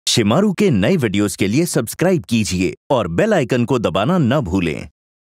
शिमारू के नए वीडियोस के लिए सब्सक्राइब कीजिए और बेल आइकन को दबाना न भूलें।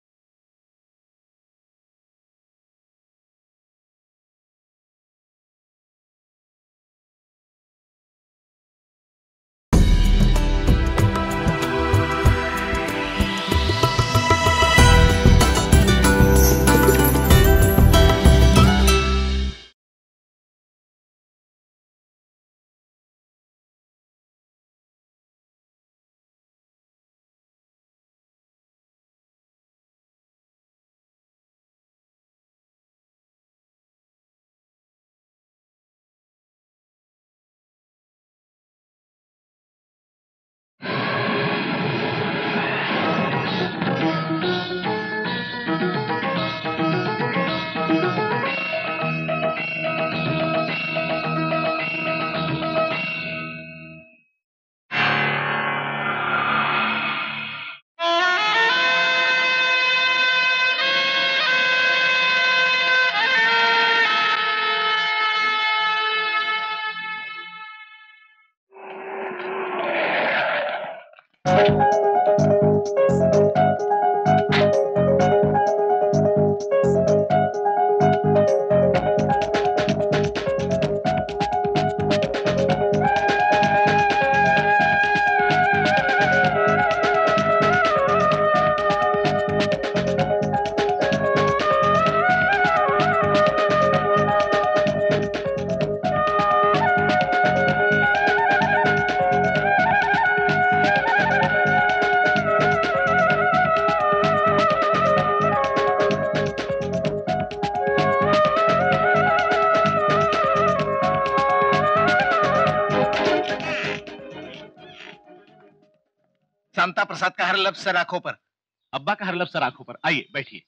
शांता प्रसाद का हर लफ्ज सर आंखों पर, अब्बा का हर लफ्ज सर आंखों पर। आइए बैठिए।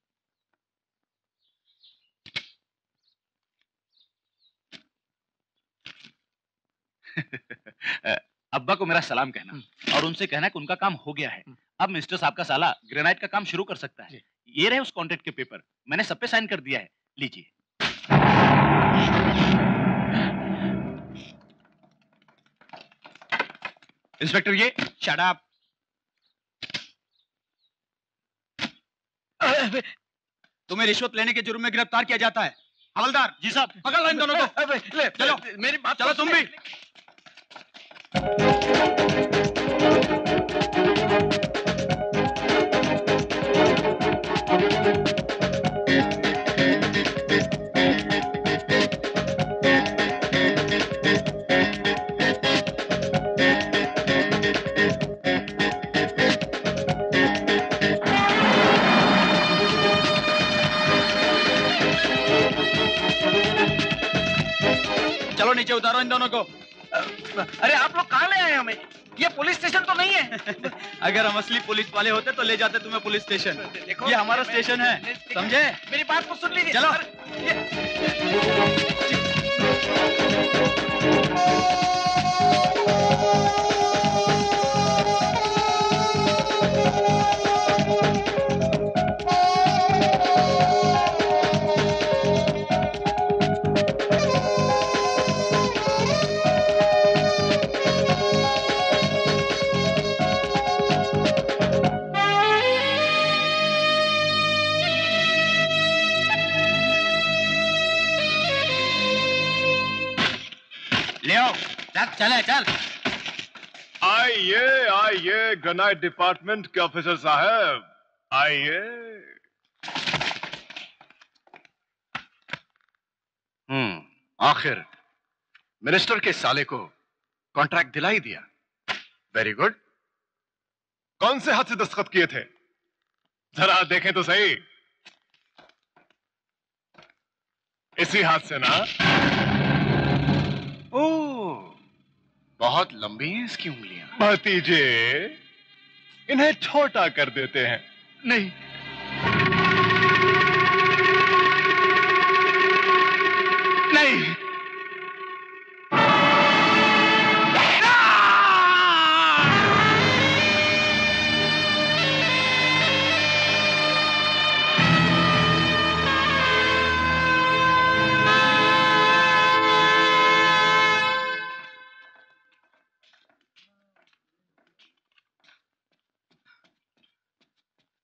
अब्बा को मेरा सलाम कहना और उनसे कहना कि उनका काम हो गया है। अब मिस्टर साहब का साला ग्रेनाइट का काम शुरू कर सकता है। ये रहे उस कॉन्ट्रैक्ट के पेपर, मैंने सब पे साइन कर दिया है, लीजिए। इंस्पेक्टर ये शट अप। तुम्हें रिश्वत लेने के जुर्म में गिरफ्तार किया जाता है। हवलदार जी साहब, पकड़ लो इन दोनों को। ले, चलो मेरी बात, चलो तुम भी। चलो नीचे उतारो इन दोनों को। अरे आप लोग कहाँ ले आए हमें? ये पुलिस स्टेशन तो नहीं है। अगर हम असली पुलिस वाले होते तो ले जाते तुम्हें पुलिस स्टेशन। ये हमारा स्टेशन है, समझे? मेरी बात को सुन लीजिए। चलो। चले चल। आइए आइए ग्रेनाइट डिपार्टमेंट के ऑफिसर साहब, आइए। आखिर मिनिस्टर के साले को कॉन्ट्रैक्ट दिला ही दिया। Very good. कौन से हाथ से दस्तखत किए थे? जरा देखें तो सही। इसी हाथ से ना? ओह, बहुत लंबी हैं इसकी उंगलियां। भतीजे, इन्हें छोटा कर देते हैं। नहीं, नहीं।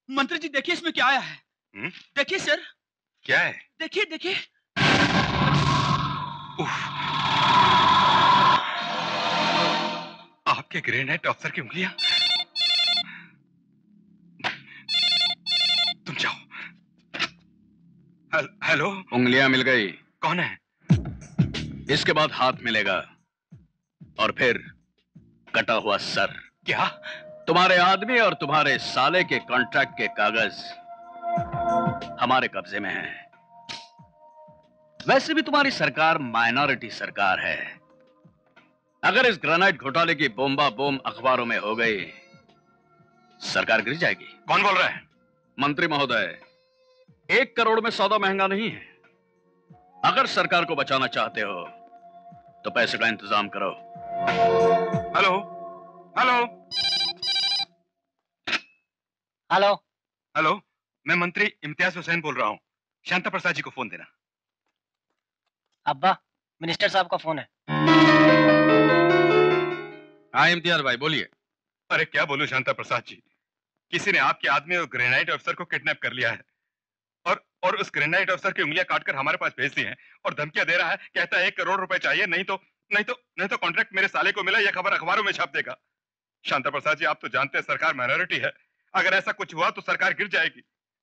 मंत्री जी देखिए इसमें क्या आया है। देखिए सर। क्या है? देखिए देखिए। आपके ग्रेनेड अफसर की उंगलियां। तुम जाओ। हेलो। उंगलियां मिल गई। कौन है? इसके बाद हाथ मिलेगा और फिर कटा हुआ सर। क्या? तुम्हारे आदमी और तुम्हारे साले के कॉन्ट्रैक्ट के कागज हमारे कब्जे में हैं। वैसे भी तुम्हारी सरकार माइनॉरिटी सरकार है। अगर इस ग्रेनाइट घोटाले की बोम्बा बोम अखबारों में हो गई, सरकार गिर जाएगी। कौन बोल रहा है? मंत्री महोदय, 1 करोड़ में सौदा महंगा नहीं है। अगर सरकार को बचाना चाहते हो तो पैसे का इंतजाम करो। हेलो हेलो हेलो हेलो, मैं मंत्री इम्तियाज हुसैन बोल रहा हूँ। शांता प्रसाद जी को फोन देना। अब्बा, मिनिस्टर साहब का फोन है। हाँ इम्तियाज भाई बोलिए। अरे क्या बोलूं शांता प्रसाद जी, किसी ने आपके आदमी और ग्रेनाइट अफसर को किडनैप कर लिया है और उस ग्रेनाइट अफसर की उंगलियां काटकर हमारे पास भेज दी हैं और धमकियां दे रहा है। कहता है 1 करोड़ रुपए चाहिए, नहीं तो कॉन्ट्रैक्ट मेरे साले को मिला। यह खबर अखबारों में छाप देगा। शांता प्रसाद जी, आप तो जानते हैं सरकार माइनॉरिटी है। अगर ऐसा कुछ हुआ तो सरकार गिर जाएगी।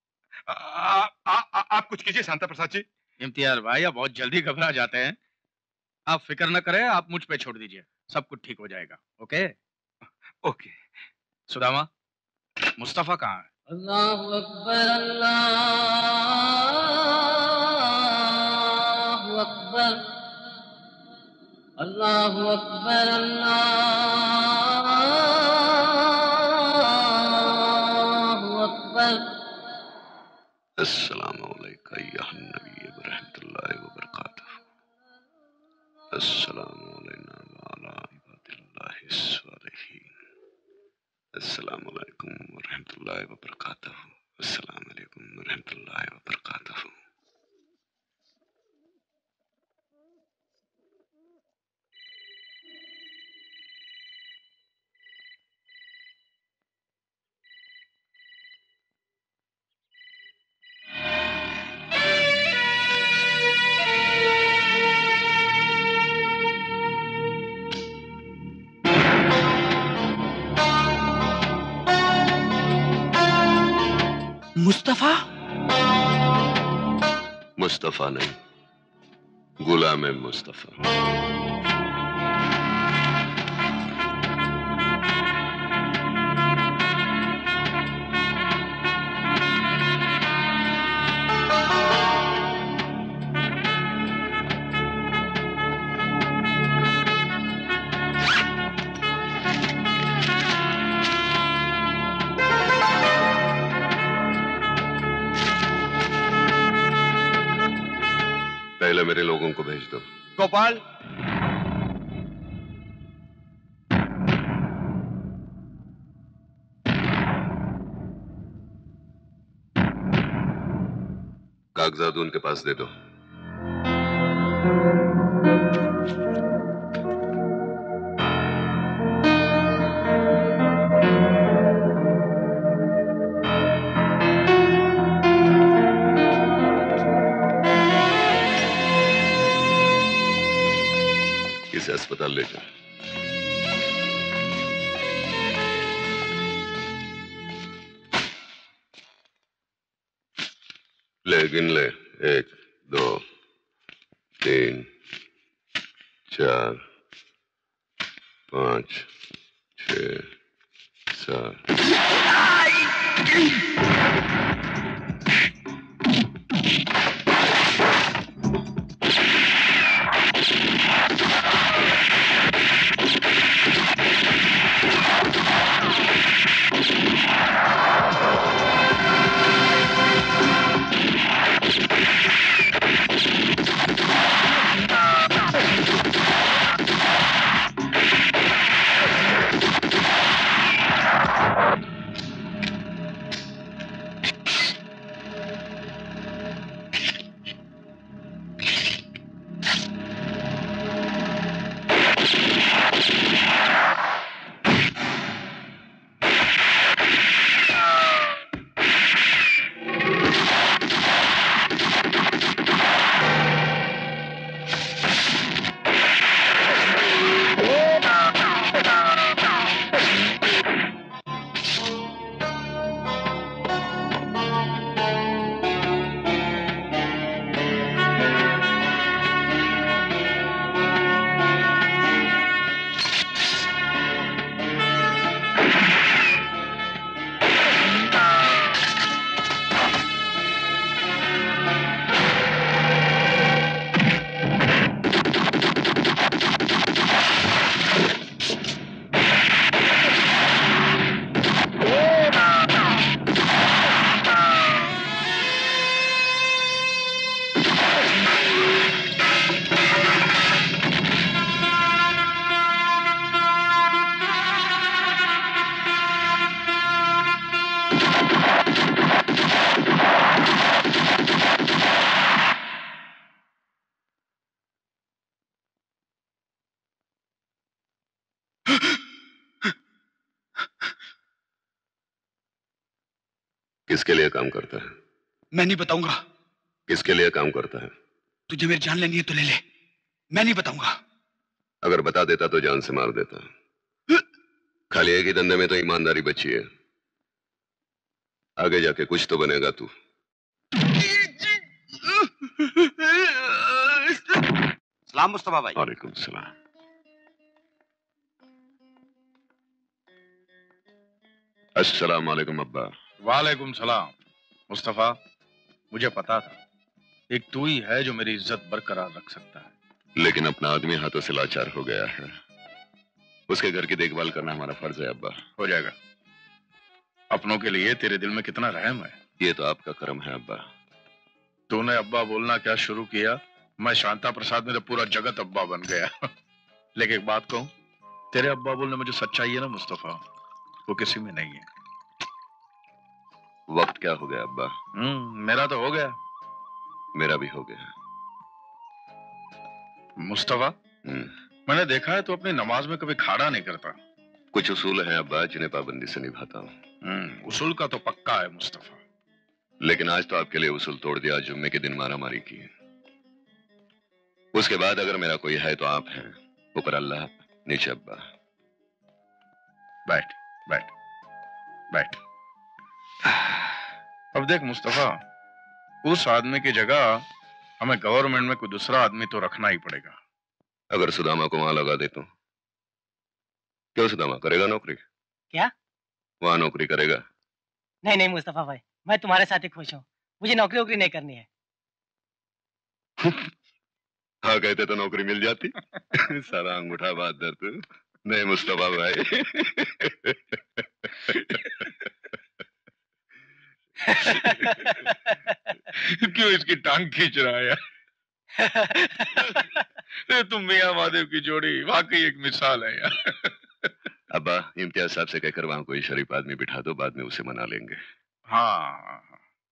आप कुछ कीजिए शांता प्रसाद जी। इम्तियाज भाई आप बहुत जल्दी घबरा जाते हैं। आप फिक्र न करें, आप मुझ पे छोड़ दीजिए, सब कुछ ठीक हो जाएगा। Okay okay. सुदामा, मुस्तफा कहाँ है? अल्लाहु अकबर, अल्लाहु अकबर, अल्लाहु अकबर, अल्लाहु अकबर। अस्सलामु अलैका या नबी व रहमतुल्लाहि व बरकातहू। अस्सलामु अलैना व अला इबादिल्लाहि स्सालिहीन। अस्सलामु अलैकुम व रहमतुल्लाहि व बरकातहू। अस्सलामु अलैकुम व रहमतुल्लाहि व बरकातहू। मुस्तफा? मुस्तफा नहीं, गुलाम-ए-मुस्तफा। पहले मेरे लोगों को भेज दो। गोपाल, कागजात उनके पास दे दो। इसे अस्पताल ले जाओ। ले गिन ले। 1 2 3 4 5 6 7। किसके लिए काम करता है? मैं नहीं बताऊंगा। किसके लिए काम करता है? तुझे मेरी जान लेनी है तो ले ले, मैं नहीं बताऊंगा। अगर बता देता तो जान से मार देता। खाली एक ही धंधे में तो ईमानदारी बची है, आगे जाके कुछ तो बनेगा तू। सलाम मुस्तफा भाई। वालेकुम सलाम। अस्सलाम वालेकुम अब्बा। वालेकुम सलाम। मुस्तफा, मुझे पता था एक तू ही है जो मेरी इज्जत बरकरार रख सकता है, लेकिन अपना आदमी हाथों से लाचार हो गया है। उसके घर की देखभाल करना हमारा फर्ज है अब्बा। हो जाएगा। अपनों के लिए तेरे दिल में कितना रहम है। ये तो आपका कर्म है अब्बा। तूने अब्बा बोलना क्या शुरू किया, मैं शांता प्रसाद में तो पूरा जगत अब्बा बन गया। लेकिन एक बात कहूं, तेरे अब्बा बोलने में जो सच्चाई है ना मुस्तफा, वो किसी में नहीं है। वक्त क्या हो गया अब्बा? मेरा तो हो गया। मेरा भी हो गया। मुस्तफा, मैंने देखा है तो अपनी नमाज में कभी खाड़ा नहीं करता। कुछ उसूल हैं अब्बा जिन्हें पाबंदी से निभाता हूँ। उसूल का तो पक्का है मुस्तफा। लेकिन आज तो आपके लिए उसूल तोड़ दिया। जुम्मे के दिन मारामारी की। उसके बाद अगर मेरा कोई है तो आप हैं। ऊपर अल्लाह, नीचे अब्बा। बैठ बैठ बैठ। अब देख मुस्तफा, उस आदमी की जगह हमें गवर्नमेंट में कोई दूसरा आदमी तो रखना ही पड़ेगा। अगर सुदामा को वहां लगा दे तो? क्यों, सुदामा करेगा नौकरी? क्या? वहां नौकरी करेगा? नहीं नहीं मुस्तफा भाई, मैं तुम्हारे साथ ही खुश हूँ, मुझे नौकरी वोकरी नहीं करनी है। हाँ कहते तो नौकरी मिल जाती। सारा अंगूठा बात दर तू। नहीं मुस्तफा भाई। क्यों इसकी टांग खींच रहा है यार? तुम मियां महादेव की जोड़ी वाकई एक मिसाल है यार। अब्बा, इम्तियाज साहब से कहकर वहां कोई शरीफ आदमी बिठा दो, बाद में उसे मना लेंगे। हाँ।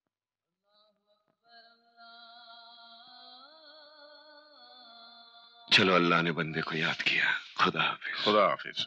चलो, अल्लाह ने बंदे को याद किया। खुदा हाफिज। खुदा हाफिज।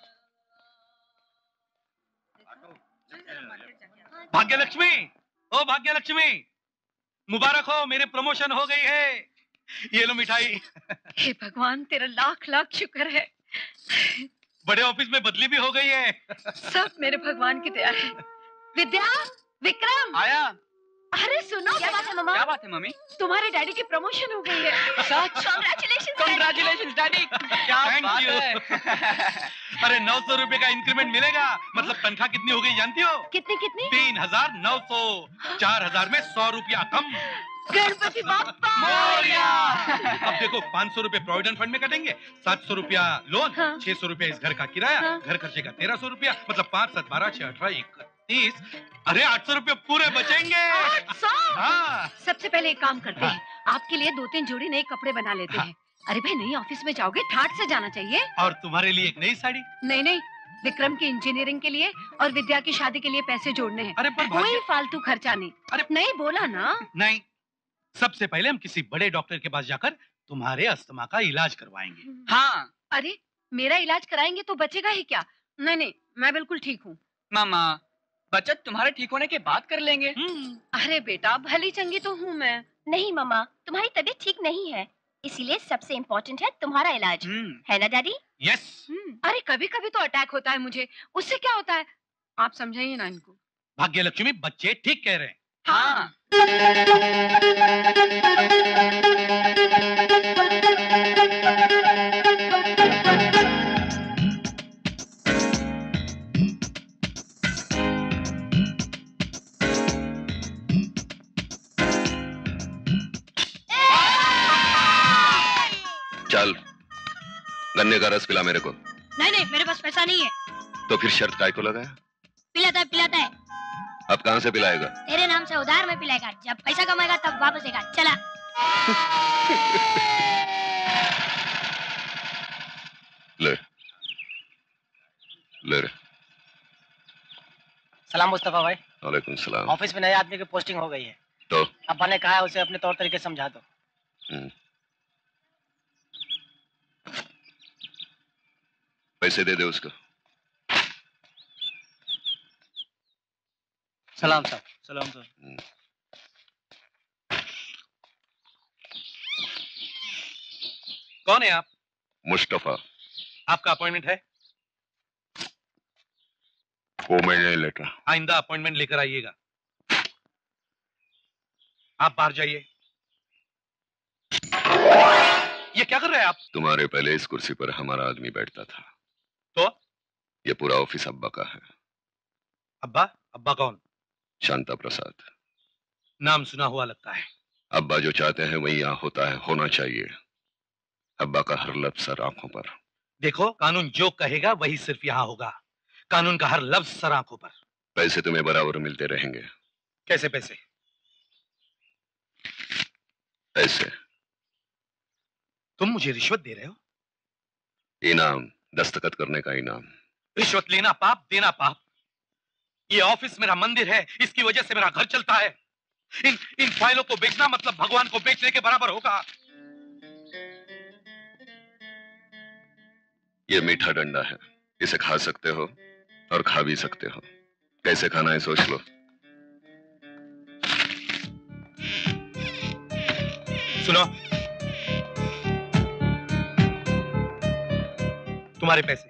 भाग्यलक्ष्मी, ओ भाग्यलक्ष्मी, मुबारक हो, मेरे प्रमोशन हो गई है। ये लो मिठाई। हे भगवान, तेरा लाख लाख शुक्र है। बड़े ऑफिस में बदली भी हो गई है। सब मेरे भगवान की दया है। विद्या, विक्रम आया। अरे सुनो, क्या बात है मम्मा? क्या बात है मम्मी? तुम्हारे डैडी की प्रमोशन हो गई है। सच? Congratulation daddy. क्या बात है? अरे 900 रुपए का इंक्रीमेंट मिलेगा। मतलब तनख्वाह कितनी हो गई जानती हो? कितनी कितनी? 3,900। 4,000 में 100 रुपया कम। गणपति बाप्पा मोरिया। अब देखो, 500 रुपए प्रोविडेंट फंड में कटेंगे, 700 रुपया लोन, हाँ। 600 रुपया इस घर का किराया, हाँ। घर खर्चे का 1300 रुपया, मतलब 5, 7, 12, 6, 18, 31। अरे 800 रुपये पूरे बचेंगे। 800? हाँ। सबसे पहले एक काम करते हैं, आपके लिए 2-3 जोड़ी नए कपड़े बना लेते हैं। अरे भाई, नई ऑफिस में जाओगे, ठाठ से जाना चाहिए। और तुम्हारे लिए एक नई साड़ी? नहीं नहीं, विक्रम की इंजीनियरिंग के लिए और विद्या की शादी के लिए पैसे जोड़ने हैं। अरे पर कोई फालतू खर्चा नहीं। अरे नहीं बोला ना? नहीं, सबसे पहले हम किसी बड़े डॉक्टर के पास जाकर तुम्हारे अस्थमा का इलाज करवाएंगे। हाँ। अरे मेरा इलाज कराएंगे तो बचेगा ही क्या? नहीं नहीं, मैं बिल्कुल ठीक हूँ। मामा, बचत तुम्हारे ठीक होने के बाद कर लेंगे। अरे बेटा, भली चंगी तो हूँ मैं। नहीं मामा, तुम्हारी तबीयत ठीक नहीं है, इसीलिए सबसे इम्पोर्टेंट है तुम्हारा इलाज, है ना डैडी? यस। अरे कभी कभी तो अटैक होता है मुझे, उससे क्या होता है? आप समझाइए ना इनको। भाग्यलक्ष्मी, बच्चे ठीक कह रहे हैं। हाँ। चल, गन्ने का रस पिला मेरे को। नहीं नहीं, मेरे पास पैसा नहीं है। तो फिर शर्त काय को लगाया? पिलाता है। अब कहां से पिलाएगा? तेरे नाम से उधार में पिलाएगा, जब पैसा कमाएगा तब वापस देगा। चला। ले ले। सलाम मुस्तफा भाई। वालेकुम सलाम। ऑफिस में नए आदमी की पोस्टिंग हो गई है, तो अब्बा ने कहा है उसे अपने तौर तरीके समझा दो। पैसे दे दे उसको। सलाम साहब। सलाम सर। कौन है आप? मुस्तफा। आपका अपॉइंटमेंट है? वो मैं नहीं लेता। आइंदा अपॉइंटमेंट लेकर आइएगा। आप बाहर जाइए। ये क्या कर रहे हैं आप? तुम्हारे पहले इस कुर्सी पर हमारा आदमी बैठता था। तो? ये पूरा ऑफिस अब्बा का है। अब्बा? अब्बा कौन? शांता प्रसाद। नाम सुना हुआ लगता है। अब्बा जो चाहते हैं वही यहाँ होता है, होना चाहिए। अब्बा का हर लफ्ज सर आंखों पर। देखो, कानून जो कहेगा वही सिर्फ यहाँ होगा। कानून का हर लफ्ज सर आंखों पर। पैसे तुम्हें बराबर मिलते रहेंगे। कैसे पैसे? पैसे। तुम मुझे रिश्वत दे रहे हो? इनाम, दस्तखत करने का इनाम। रिश्वत लेना पाप, देना पाप। ये ऑफिस मेरा मंदिर है, इसकी वजह से मेरा घर चलता है। इन फाइलों को बेचना मतलब भगवान को बेचने के बराबर होगा। ये मीठा डंडा है, इसे खा सकते हो और खा भी सकते हो। कैसे खाना है सोच लो। सुनो, तुम्हारे पैसे।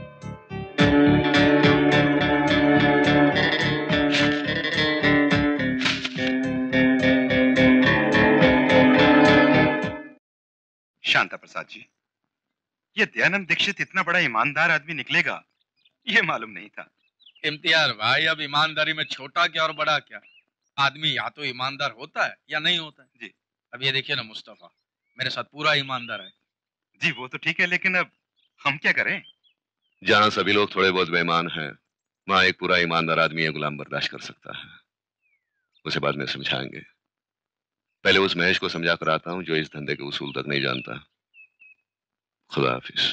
शांता प्रसाद जी, ये दयानंद दीक्षित इतना बड़ा ईमानदार आदमी निकलेगा ये मालूम नहीं था। इम्तियाज भाई, अब ईमानदारी में छोटा क्या और बड़ा क्या, आदमी या तो ईमानदार होता है या नहीं होता है। जी। अब ये देखिए ना, मुस्तफा मेरे साथ पूरा ईमानदार है। जी वो तो ठीक है, लेकिन अब हम क्या करें? जहां सभी लोग थोड़े बहुत बेईमान हैं, वहां एक पूरा ईमानदार आदमी ये गुलाम बर्दाश्त कर सकता है। उसे बाद में समझाएंगे। पहले उस महेश को समझा कर आता हूं जो इस धंधे के उसूल तक नहीं जानता। खुदा हाफिज।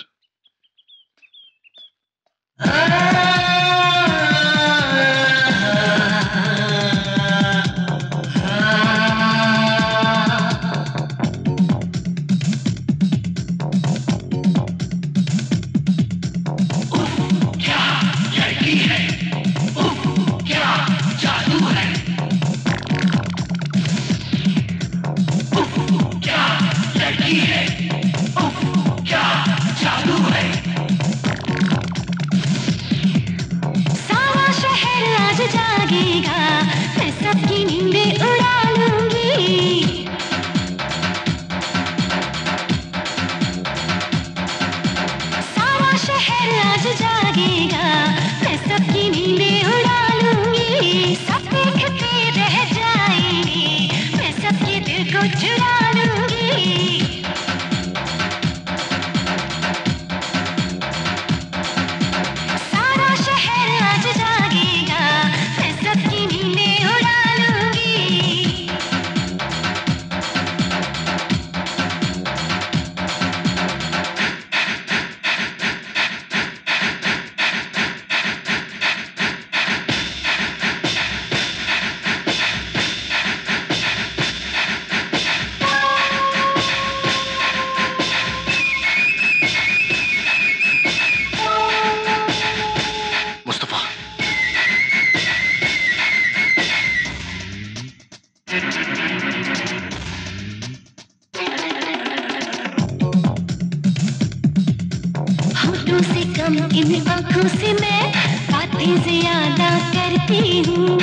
इन आँखों से मैं बातें ज्यादा करती हूँ,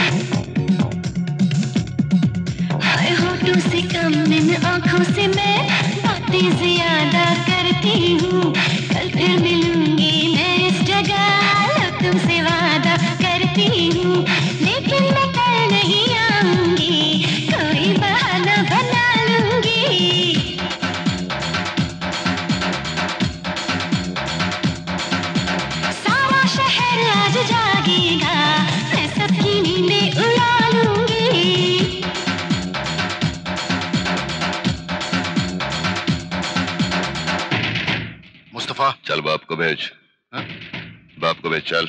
हाय होठों से कम इन आँखों से मैं बातें ज्यादा करती हूँ। कल फिर मिलूंगी मैं इस जगह, तुमसे वादा करती हूँ, लेकिन मैं कल नहीं आऊंगी, कोई बहाना बना लूंगी। जागेगा मैं सबकी नींदें उड़ा लूंगी। मुस्तफा चल बाप को भेज। बाप को भेज चल।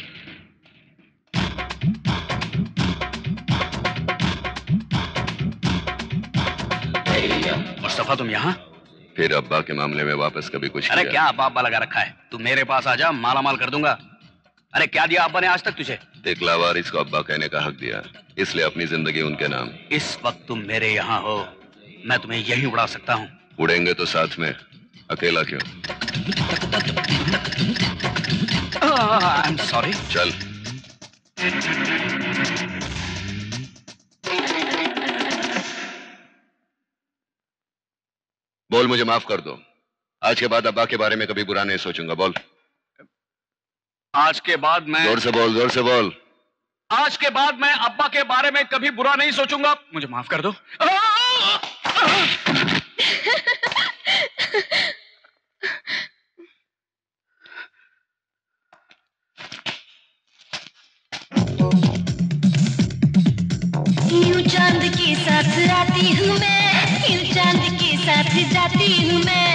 मुस्तफा तुम यहाँ? फिर अब्बा के मामले में वापस कभी कुछ अरे किया? क्या अब्बा अब्बा लगा रखा है, तू मेरे पास आ जा, माला माल कर दूंगा। अरे क्या दिया अब्बा ने आज तक तुझे? एक लावारिस को अब्बा कहने का हक दिया, इसलिए अपनी जिंदगी उनके नाम। इस वक्त तुम मेरे यहाँ हो, मैं तुम्हें यहीं उड़ा सकता हूँ। उड़ेंगे तो साथ में, अकेला क्यों? I am sorry. चल। बोल, मुझे माफ कर दो। आज के बाद अब्बा के बारे में कभी बुरा नहीं सोचूंगा। बोल। आज के बाद मैं, जोर से बोल, जोर से बोल। आज के बाद मैं अब्बा के बारे में कभी बुरा नहीं सोचूंगा। मुझे माफ कर दो। यूं चांद के साथ आती हूँ मैं, यूं चांद के साथ जाती हूँ मैं।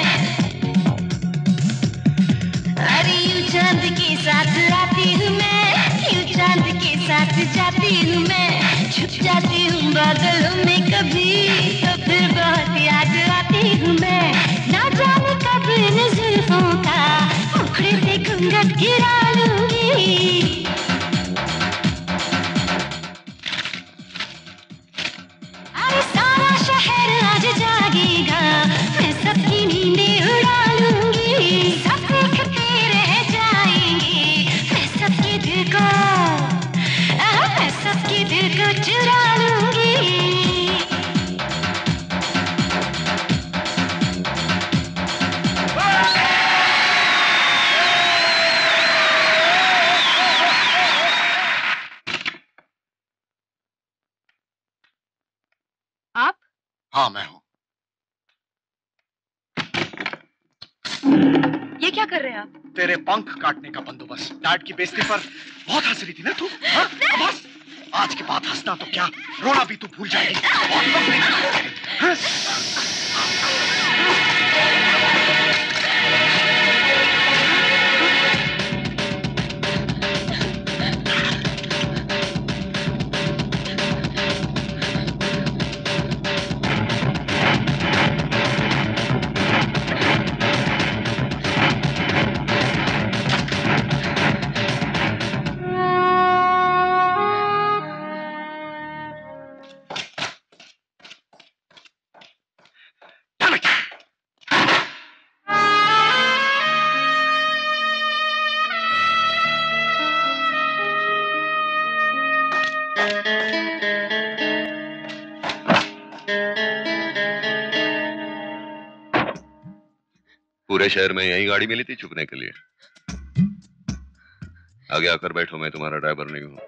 अरे यूं चांद के साथ आती हूँ मैं, यूं चांद के साथ जाती हूँ मैं। छुप जाती हूँ बादलों में कभी, तो फिर बहुत याद आती हूँ मैं। ना जाने कब इन जुल्फों का मुखड़े पे घूंघट गिरा लूंगी। अरे सारा शहर आज जागेगा, मैं सबकी नींदें उड़ा लूंगी। सब देखते रह जाएंगे, मैं सबके दिल को, मैं सबके दिल को चुरा लूंगी। आप? हाँ मैं हूँ। ये क्या कर रहे हैं आप? तेरे पंख काटने का बंदोबस्त। डैड की बेइज्जती पर बहुत हंस रही थी ना तू? हाँ? बस आज के बाद हंसना तो क्या, रोना भी तू भूल जाएगी। पूरे शहर में यही गाड़ी मिली थी छुपने के लिए। आगे आकर बैठो, मैं तुम्हारा ड्राइवर नहीं हूं।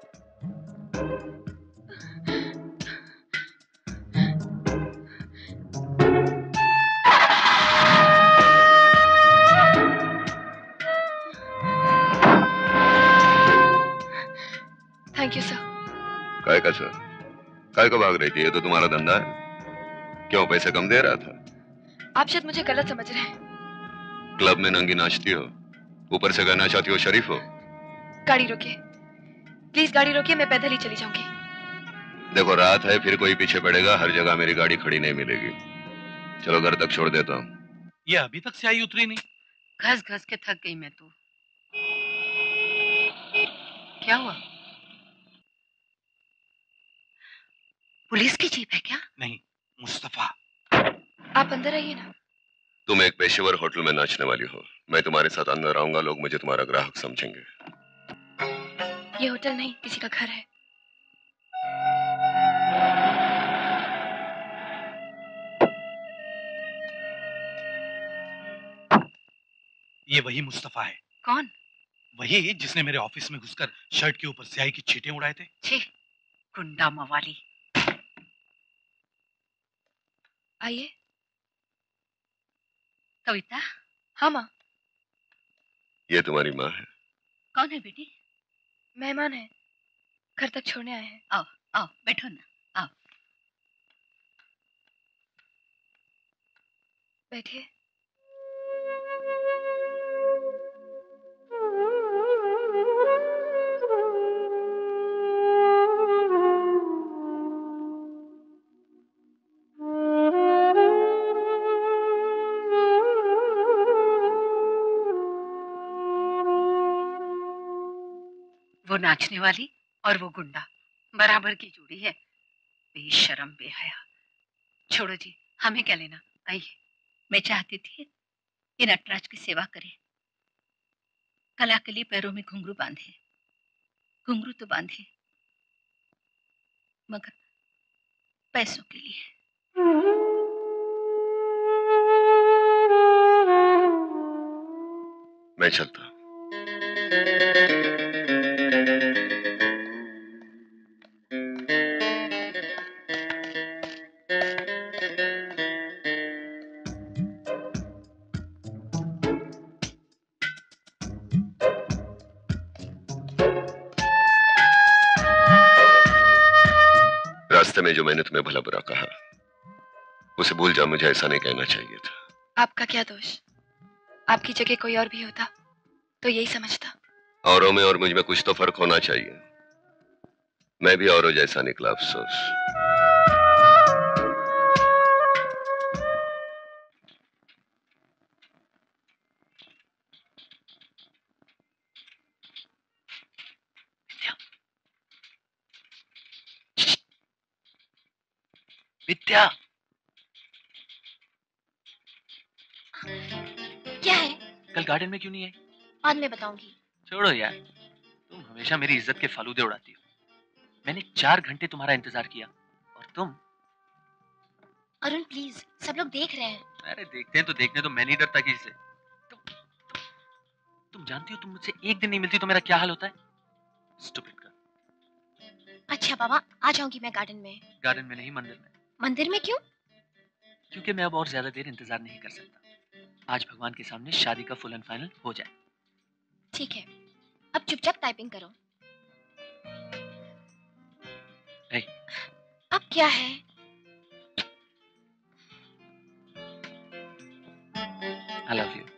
Thank you sir. काय का सर? काय को भाग रही थी? ये तो तुम्हारा धंधा है। क्यों, पैसे कम दे रहा था? आप शायद मुझे गलत समझ रहे हैं। क्लब में नंगी नाचती हो, ऊपर से कहना चाहती हो शरीफ हो। गाड़ी रोकिए प्लीज, गाड़ी रोकिए, मैं पैदल ही चली जाऊंगी। देखो रात है, फिर कोई पीछे पड़ेगा, हर जगह मेरी गाड़ी खड़ी नहीं मिलेगी। चलो घर तक छोड़ देता हूँ। ये अभी तक से आई उतरी नहीं। घस घस के थक गई मैं तो। क्या हुआ? पुलिस की जीप है क्या? नहीं, मुस्तफा। आप अंदर आइए ना। तुम एक पेशेवर होटल में नाचने वाली हो, मैं तुम्हारे साथ अंदर आऊंगा, लोग मुझे तुम्हारा ग्राहक समझेंगे। ये होटल नहीं, किसी का घर है। ये वही मुस्तफा है। कौन? वही जिसने मेरे ऑफिस में घुसकर शर्ट के ऊपर स्याही की छींटे उड़ाए थे। छी, गुंडा मवाली। आइए। कविता? हाँ माँ। ये तुम्हारी माँ है? कौन है बेटी? मेहमान है, घर तक छोड़ने आए हैं। आओ आओ, बैठो ना, आओ बैठिए। वो नाचने वाली और वो गुंडा बराबर की जोड़ी है। बेशरम बेहया। छोड़ो जी, हमें क्या लेना। आइए। मैं चाहती थी ये नटराज की सेवा करे। कला के लिए पैरों में घुंघरू बांधे। घुंघरू तो बांधे, मगर पैसों के लिए। मैं चलता हूं। रास्ते में जो मैंने तुम्हें भला बुरा कहा उसे भूल जाओ, मुझे ऐसा नहीं कहना चाहिए था। आपका क्या दोष? आपकी जगह कोई और भी होता तो यही समझता। औरों में और मुझ में कुछ तो फर्क होना चाहिए। मैं भी औरों जैसा निकला, अफसोस। विद्या, क्या है? कल गार्डन में क्यों नहीं आई? बाद में बताऊंगी। छोड़ो यार, तुम हमेशा मेरी इज्जत के फालूदे उड़ाती हो। मैंने 4 घंटे तुम्हारा इंतजार किया और तुम। अरुण प्लीज, सब लोग देख रहे हैं। अरे देखते हैं तो देखने दो, मैं नहीं डरता किसी से। तुम जानती हो तुम मुझसे एक दिन नहीं मिलती तो मेरा क्या हाल होता है? Stupid girl. अच्छा बाबा, आ जाऊंगी मैं गार्डन में। गार्डन में नहीं, मंदिर में। मंदिर में क्यों? क्योंकि मैं अब और ज्यादा देर इंतजार नहीं कर सकता। आज भगवान के सामने शादी का फुल एंड फाइनल हो जाए। ठीक है, अब चुपचाप टाइपिंग करो। hey. अब क्या है? I love you.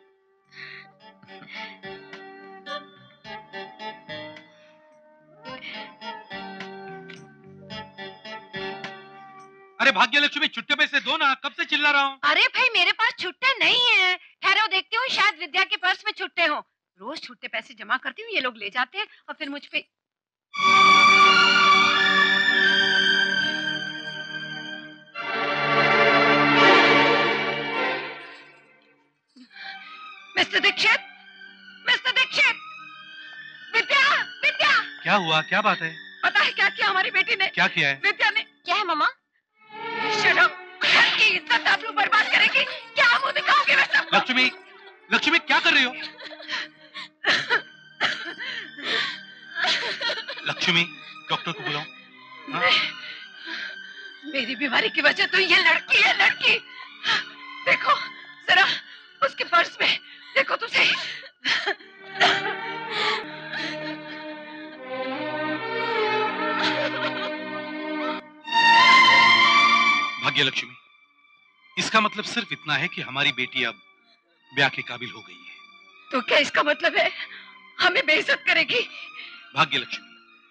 अरे भाग्य लक्ष्मी, छुट्टे पैसे दो ना, कब से चिल्ला रहा हूँ। अरे भाई मेरे पास छुट्टे नहीं है। ठहरो देखती हूँ, शायद विद्या के पर्स में छुट्टे हो। रोज छुट्टे पैसे जमा करती हूँ, ये लोग ले जाते हैं और फिर मुझ पे। Mister Dikshit, mister Dikshit, Vidya, Vidya. क्या हुआ, क्या बात है? पता है क्या किया हमारी बेटी ने? क्या किया है? विद्या ने। क्या है मामा? शर्म, घर की इज्जत आप लोग बर्बाद करेगी। क्या मुंह दिखाओगे मैं सबको? लक्ष्मी, लक्ष्मी क्या कर रही हो? लक्ष्मी, डॉक्टर को बुलाओ। मेरी बीमारी की वजह तो ये लड़की है, लड़की। देखो जरा उसके पर्स में, देखो तो सही। भाग्य लक्ष्मी, इसका मतलब सिर्फ इतना है कि हमारी बेटी अब ब्याह के काबिल हो गई है। तो क्या इसका मतलब है हमें बेइज्जत करेगी? भाग्य लक्ष्मी,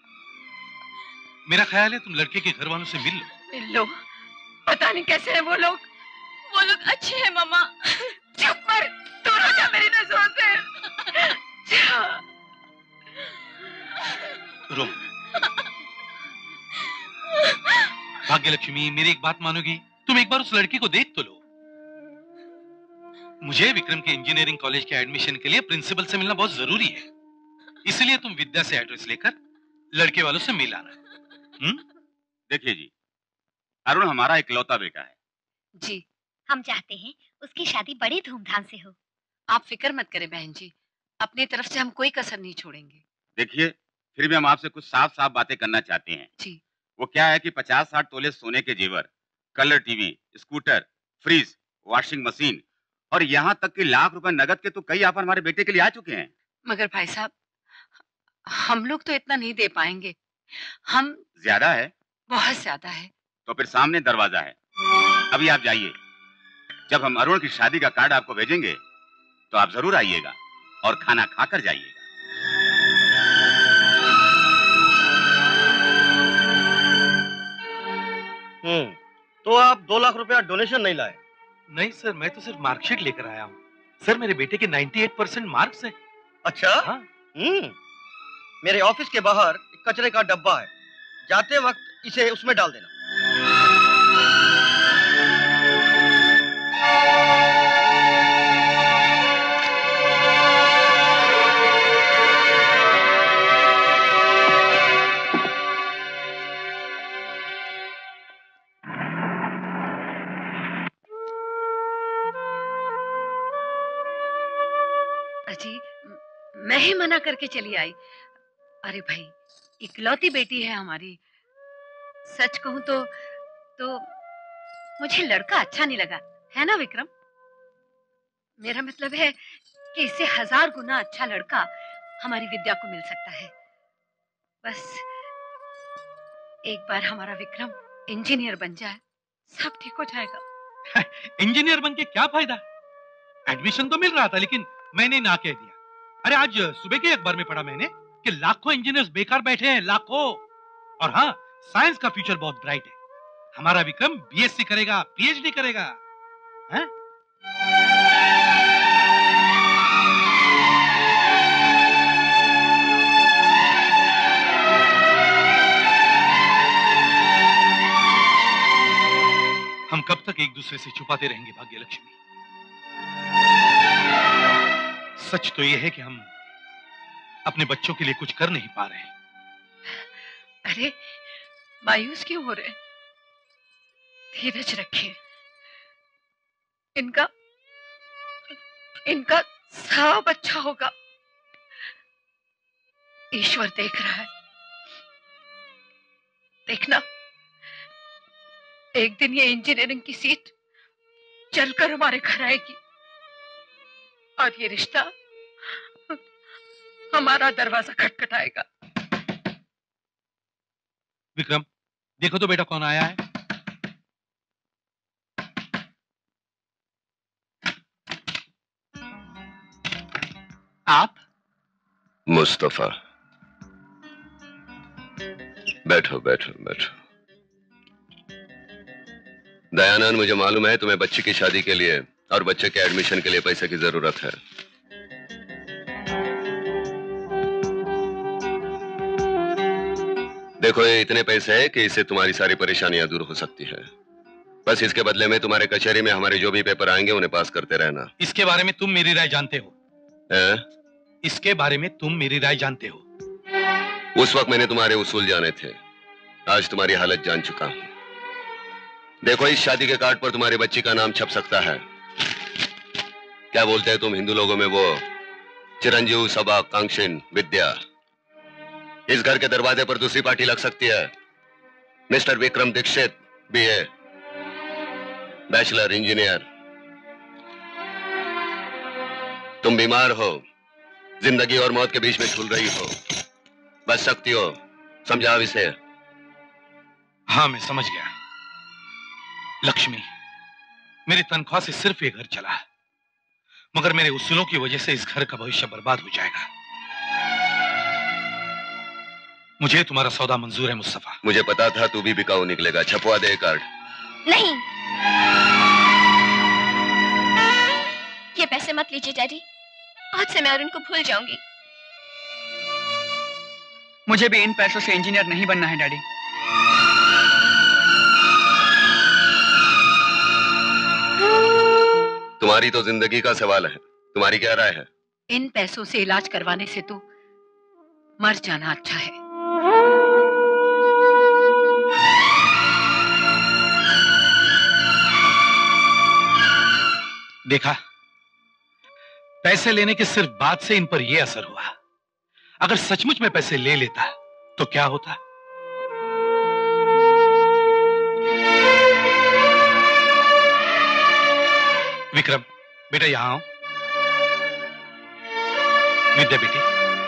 मेरा ख्याल है तुम लड़के के घर वालों से मिल लो। मिल लो? पता नहीं कैसे हैं वो लोग। वो लोग अच्छे हैं मामा। चुप कर, दूर हो जा मेरी नजरों से। रो। भाग्य लक्ष्मी, मेरी एक बात मानोगी? तुम एक बार उस लड़की को देख तो लो। मुझे विक्रम के इंजीनियरिंग कॉलेज के एडमिशन के लिए प्रिंसिपल से मिलना बहुत जरूरी है, इसलिए तुम विद्या से एड्रेस लेकर लड़के वालों से मिल आना। देखिए जी, अरुण हमारा इकलौता बेटा है जी। हम चाहते हैं उसकी शादी बड़ी धूमधाम से हो। आप फिक्र मत करें बहन जी, अपनी तरफ से हम कोई कसर नहीं छोड़ेंगे। देखिए, फिर भी हम आपसे कुछ साफ साफ बातें करना चाहते हैं। जी। वो क्या है कि 50-60 तोले सोने के जेवर, colour TV, scooter, fridge, washing machine और यहाँ तक कि लाख रुपए नगद के तो कई ऑफर हमारे बेटे के लिए आ चुके हैं। मगर भाई साहब, हम लोग तो इतना नहीं दे पाएंगे। हम ज्यादा है? बहुत ज्यादा है। तो फिर सामने दरवाजा है, अभी आप जाइए। जब हम अरुण की शादी का कार्ड आपको भेजेंगे तो आप जरूर आइएगा और खाना खाकर जाइएगा। तो आप 2 लाख रुपया डोनेशन नहीं लाए? नहीं सर, मैं तो सिर्फ मार्कशीट लेकर आया हूँ। सर, मेरे बेटे के 98% मार्क्स हैं। अच्छा? हाँ। मेरे ऑफिस के बाहर एक कचरे का डब्बा है, जाते वक्त इसे उसमें डाल देना। अजी, मैं ही मना करके चली आई। अरे भाई, इकलौती बेटी है हमारी। सच कहूं तो मुझे लड़का अच्छा नहीं लगा, है ना विक्रम? मेरा मतलब है कि इससे 1000 गुना अच्छा लड़का हमारी विद्या को मिल सकता है। बस एक बार हमारा विक्रम इंजीनियर बन जाए, सब ठीक हो जाएगा। इंजीनियर बन के क्या फायदा? एडमिशन तो मिल रहा था, लेकिन मैंने ना कह दिया। अरे आज सुबह के अखबार में पढ़ा मैंने कि लाखों इंजीनियर्स बेकार बैठे हैं, लाखों। और हाँ, साइंस का फ्यूचर बहुत ब्राइट है। हमारा विक्रम बीएससी करेगा, पीएचडी करेगा। हैं? हम कब तक एक दूसरे से छुपाते रहेंगे भाग्य लक्ष्मी? सच तो यह है कि हम अपने बच्चों के लिए कुछ कर नहीं पा रहे हैं। अरे मायूस क्यों हो रहे? धीरज रखिए। इनका सब अच्छा होगा। ईश्वर देख रहा है। देखना, एक दिन ये इंजीनियरिंग की सीट चलकर हमारे घर आएगी और ये रिश्ता हमारा दरवाजा खटखटाएगा। विक्रम, देखो तो बेटा कौन आया है। आप? मुस्तफा, बैठो बैठो बैठो। दयानंद, मुझे मालूम है तुम्हें बच्चे की शादी के लिए और बच्चे के एडमिशन के लिए पैसे की जरूरत है। देखो, ये इतने पैसे हैं कि इससे तुम्हारी सारी परेशानियां दूर हो सकती है। बस इसके बदले में तुम्हारे कचहरी में हमारे जो भी पेपर आएंगे उन्हें पास करते रहना। इसके बारे में तुम मेरी राय जानते हो? इसके बारे में तुम मेरी राय जानते हो? उस वक्त मैंने तुम्हारे उसूल जाने थे, आज तुम्हारी हालत जान चुका हूं। देखो, इस शादी के कार्ड पर तुम्हारी बच्ची का नाम छप सकता है। क्या बोलते हैं तुम हिंदू लोगों में, वो चिरंजीव सबा कांक्षिन विद्या। इस घर के दरवाजे पर दूसरी पार्टी लग सकती है। Mister Vikram Dikshit, BA, bachelor engineer. तुम बीमार हो, जिंदगी और मौत के बीच में झूल रही हो, बच सकती हो, समझाओ इसे। हाँ, मैं समझ गया। लक्ष्मी, मेरी तनख्वाह से सिर्फ ये घर चला है, मगर मेरे उसूलों की वजह से इस घर का भविष्य बर्बाद हो जाएगा। मुझे तुम्हारा सौदा मंजूर है मुस्तफा। मुझे पता था तू भी बिकाऊ निकलेगा। छपवा दे कार्ड। नहीं, ये पैसे मत लीजिए डैडी। आज से मैं अरुण को भूल जाऊंगी। मुझे भी इन पैसों से इंजीनियर नहीं बनना है डैडी। तुम्हारी तो जिंदगी का सवाल है, तुम्हारी क्या राय है? इन पैसों से इलाज करवाने से तो मर जाना अच्छा है। देखा, पैसे लेने की सिर्फ बात से इन पर यह असर हुआ। अगर सचमुच में पैसे ले लेता तो क्या होता? विक्रम, बेटा यहां आओ। विद्या बेटी,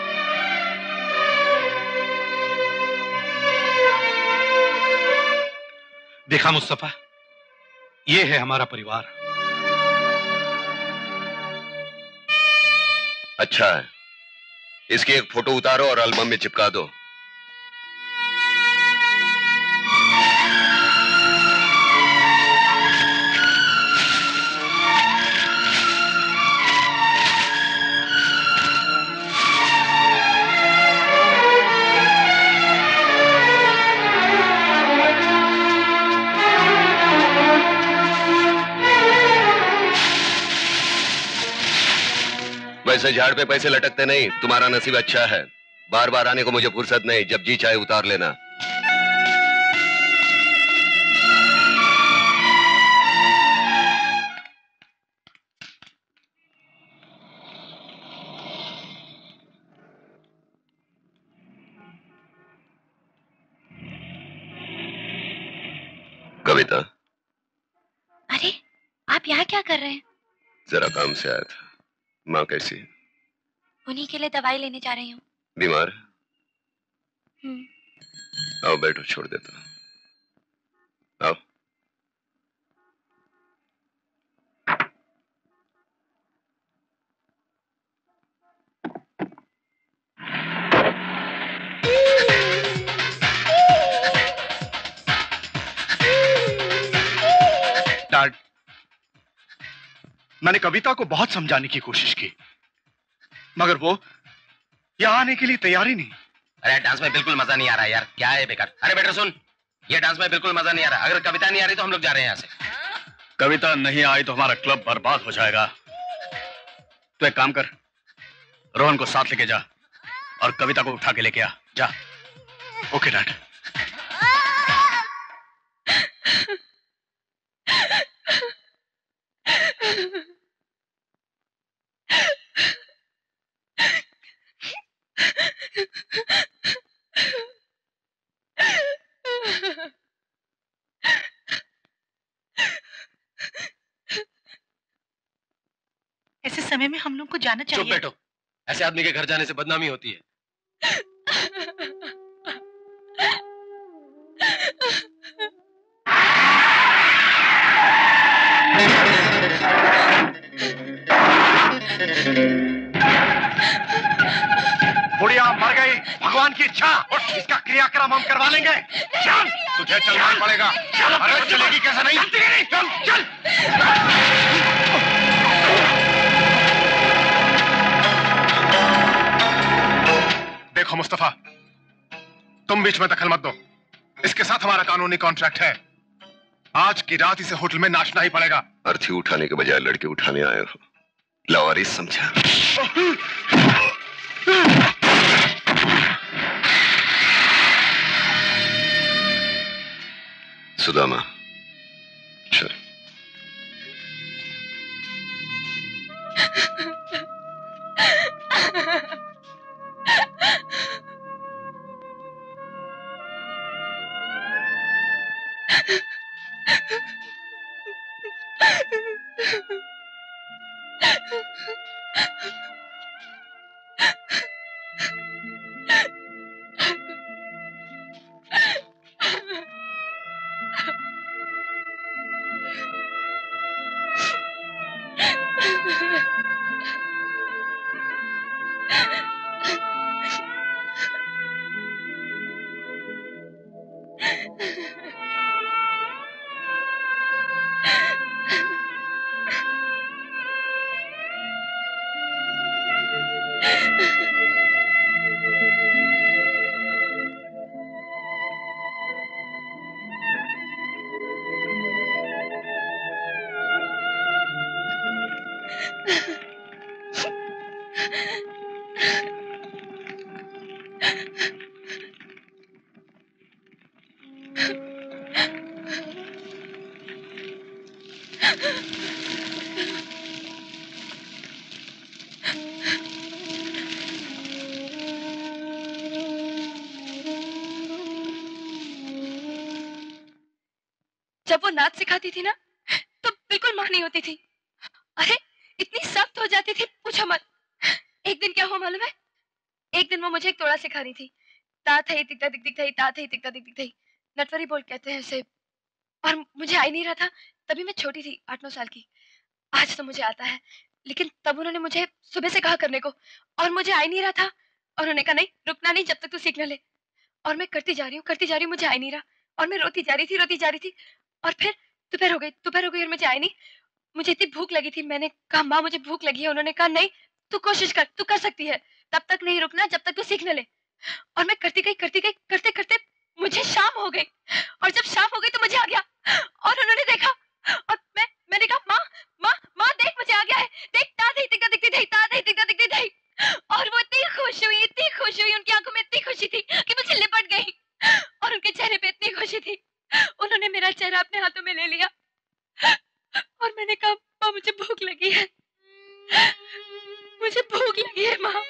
देखा मुस्तफा, ये है हमारा परिवार। अच्छा है, इसकी एक फोटो उतारो और एल्बम में चिपका दो। वैसे झाड़ पे पैसे लटकते नहीं, तुम्हारा नसीब अच्छा है। बार बार आने को मुझे फुर्सत नहीं, जब जी चाहे उतार लेना। कविता, अरे आप यहाँ क्या कर रहे हैं? जरा काम से आया था। माँ कैसी है? उन्हीं के लिए दवाई लेने जा रही हूँ। बीमार? आओ बैठो, छोड़ देता हूँ। आओ। डैड, मैंने कविता को बहुत समझाने की कोशिश की, मगर वो यहाँ आने के लिए तैयार ही नहीं। अरे डांस में बिल्कुल मजा नहीं आ रहा यार, क्या है बेकार। अरे बेटा सुन, ये डांस में बिल्कुल मजा नहीं आ रहा। अगर कविता नहीं आ रही तो हम लोग जा रहे हैं यहाँ से। कविता नहीं आई तो हमारा क्लब बर्बाद हो जाएगा। तो एक काम कर, रोहन को साथ लेके जा और कविता को उठा के लेके आ जा। Okay dad. ऐसे समय में हम लोग को जाना चाहिए। चुप बैठो, ऐसे आदमी के घर जाने से बदनामी होती है। बुढ़िया मर गई, भगवान की इच्छा। इसका क्रियाक्रम हम करवा लेंगे। चल, तुझे चलना ही पड़ेगा। अरे चलेगी कैसे नहीं? चल चल। देखो मुस्तफा, तुम बीच में दखल मत दो। इसके साथ हमारा कानूनी कॉन्ट्रैक्ट है। आज की रात इसे होटल में नाचना ही पड़ेगा। अर्थी उठाने के बजाय लड़के उठाने आए हो, लावारिस समझा। सुदामा, चल। जब वो नाच सिखाती थी ना तो बिल्कुल मां नहीं होती थी। अरे इतनी सख्त हो जाती थी, पूछो मत। एक दिन क्या हुआ मालूम है? एक दिन वो मुझे एक तोड़ा सिखा रही थी। ता थई तिकता दिक दिक थई, ता थई तिकता दिक दिक थई, नटवरी बोल कहते हैं उसे। और मुझे आ ही नहीं रहा था, तभी मैं छोटी थी, 8-9 साल की। आज तो मुझे आता है, लेकिन तब उन्होंने मुझे सुबह से कहा करने को, और मुझे आ ही नहीं रहा था। और उन्होंने कहा नहीं, रुकना नहीं जब तक तू सीख न ले। और मैं करती जा रही हूँ, मुझे आ ही नहीं रहा। और मैं रोती जा रही थी। और फिर दोपहर हो गई और मुझे आई नहीं। मुझे इतनी भूख लगी थी, मैंने कहा माँ मुझे भूख लगी है। उन्होंने कहा नहीं, तू कोशिश कर, तू कर सकती है, तब तक नहीं रुकना जब तक तू सीख न ले। और मैं करते करते मुझे शाम हो गई। और जब शाम हो गई तो मुझे आ गया। और उन्होंने देखा और मैंने कहा माँ माँ माँ देख, मुझे आ गया है, देख, ता थई तिकता दिखती थई, ता थई तिकता दिखती हाथों में ले लिया और मैंने कहा माँ मुझे भूख लगी है, मुझे भूख लगी है माँ।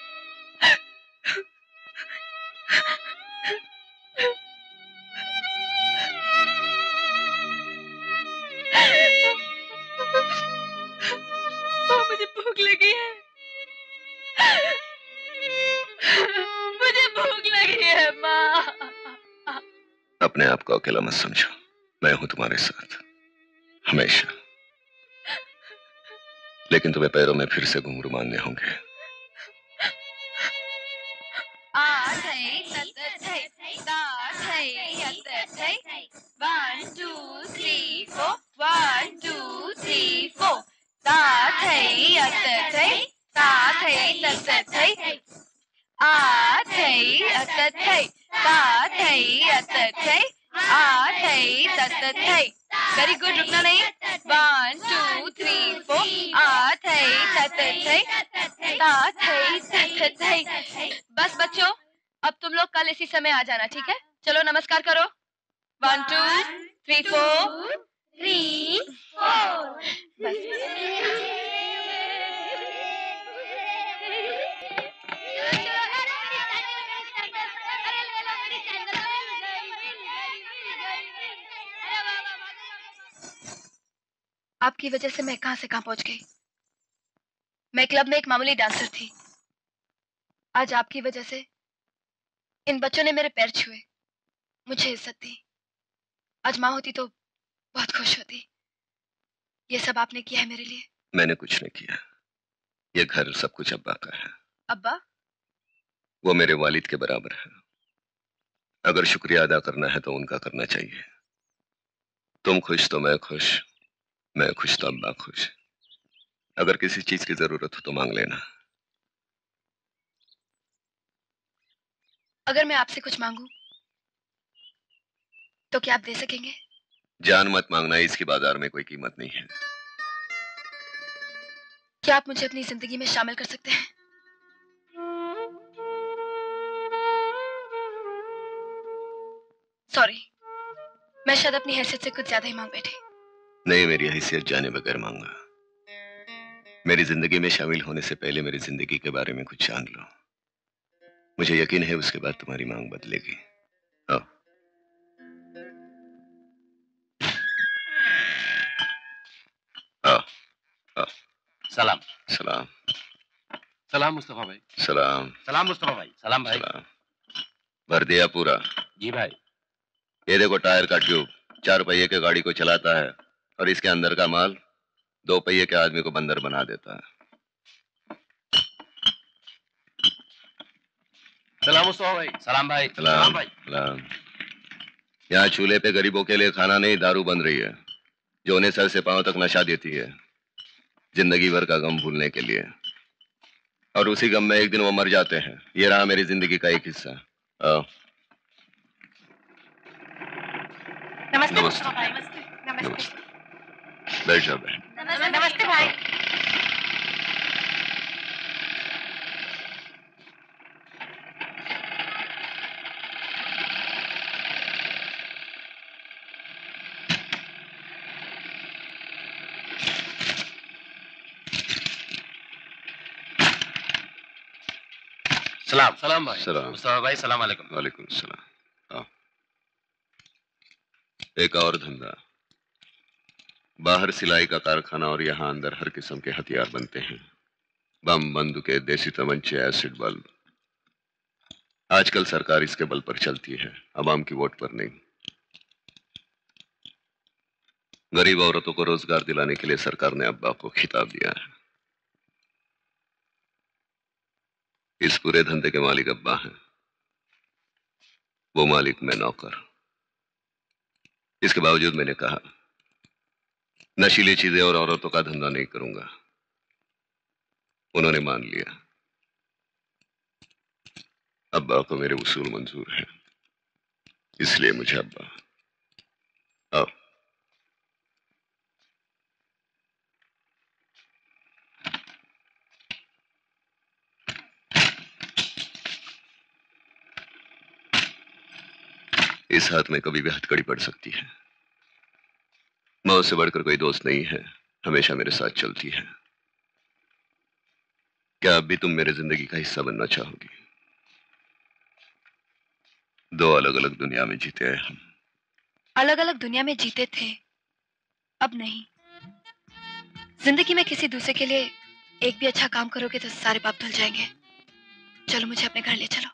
मुझे भूख लगी है, मुझे भूख लगी है माँ। अपने आप को अकेला मत समझो, मैं हूं तुम्हारे साथ हमेशा। लेकिन तुम्हें पैरों में फिर से घुंघरू मारने होंगे। One, two, three, four. 1, 2, 3, 4. साथ है अतत है, साथ है तत है, आठ है अतत है, साथ है अतत है, आठ है तत है। वेरी गुड, रुकना नहीं। 1, 2, 3, 4. आठ है तत है, साथ है तत है। बस बच्चों, अब तुम लोग कल इसी समय आ जाना, ठीक है? चलो नमस्कार करो। 1, 2, 3, 4. 3, 4. आपकी वजह से मैं कहां से कहां पहुंच गई। मैं क्लब में एक मामूली डांसर थी। आज आपकी वजह से इन बच्चों ने मेरे पैर छुए, मुझे इज्जत दी। आज माँ होती तो बहुत खुश होती। ये सब आपने किया है मेरे लिए। मैंने कुछ नहीं किया, ये घर सब कुछ अब्बा का है। अब्बा? वो मेरे वालिद के बराबर है। अगर शुक्रिया अदा करना है तो उनका करना चाहिए। तुम खुश तो मैं खुश, मैं खुश तो अब्बा खुश। अगर किसी चीज की जरूरत हो तो मांग लेना। अगर मैं आपसे कुछ मांगू तो क्या आप दे सकेंगे? जान मत मांगना, इसकी बाजार में कोई कीमत नहीं है। क्या आप मुझे अपनी जिंदगी में शामिल कर सकते हैं? सॉरी, मैं शायद अपनी हैसियत से कुछ ज्यादा ही मांग बैठी। नहीं, मेरी हैसियत जाने बगैर मांगा। मेरी जिंदगी में शामिल होने से पहले मेरी जिंदगी के बारे में कुछ जान लो। मुझे यकीन है उसके बाद तुम्हारी मांग बदलेगी। आओ। आओ, आओ। सलाम। सलाम। सलाम मुस्तफा भाई। सलाम। सलाम मुस्तफा भाई। सलाम भाई। सलाम। भर दिया पूरा? जी भाई। ये देखो टायर का ट्यूब 4 पहिए के गाड़ी को चलाता है और इसके अंदर का माल 2 पहिए के आदमी को बंदर बना देता है। सलाम मुस्तफा भाई। सलाम भाई। सलाम भाई। सलाम। यहाँ चूल्हे पे गरीबों के लिए खाना नहीं, दारू बन रही है जो उन्हें सर से पांव तक नशा देती है, जिंदगी भर का गम भूलने के लिए। और उसी गम में एक दिन वो मर जाते हैं। ये रहा मेरी जिंदगी का एक हिस्सा। आओ। नमस्ते नमस्ते। भाई। नमस्ते। बैठ जाओ बहन। नमस्ते भाई। सलाम। सलाम भाई। सलाम। मुस्तफा भाई सलाम अलैकुम। वालेकुम सलाम। आओ। एक और धंधा, बाहर सिलाई का कारखाना और यहाँ अंदर हर किस्म के हथियार बनते हैं। बम, बंदूकें, देसी तमंचे, एसिड बल्ब। आजकल सरकार इसके बल पर चलती है, अवाम की वोट पर नहीं। गरीब औरतों को रोजगार दिलाने के लिए सरकार ने अब्बा को खिताब दिया है। इस पूरे धंधे के मालिक अब्बा हैं, वो मालिक मैं नौकर। इसके बावजूद मैंने कहा नशीली चीजें और औरतों का धंधा नहीं करूंगा। उन्होंने मान लिया। अब्बा को मेरे उसूल मंजूर है, इसलिए मुझे अब्बा। आओ। इस हाथ में कभी भी हथकड़ी पड़ सकती है। मौत से बढ़कर कोई दोस्त नहीं है, हमेशा मेरे साथ चलती है। क्या अब भी तुम मेरे जिंदगी का हिस्सा बनना चाहोगी? दो अलग अलग दुनिया में जीते हैं हम। अलग अलग दुनिया में जीते थे, अब नहीं। जिंदगी में किसी दूसरे के लिए एक भी अच्छा काम करोगे तो सारे पाप धुल जाएंगे। चलो मुझे अपने घर ले चलो।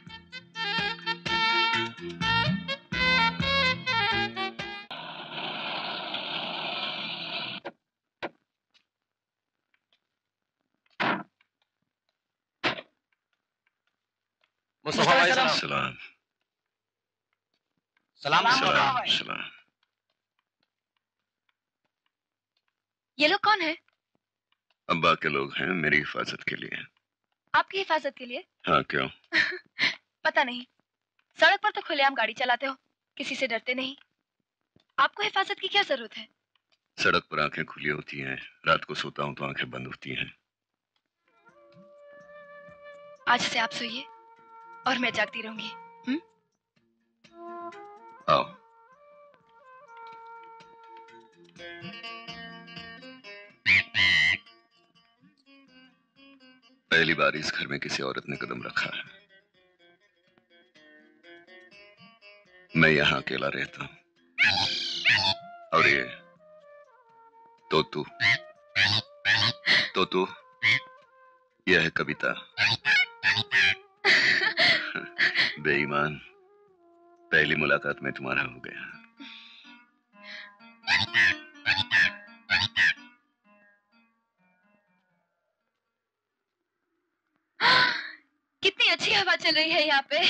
मुस्तफा भाई सलाम। सलाम। सलाम। ये लोग कौन है? अब्बा के लोग हैं, मेरी हिफाजत के लिए। आपकी हिफाजत के लिए? हाँ, क्यों? पता नहीं, सड़क पर तो खुलेआम गाड़ी चलाते हो, किसी से डरते नहीं। आपको हिफाजत की क्या जरूरत है? सड़क पर आंखें खुली होती हैं, रात को सोता हूं तो आंखें बंद होती हैं। आज से आप सोइए और मैं जागती रहूंगी। आओ। पहली बार इस घर में किसी औरत ने कदम रखा है। मैं यहाँ अकेला रहता हूँ और ये तोतू यह है कविता। बेईमान, पहली मुलाकात में तुम्हारा हो गया। कितनी अच्छी हवा चल रही है यहाँ पे।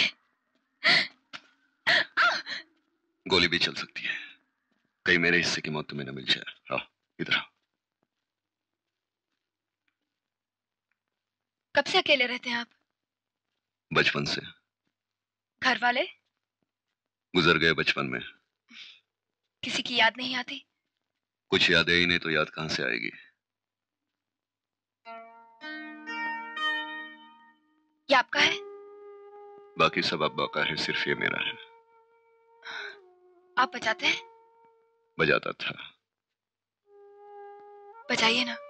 गोली भी चल सकती है, कहीं मेरे हिस्से की मौत तुम्हें न मिल जाए। आओ इधर आओ। कब से अकेले रहते हैं आप? बचपन से। घर वाले? गुजर गए बचपन में। किसी की याद नहीं आती? कुछ यादें ही नहीं तो याद कहां से आएगी? ये आपका है? बाकी सब अब्बा का है, सिर्फ ये मेरा है। आप बजाते हैं? बजाता था। बजाइए ना।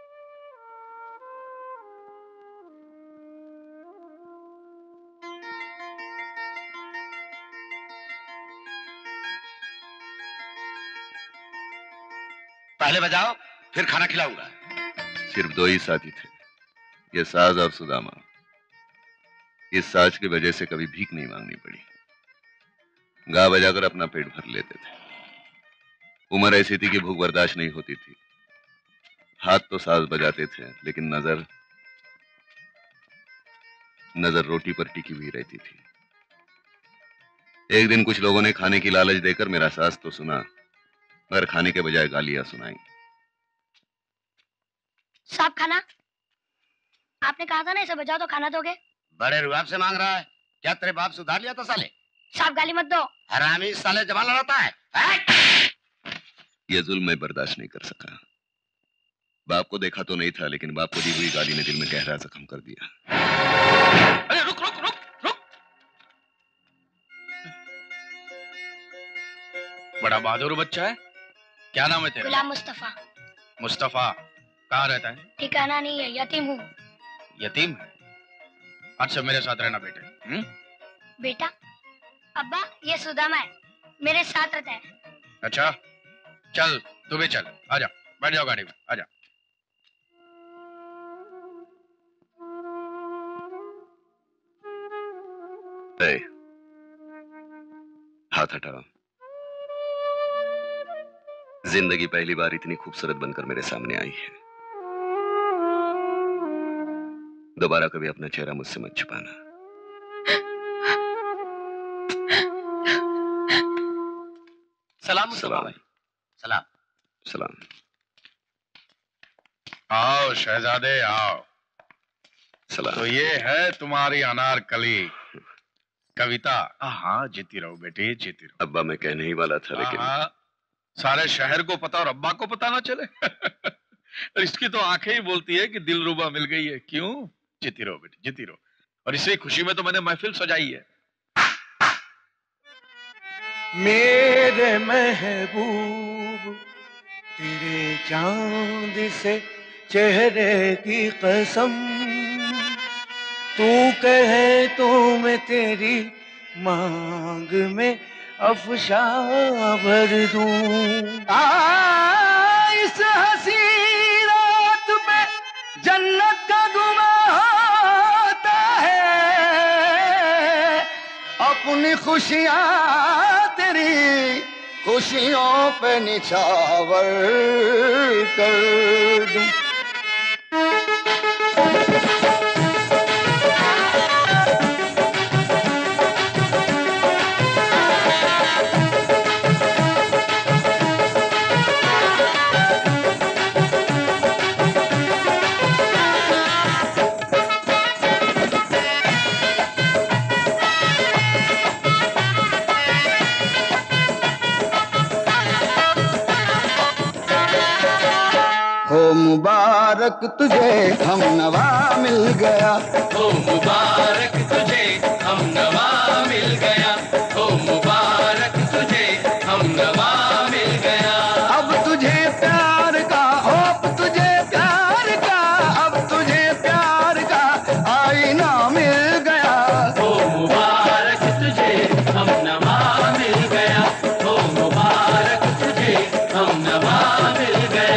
पहले बजाओ फिर खाना खिलाऊंगा। सिर्फ दो ही साथी थे, ये साज और सुदामा। इस साज की वजह से कभी भीख नहीं मांगनी पड़ी। गा बजाकर अपना पेट भर लेते थे। उम्र ऐसी थी कि भूख बर्दाश्त नहीं होती थी। हाथ तो साज बजाते थे लेकिन नजर रोटी पर टिकी हुई रहती थी। एक दिन कुछ लोगों ने खाने की लालच देकर मेरा साज तो सुना, मगर खाने के बजाय गालियां सुनाई। साहब खाना? आपने कहा था ना इसे बजाओ तो खाना दोगे। बड़े रुआब से मांग रहा है, क्या तेरे बाप सुधार लिया था साले? साहब गाली मत दो। हरामी साले जबान लड़ाता है। यह जुल्म मैं बर्दाश्त नहीं कर सका। बाप को देखा तो नहीं था, लेकिन बाप को दी हुई गाली ने दिल में गहरा जख्म कर दिया। अरे रुक रुक रुक रुक। बड़ा बहादुर बच्चा है। क्या नाम है तेरा? गुलाम-मुस्तफा। मुस्तफा कहाँ रहता है? ठिकाना नहीं है, यतीम हूँ। यतीम है? अच्छा मेरे साथ रहना बेटे। बेटा? अब्बा ये सुदामा है, मेरे साथ रहता है। अच्छा चल तू भी चल, आजा बैठ जाओ गाड़ी में, आजा। हाथ हटाओ। जिंदगी पहली बार इतनी खूबसूरत बनकर मेरे सामने आई है। दोबारा कभी अपना चेहरा मुझसे मत छुपाना। सलाम सलाम। सलाम। सलाम। आओ शहजादे आओ। सलाम। तो ये है तुम्हारी अनारकली कविता। हाँ जीती रहो बेटी, जीती रहो। अब्बा मैं कहने ही वाला था लेकिन सारे शहर को पता और अब्बा को पता ना चले। इसकी तो आंखें ही बोलती है कि दिलरुबा मिल गई है। क्यों? जीती रहो बेटी, जीती रहो। और इसी खुशी में तो मैंने महफिल सजाई है। मेरे महबूब तेरे चांद से चेहरे की कसम, तू कहे तो मैं तेरी मांग में अफशा भर दूं। इस हसी रात पे जन्नत का गुमां होता है, अपनी खुशियां तेरी खुशियों पे निछावर कर दूं। मुबारक तुझे हम नवा मिल गया, ओ मुबारक तुझे हम नवा मिल गया, ओ मुबारक तुझे हम नवा मिल गया। अब तुझे प्यार का, अब तुझे प्यार का, अब तुझे प्यार का आईना मिल गया, ओ मुबारक तुझे हम नवा मिल गया, ओ मुबारक तुझे हम नवा मिल गया।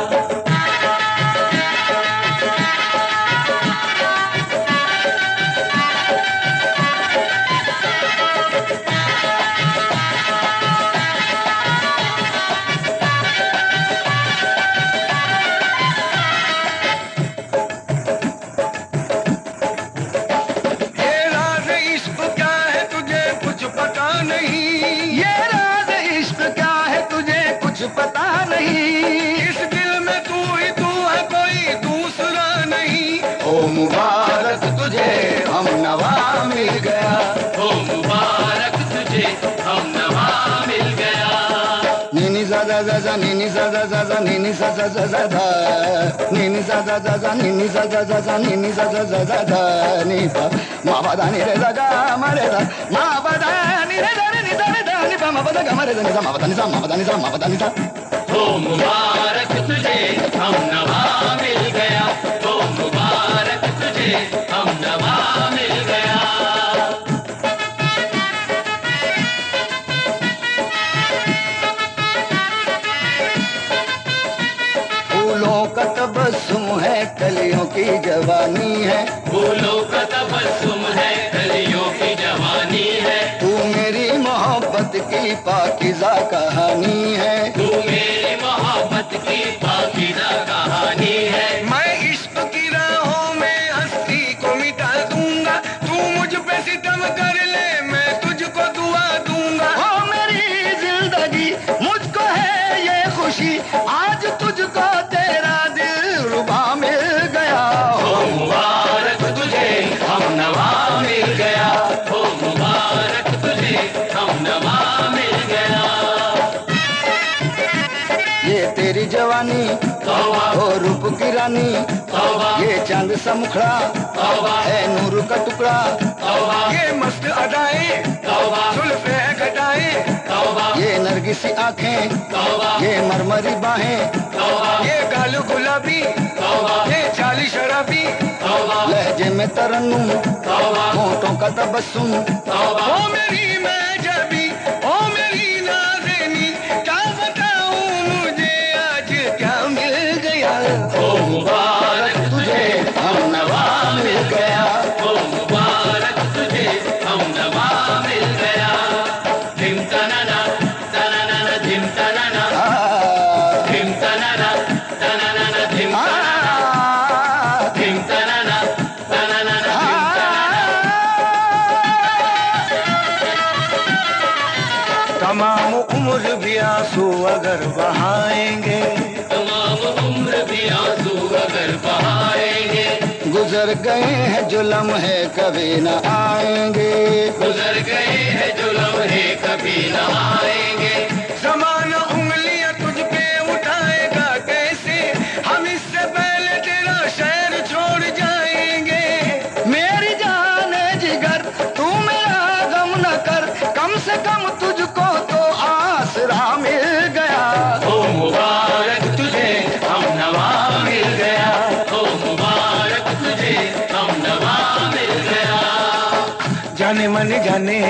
पता नहीं इस दिल में तू ही तू है, कोई दूसरा नहीं। ओ मुबारक तुझे हम नवा मिल गया, ओ मुबारक तुझे हम नवा मिल गया। नीनी सा सा सा नीनी सा सा सा नीनी सा सा सा सा नीनी सा सा सा नीनी सा सा सा नीनी सा सा सा सा नी पा मा पा दा नी रे दा गा मा रे दा मा पा दा नी रे दा नी दा नी दा नी पा मा पा दा गा मा रे दा नी सा मा पा दा नी सा मा पा दा नी सा मा पा दा नी सा। ओ मुबारक तुझे हम नवा मिल गया, ओ मुबारक तुझे हम नवा मिल गया। फूलों का तबस्सुम है, कलियों की जवानी है, फूलों का तबस्सुम है, कलियों की जवानी है। तू मेरी मोहब्बत की पाकीज़ा कहानी है, तू मेरी मोहब्बत की पाकीज़ा कहानी है। मैं इश्क की राहों में हस्ती को मिटा दूंगा, तू मुझ पे सितम कर ले मैं तुझको दुआ दूंगा। ओ मेरी जिंदगी मुझको है ये खुशी, आज तुझको तेरा दिल रुबा मिल गया। ओ मुबारक तुझे हम नवा मिल गया, ओ मुबारक तुझे हम नवा मिल गया। ये तेरी जवानी ओ रूप की रानी, ये चांद सा मुखड़ा है नूर का टुकड़ा, ये मस्त अदाएं जुल्फे घटाएं, ये नरगिसी आंखें, ये मरमरी बाहें, ये गाल गुलाबी, ये चाली शराबी, लहजे में तरन्नुम, होंठों का तबस्सुम। ओ मेरी महजबी, ओ मेरी नाज़नी, क्या बताऊं मुझे आज क्या मिल गया। ओ मुबारक तुझे हम नवा मिल गया, ओ मुबारक तुझे हम नवा मिल गया। धिम तनाना तनाना धिम तनाना धिम तनाना तनाना धिम तनाना धिम तनाना तनाना धिम तनाना। तमाम उम्र भी आंसू अगर बहाएंगे, तमाम उम्र भी आंसू अगर बहाएंगे, गुजर गए हैं जो लम्हे कभी न आएंगे, गुजर गए हैं जो लम्हे कभी न आएंगे। ज़माना उंगलियां तुझ पे उठाएगा कैसे, हम इससे पहले तेरा शहर छोड़ जाएंगे। मेरी जान जिगर तू मेरा गम न कर, कम से कम तुझको तो आसरा मिल गया। ओ मुबारक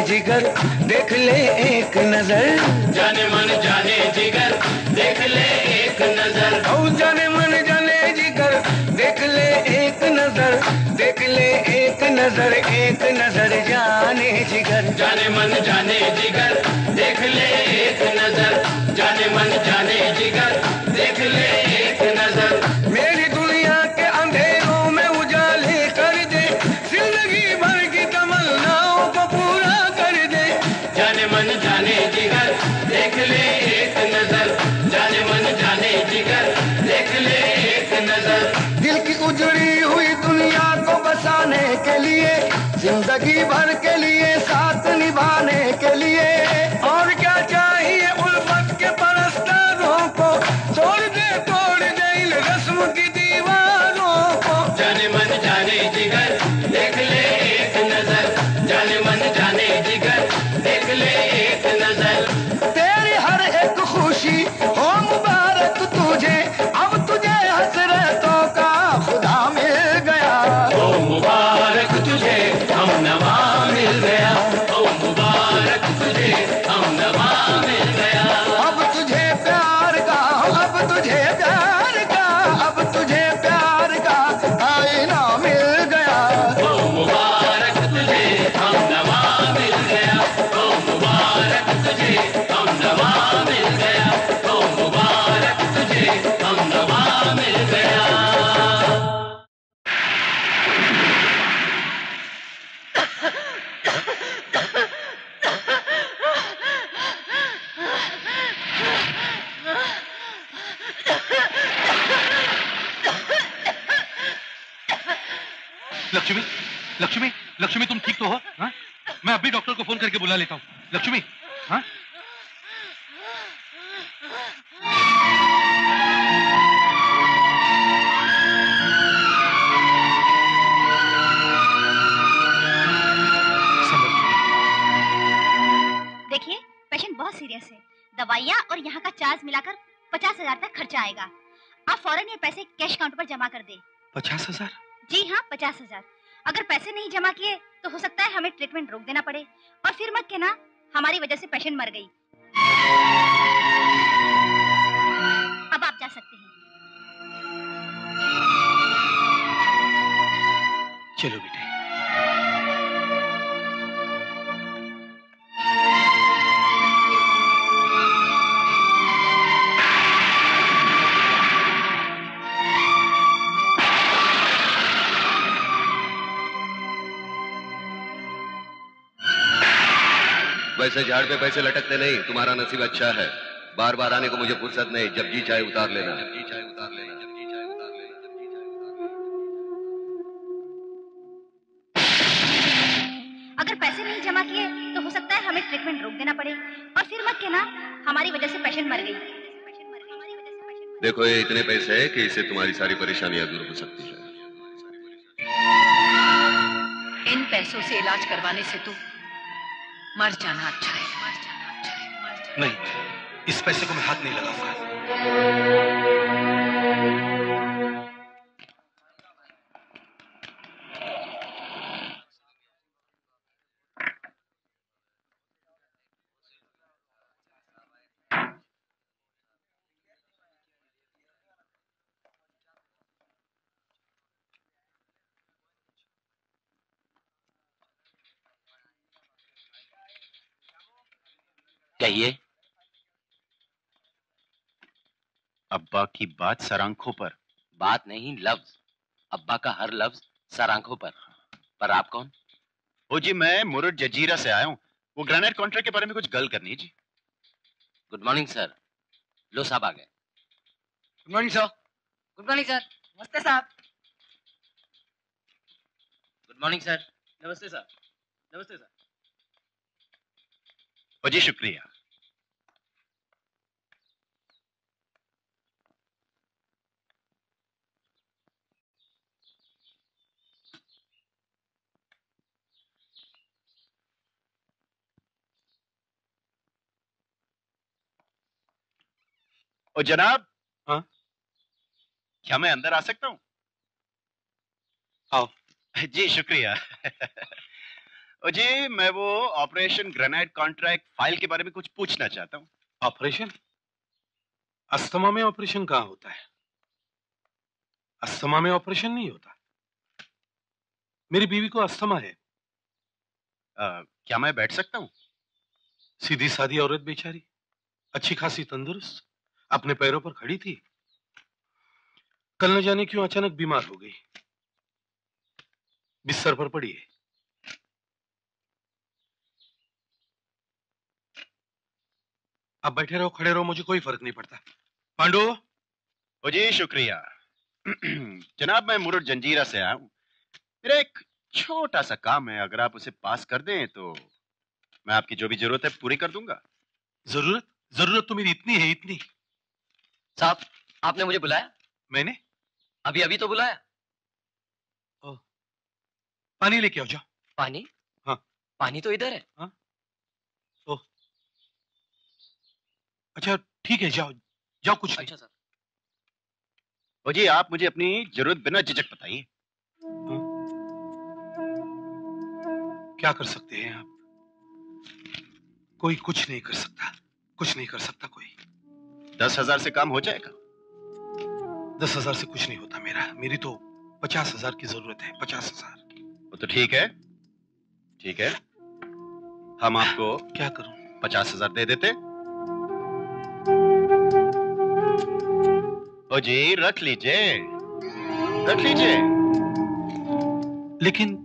जिगर देख ले एक नजर, जाने मन जाने जिगर देख ले एक नजर, ओ जाने मन जाने जिगर देख ले एक नजर, देख ले एक नजर, एक नजर जाने जिगर, जाने मन जाने जिगर देख ले एक नजर, जाने मन जाने जिगर देख ले एक नजर। मेरी दुनिया के अंधेरों में उजाले कर दे, जिंदगी भर की तमन्नाओं को पूरा कर दे, जाने मन जाने जिगर देख ले एक नजर, जाने मन जाने जिगर देख ले एक नजर। दिल की उजड़ी हुई दुनिया को बसाने के लिए, जिंदगी भर के लिए, साथ निभाने के लिए, और क्या चाहिए उल्फत के परस्तारों को, तोड़ दे इन रस्म की दीवारों को, जाने मन जाने जिगर देख ले एक नजर, जाने मन जाने जिगर देख ले एक नजर। तेरी हर एक खुशी हो मुबारक तुझे, अब तुझे हसरतों का खुदा मिल गया, ओ मुबारक तुझे हम नवा मिल गया, ओ मुबारक तुझे हम नवा मिल गया। अब तुझे प्यार का, अब तुझे प्यार का, अब तुझे प्यार का आईना मिल गया, ओ मुबारक तुझे हम नवा मिल गया, ओ मुबारक तुझे हम नवा मिल गया, ओ मुबारक तुझे हम नवा मिल गया। लक्ष्मी, लक्ष्मी, लक्ष्मी तुम ठीक तो हो? हाँ? मैं अभी डॉक्टर को फोन करके बुला लेता हूँ। लक्ष्मी, हाँ? देखिए, पेशेंट बहुत सीरियस है, दवाइयाँ और यहाँ का चार्ज मिलाकर 50,000 तक खर्चा आएगा। आप फौरन ये पैसे कैश काउंटर पर जमा कर दे। 50,000? जी हाँ, 50,000। अगर पैसे नहीं जमा किए तो हो सकता है हमें ट्रीटमेंट रोक देना पड़े, और फिर मत कहना हमारी वजह से पेशेंट मर गई। अब आप जा सकते हैं। चलो बेटे। वैसे झाड़ पे पैसे लटकते नहीं, तुम्हारा नसीब अच्छा है। बार बार आने को मुझे फुर्सत नहीं, जब जी चाहे उतार लेना। जब जी चाहे उतार लेना, जब जी चाहे उतार लेना, जब जी चाहे उतार लेना। अगर पैसे नहीं जमा किए तो हो सकता है हमें ट्रीटमेंट रोक देना पड़े, और फिर मत कहना हमारी वजह से पेशेंट मर गई। देखो, ये इतने पैसे हैं कि इससे तुम्हारी सारी परेशानियां दूर हो सकती है। इन पैसों से इलाज करवाने से तो मर जाना अच्छा है, मर जाना अच्छा है, मर जाना। नहीं, इस पैसे को मैं हाथ नहीं लगाऊंगा। कहिए। अब्बा की बात सर आंखों पर। बात नहीं, लफ्ज। अब्बा का हर लफ्ज सर आंखों पर आप कौन? ओ जी, मैं मुरुड जजीरा से आया हूँ। वो ग्रेनाइट कॉन्ट्रैक्ट के बारे में कुछ गल करनी है जी। Good morning sir. लो साहब आ गए। Good morning sir. Good morning sir. नमस्ते साहब। Good morning sir. नमस्ते सर। नमस्ते सर। ओ जी, शुक्रिया। ओ जनाब। हाँ? क्या मैं अंदर आ सकता हूँ? आओ। जी शुक्रिया। जी मैं वो ऑपरेशन ग्रेनाइट कॉन्ट्रैक्ट फाइल के बारे में कुछ पूछना चाहता हूँ। ऑपरेशन? अस्थमा में ऑपरेशन कहाँ होता है? अस्थमा में ऑपरेशन नहीं होता। मेरी बीवी को अस्थमा है। क्या मैं बैठ सकता हूँ? सीधी सादी औरत बेचारी, अच्छी खासी तंदुरुस्त, अपने पैरों पर खड़ी थी। कल न जाने क्यों अचानक बीमार हो गई, बिस्तर पर पड़ी है। अब बैठे रहो खड़े रहो मुझे कोई फर्क नहीं पड़ता। पांडु। ओ जी शुक्रिया। जनाब मैं मुरुड जंजीरा से आया हूँ। मेरा एक छोटा सा काम है, अगर आप उसे पास कर दें तो मैं आपकी जो भी जरूरत है पूरी कर दूंगा। जरूरत तो मेरी इतनी है, इतनी। साहब आपने मुझे बुलाया? मैंने अभी अभी तो बुलाया। पानी लेके आओ जाओ। पानी? हाँ पानी तो इधर है। हाँ ओह अच्छा ठीक है, जाओ जाओ, कुछ नहीं। अच्छा सर। ओ जी आप मुझे अपनी जरूरत बिना झिझक बताइए। क्या कर सकते हैं आप? कोई कुछ नहीं कर सकता, कुछ नहीं कर सकता कोई। 10,000 से काम हो जाएगा? 10,000 से कुछ नहीं होता मेरी तो 50,000 की जरूरत है। 50,000। वो तो ठीक है, ठीक है, हम आपको क्या करूं? 50,000 दे देते। ओ जी रख लीजिए, रख लीजिए। लेकिन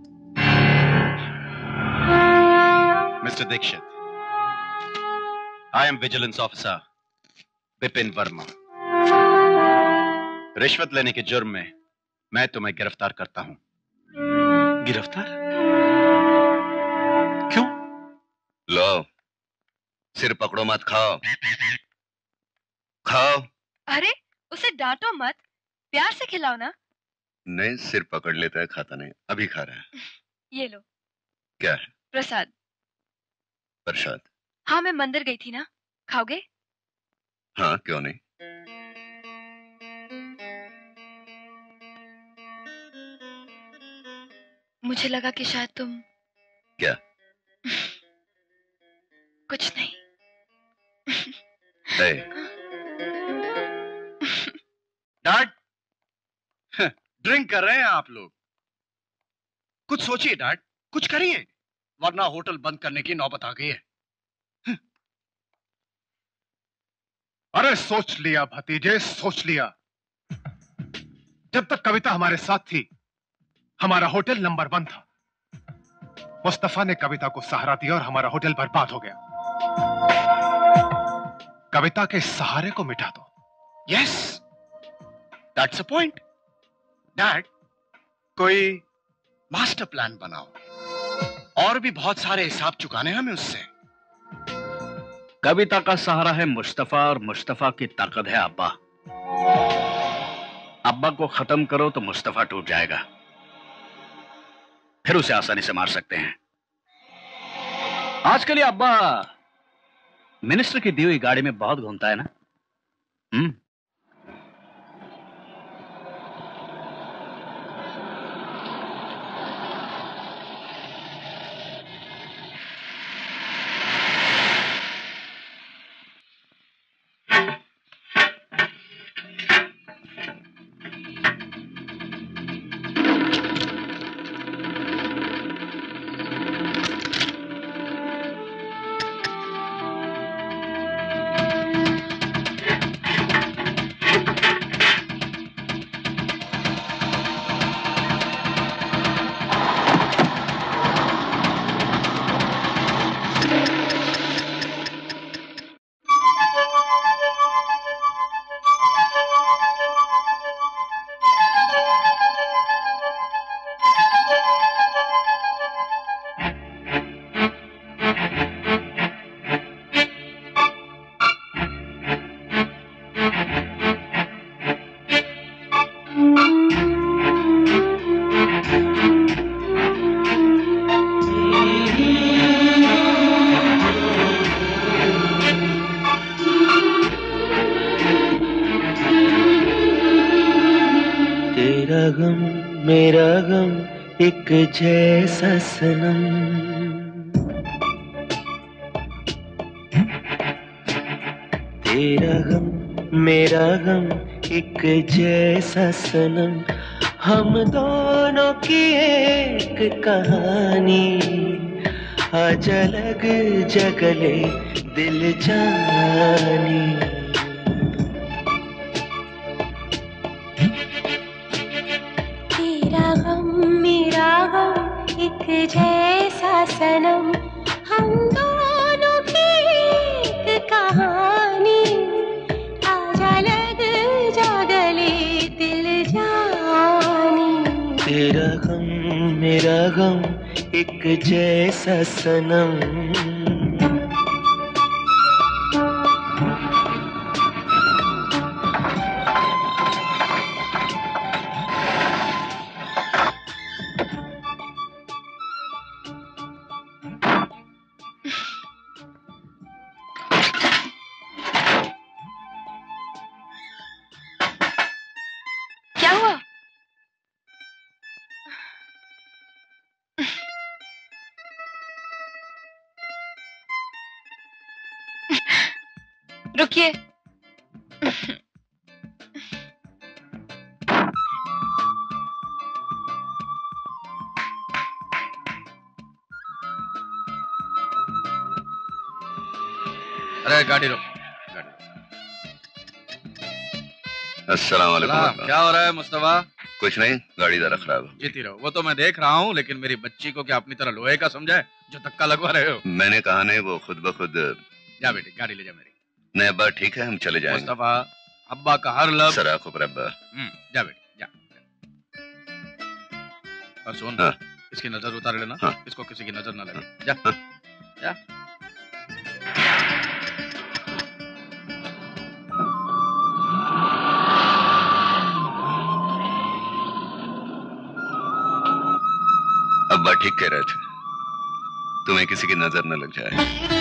mister Dikshit, I am vigilance officer Bipin Verma. रिश्वत लेने के जुर्म में मैं तुम्हें गिरफ्तार करता हूं। गिरफ्तार? क्यों? लो सिर पकड़ो मत, खाओ खाओ। अरे उसे डांटो मत, प्यार से खिलाओ ना। नहीं सिर पकड़ लेता है, खाता नहीं। अभी खा रहा है। ये लो। क्या है? प्रसाद। प्रसाद? हाँ मैं मंदिर गई थी ना, खाओगे? हाँ क्यों नहीं। मुझे लगा कि शायद तुम। क्या? कुछ नहीं। डैड, ड्रिंक कर रहे हैं आप लोग? कुछ सोचिए डैड, कुछ करिए, वरना होटल बंद करने की नौबत आ गई है। अरे सोच लिया भतीजे, सोच लिया। जब तक कविता हमारे साथ थी हमारा होटल नंबर 1 था। मुस्तफा ने कविता को सहारा दिया और हमारा होटल बर्बाद हो गया। कविता के सहारे को मिटा दो। Yes, that's a point. Dad, कोई मास्टर प्लान बनाओ, और भी बहुत सारे हिसाब चुकाने हमें उससे। कविता का सहारा है मुस्तफा और मुस्तफा की ताकत है अब्बा। अब्बा को खत्म करो तो मुस्तफा टूट जाएगा, फिर उसे आसानी से मार सकते हैं। आजकल ये अब्बा मिनिस्टर की दी हुई गाड़ी में बहुत घूमता है ना। एक जैसा सनम। तेरा गम मेरा गम एक जैसा सनम, हम दोनों की एक कहानी, आजा लग जगले दिल जानी। तेरा गम मेरा गम एक जैसा सनम, हम दोनों की एक कहानी, आजा लग जा गले दिल जानी। तेरा गम मेरा गम एक जैसा सनम। क्या हुआ? रुकिए। अरे गाड़ी रोक। अस्सलाम वालेकुम। सलाम। क्या हो रहा है मुस्तफा? कुछ नहीं, गाड़ी जरा खराब है। जीती रहो। वो तो मैं देख रहा हूँ, लेकिन मेरी बच्ची को क्या अपनी तरह लोहे का समझा है जो धक्का लगवा रहे हो? मैंने कहा नहीं, वो खुद ब खुद। जा बेटी, गाड़ी ले जा मेरी। नहीं अब्बा, ठीक है, हम चले जाएंगे। मुस्तफा, अब्बा का हर लफ्ज। सर आंखों पर अब्बा। जा बेटी जा। और सुन, हाँ। इसकी नजर उतार लेना। हाँ। इसको किसी की नजर न लगे। जा जा। अब्बा ठीक कह रहे थे, तुम्हें किसी की नजर न लग जाए।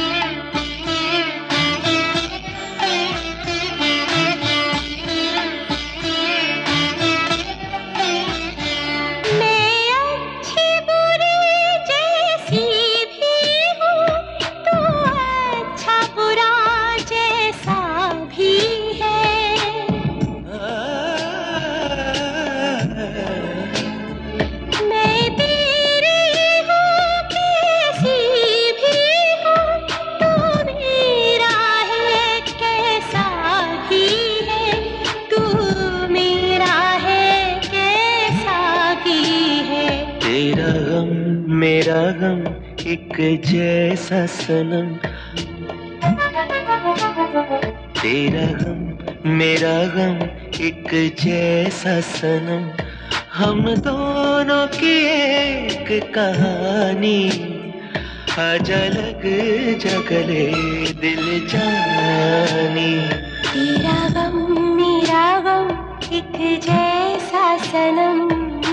मेरा गम एक जैसा सनम, तेरा गम मेरा गम एक जैसा सनम, हम दोनों की एक कहानी, आजा लग जगले दिल जानी। तेरा गम मेरा गम एक जैसा सनम।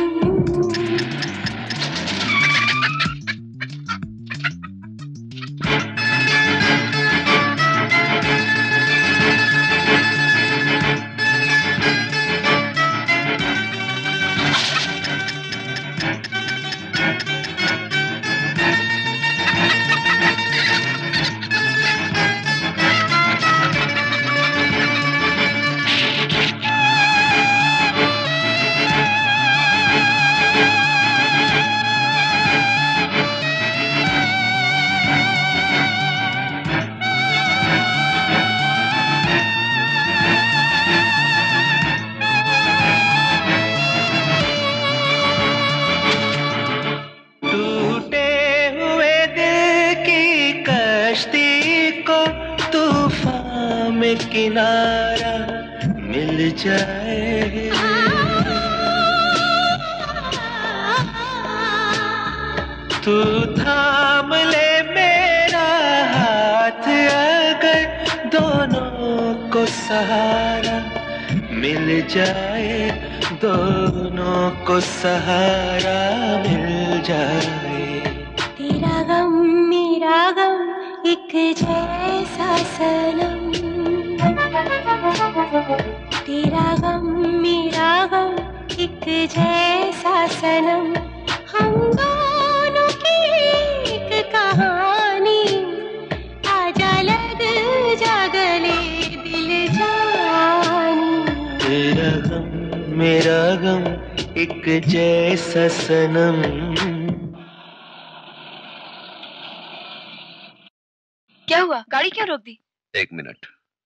किनारा मिल जाए, तू थाम ले मेरा हाथ, अगर दोनों को सहारा मिल जाए, दोनों को सहारा मिल जाए। तेरा गम मेरा गम एक जैसा सनम, तेरा गम मेरा गम एक जैसा सनम, हम आजा लग जा गले दिल जानी। तेरा गम मेरा गम एक जैसा सनम। क्या हुआ? गाड़ी क्यों रोक दी? 1 मिनट।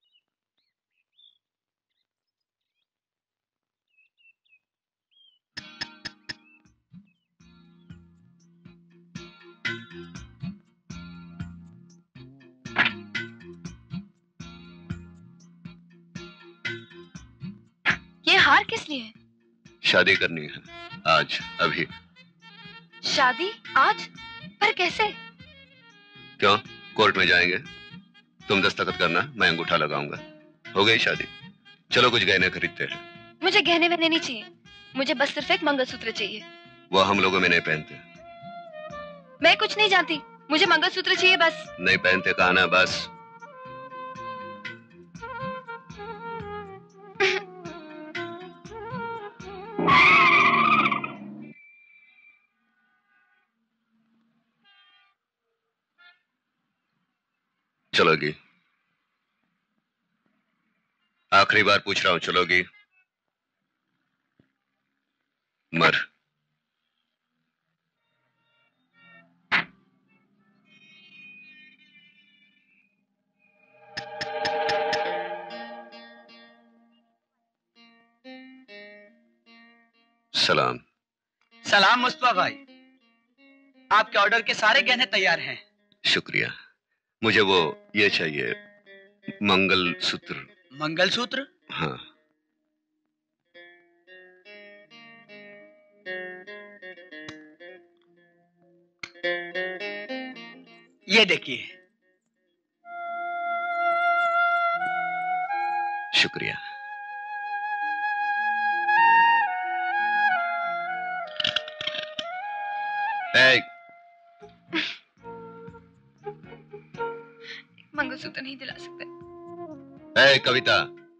ये हार किस लिए है? शादी करनी है आज, अभी। शादी आज? पर कैसे? क्यों? कोर्ट में जाएंगे, तुम दस्तखत करना, मैं अंगूठा लगाऊंगा, हो गई शादी। चलो कुछ गहने खरीदते हैं। मुझे गहने वहने नहीं चाहिए, मुझे बस सिर्फ एक मंगलसूत्र चाहिए। वो हम लोगों में नहीं पहनते। मैं कुछ नहीं जानती, मुझे मंगलसूत्र चाहिए बस। नहीं पहनते कहा ना, बस। चलोगी? आखिरी बार पूछ रहा हूं, चलोगी? मर। सलाम। सलाम मुस्तफा भाई, आपके ऑर्डर के सारे गहने तैयार हैं। शुक्रिया। मुझे वो ये चाहिए, मंगलसूत्र। मंगलसूत्र? हाँ। ये देखिए। शुक्रिया। मंगलसूत्र नहीं दिला सकते। कविता,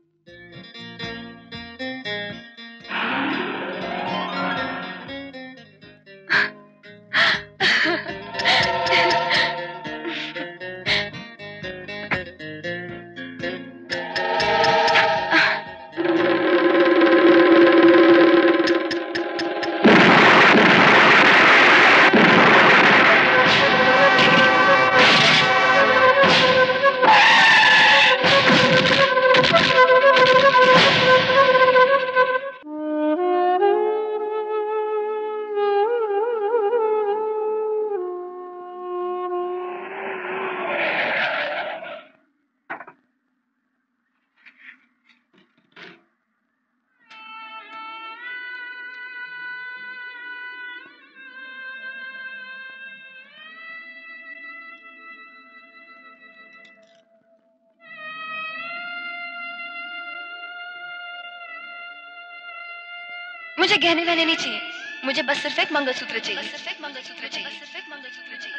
मुझे गहने वहने नहीं चाहिए, मुझे बस सिर्फ एक मंगलसूत्र चाहिए। बस सिर्फ एक मंगलसूत्र चाहिए। बस सिर्फ एक मंगलसूत्र चाहिए।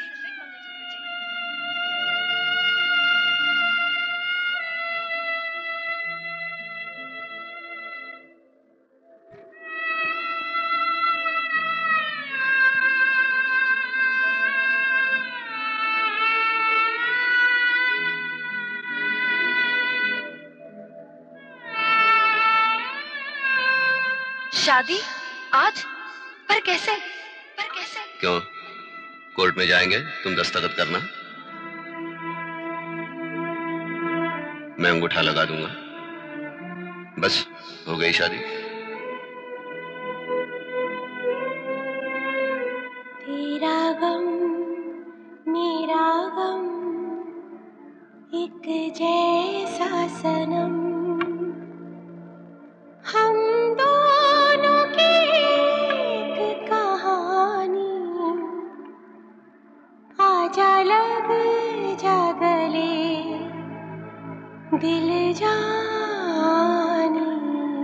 शादी आज? पर कैसे? पर कैसे? क्यों? कोर्ट में जाएंगे, तुम दस्तखत करना, मैं अंगूठा लगा दूंगा, बस हो गई शादी। तेरा गम मेरा गम एक जैसा सनम, हम दोनों की एक कहानी, आजा लग जा गले दिल जानी।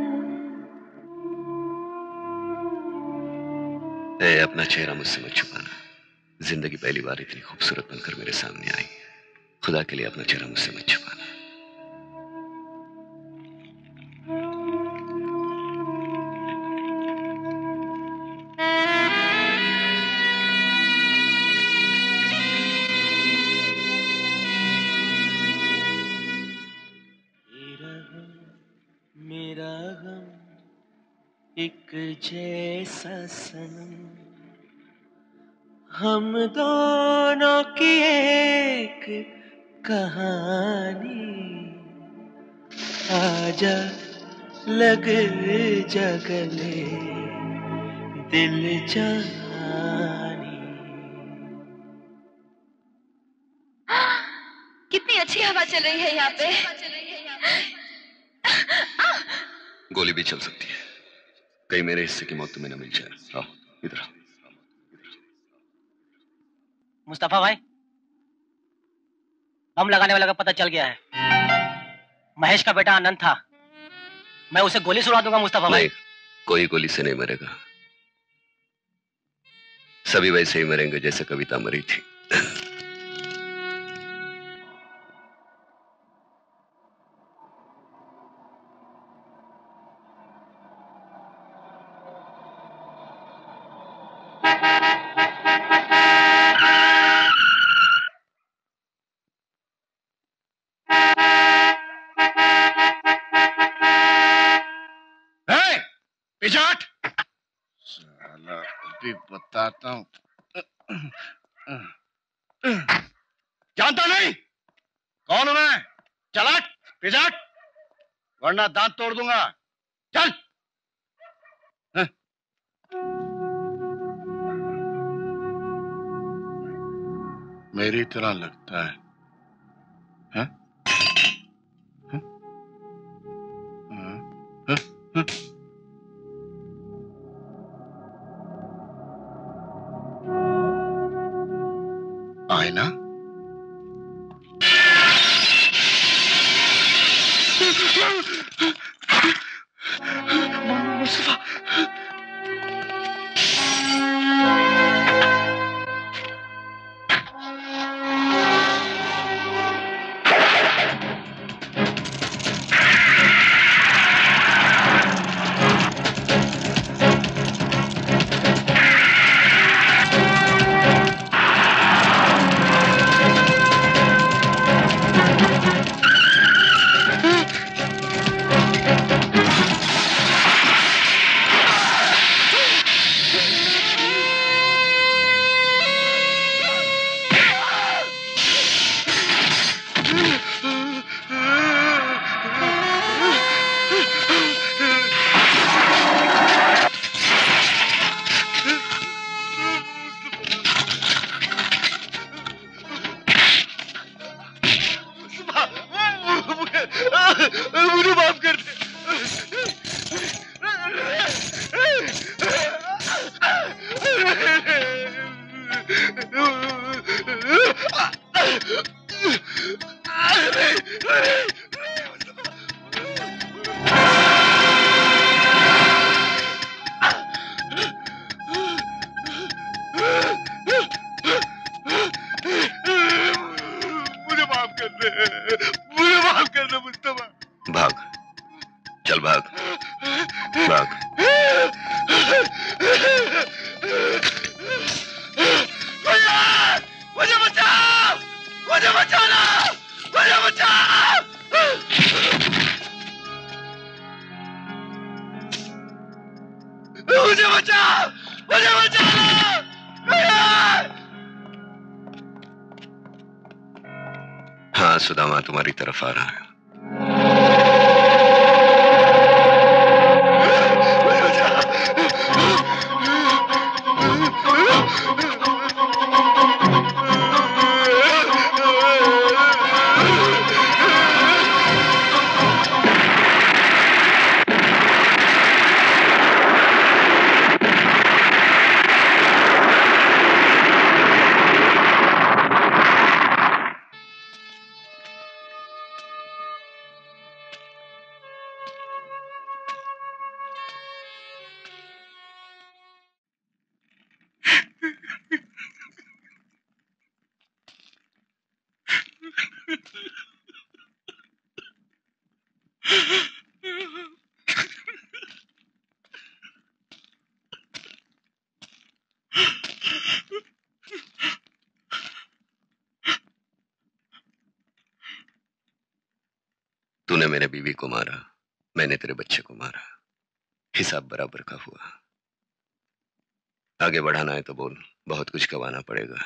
अपना चेहरा मुझसे मत छुपाना, जिंदगी पहली बार इतनी खूबसूरत बनकर मेरे सामने आई, खुदा के लिए अपना चेहरा मुझसे मत छुपाना। एक जैसा सनम, हम दोनों की एक कहानी, आजा लग जा गले दिल जानी। कितनी अच्छी हवा चल रही है यहाँ पे। गोली भी चल सकती है, कहीं मेरे हिस्से की मौत तुम्हें न मिल जाए। आओ इधर आओ। मुस्तफा भाई, बम लगाने वाले का पता चल गया है। महेश का बेटा आनंद था, मैं उसे गोली सुना दूंगा मुस्तफा भाई। नहीं, कोई गोली से नहीं मरेगा, सभी वैसे ही मरेंगे जैसे कविता मरी थी। पिजाट साला अभी बताता हूँ। जानता नहीं कौन हूं मैं? चलाट पिजाट, वरना दांत तोड़ दूंगा। चल। मेरी तरह लगता है, हाँ? हाँ? हाँ? हाँ? आईना? मुस्तफा, मुझे माफ कर दे। मुझे माफ कर दे, मुझे माफ कर दे मुस्तफा। भाग, चल भाग, भाग। मुझे बचाओ, मुझे बचाना, मुझे बचाओ। मुझे बचाओ, मुझे बचाना। हाँ, सुदामा तुम्हारी तरफ आ रहा है। तूने मेरे बीवी को मारा, मैंने तेरे बच्चे को मारा। हिसाब बराबर का हुआ। आगे बढ़ाना है तो बोल, बहुत कुछ गंवाना पड़ेगा।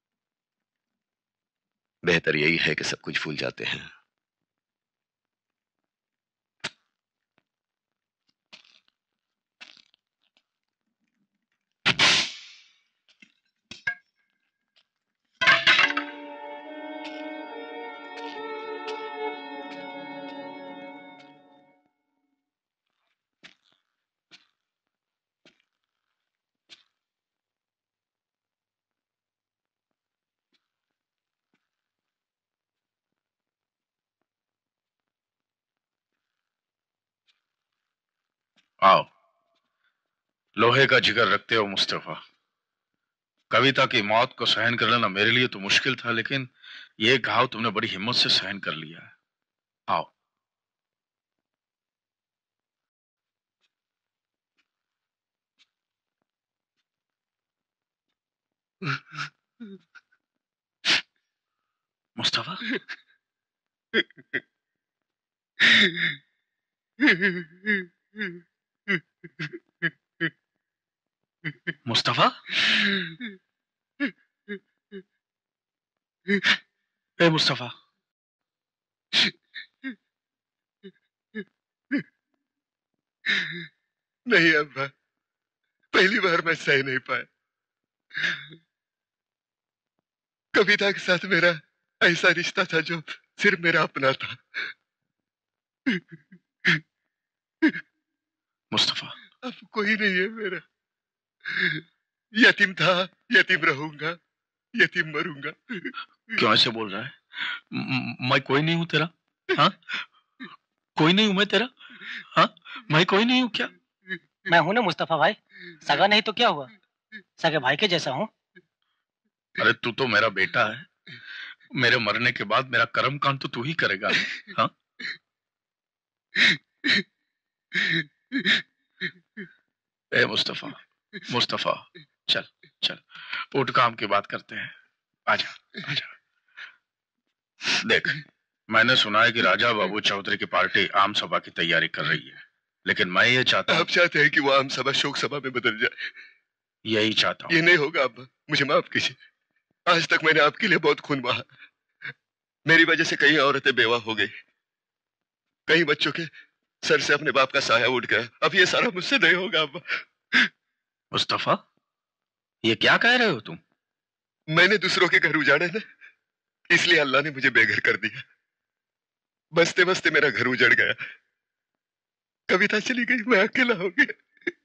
बेहतर यही है कि सब कुछ भूल जाते हैं। आओ। लोहे का जिगर रखते हो मुस्तफा। कविता की मौत को सहन कर लेना मेरे लिए तो मुश्किल था, लेकिन ये घाव तुमने बड़ी हिम्मत से सहन कर लिया है। आओ। मुस्तफा। मुस्तफा। ए मुस्तफा। नहीं अब्बा, पहली बार मैं सह नहीं पाया। कविता के साथ मेरा ऐसा रिश्ता था जो सिर्फ मेरा अपना था। मुस्तफा। अब कोई नहीं है मेरा। यतीम था, यतीम रहूंगा, यतीम मरूंगा। क्यों ऐसे बोल रहा है? मैं कोई नहीं हूं तेरा? हाँ, कोई नहीं हूं मैं तेरा? हाँ, मैं कोई नहीं हूं क्या? मैं हूं ना मुस्तफा भाई, सगा नहीं तो क्या हुआ, सगे भाई के जैसा हूँ। अरे तू तो मेरा बेटा है। मेरे मरने के बाद मेरा कर्म कांड तो तू ही करेगा। हाँ? ए मुस्तफा, मुस्तफा, चल चल, उठ काम की बात करते हैं। आजा आजा। देख, मैंने सुना है कि राजा बाबू चौधरी की पार्टी आम सभा की तैयारी कर रही है, लेकिन मैं ये चाहता हूँ। आप चाहते हैं कि वो आम सभा शोक सभा में बदल जाए? यही चाहता हूँ। ये नहीं होगा अब्बा, मुझे माफ कीजिए। आज तक मैंने आपके लिए बहुत खून बहा। मेरी वजह से कई औरतें बेवा हो गई, कई बच्चों के सर से अपने बाप का साया उठ गया। अब ये सारा मुझसे नहीं होगा अब्बा। मुस्तफा, ये क्या कह रहे हो तुम? मैंने दूसरों के घर उजाड़े ना, इसलिए अल्लाह ने मुझे बेघर कर दिया। बसते बसते मेरा घर उजड़ गया, कविता चली गई, मैं अकेला हो गया।